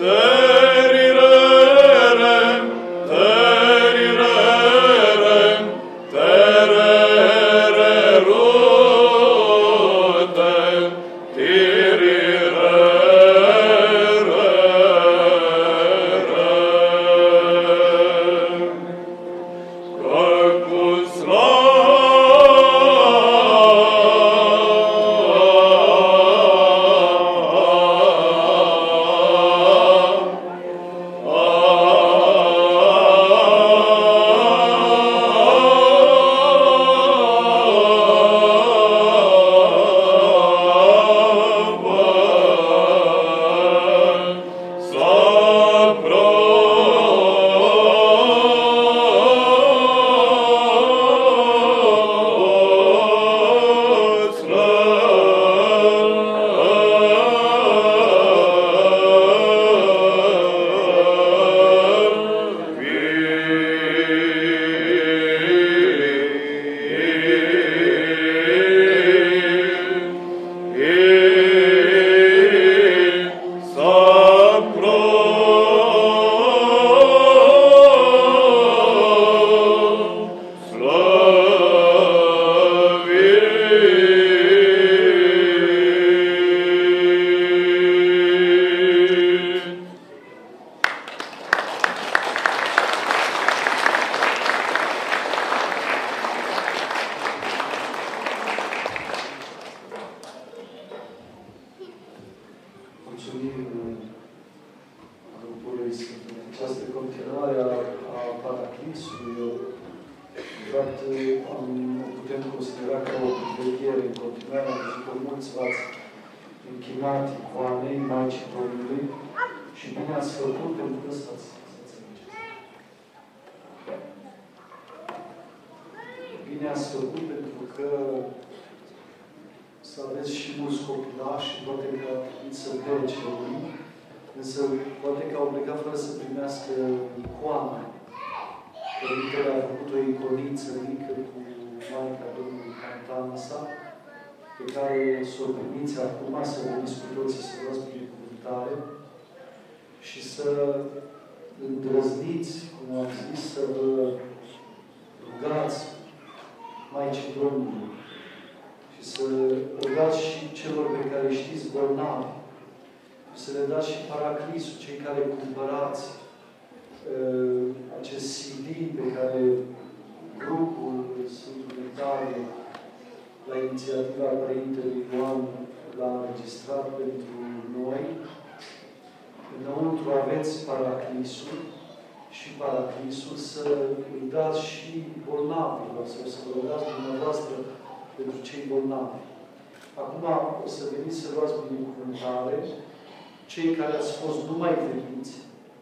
Cei care ați fost numai veniți,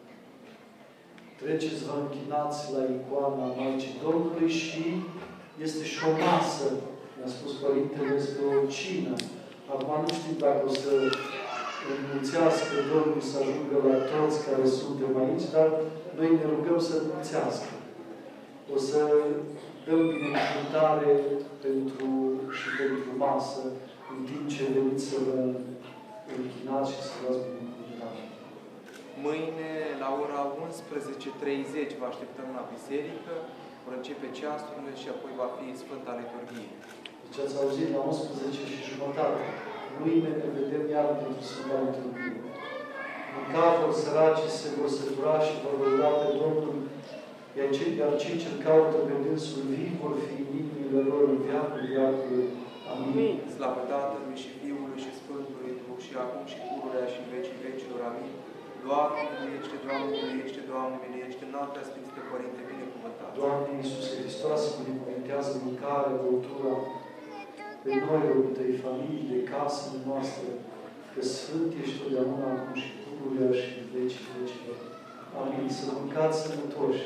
treceți-vă închinați la icoana Maicii Domnului și este și o masă, mi-a spus Părintele, este o cină. Acum nu știu dacă o să înmulțească Domnul să ajungă la toți care suntem aici, dar noi ne rugăm să înmulțească. O să dăm binecuvântare și pentru masă, în timp ce veniți să vă închinați și să luați binecuvântare. Mâine, la ora 11:30, vă așteptăm la biserică, vor începe ceasurile și apoi va fi Sfânta Liturghie. Deci ați auzit la 11:30. Mâine ne vedem iar pentru Sfânta Liturghie. În capul săracii se vor sătura și vor ruga pe Domnul, iar cei ce-L caută pe Dânsul vii vor fi în inimile lor în veacul viacului. Amin. Slavă Tatălui și Fiului și Sfântului Duh și acum și pururea și în vecii vecilor. Amin. Doamne miluiește, Doamne miluiește, Doamne miluiește, înaltă Sfinte Părinte, binecuvântat. Doamne Iisuse Hristos, binecuvintează mâncarea, băutura, pe noi, robii Tăi, familiile, casele noastre, că Sfânt ești totdeauna acum și pururea și în vecii vecilor. Amin. Să mâncați sănătoși.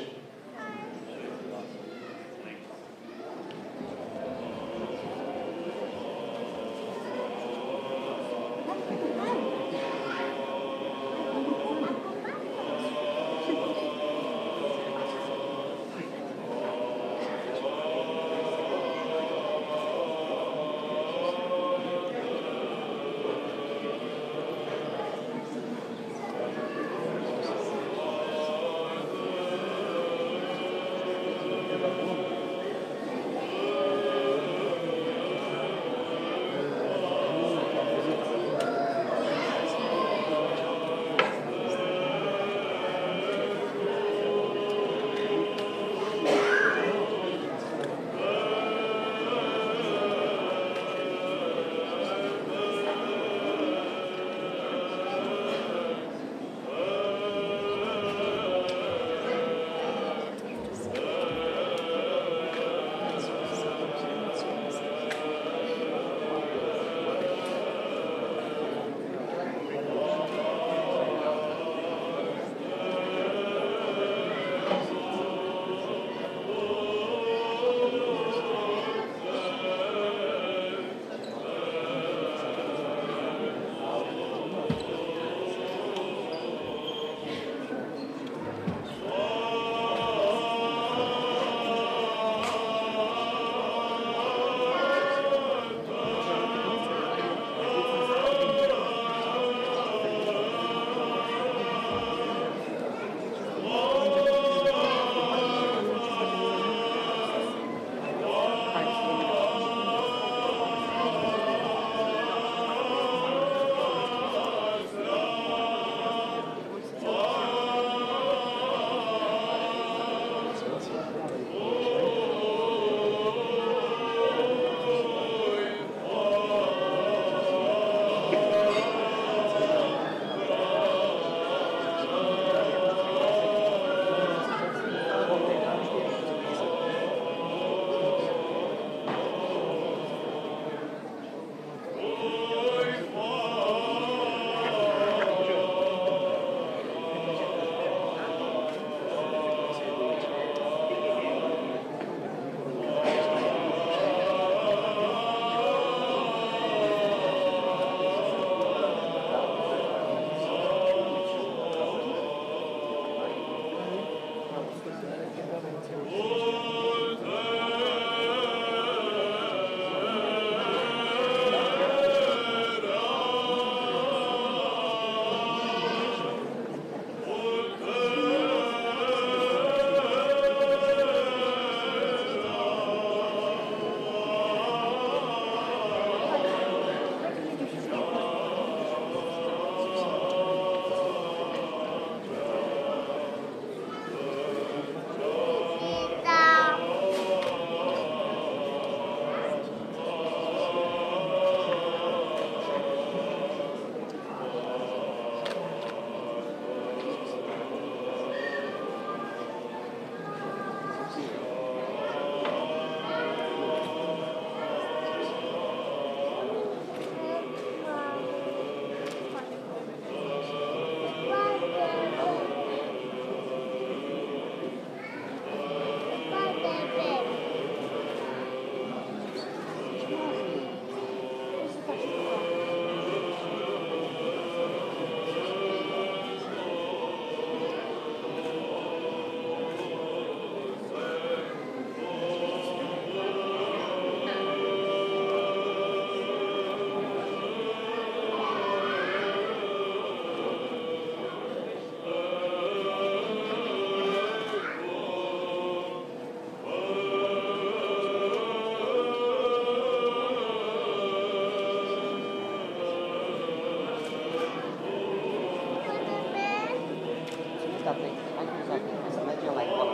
Să mergem la icoană.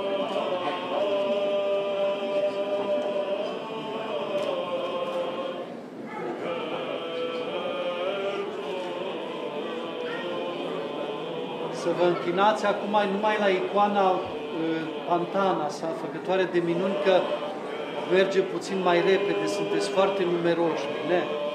Să vă închinați acum numai la icoana Pantana, sa făcătoare de minuni, că merge puțin mai repede, sunteți foarte numeroși. Bine?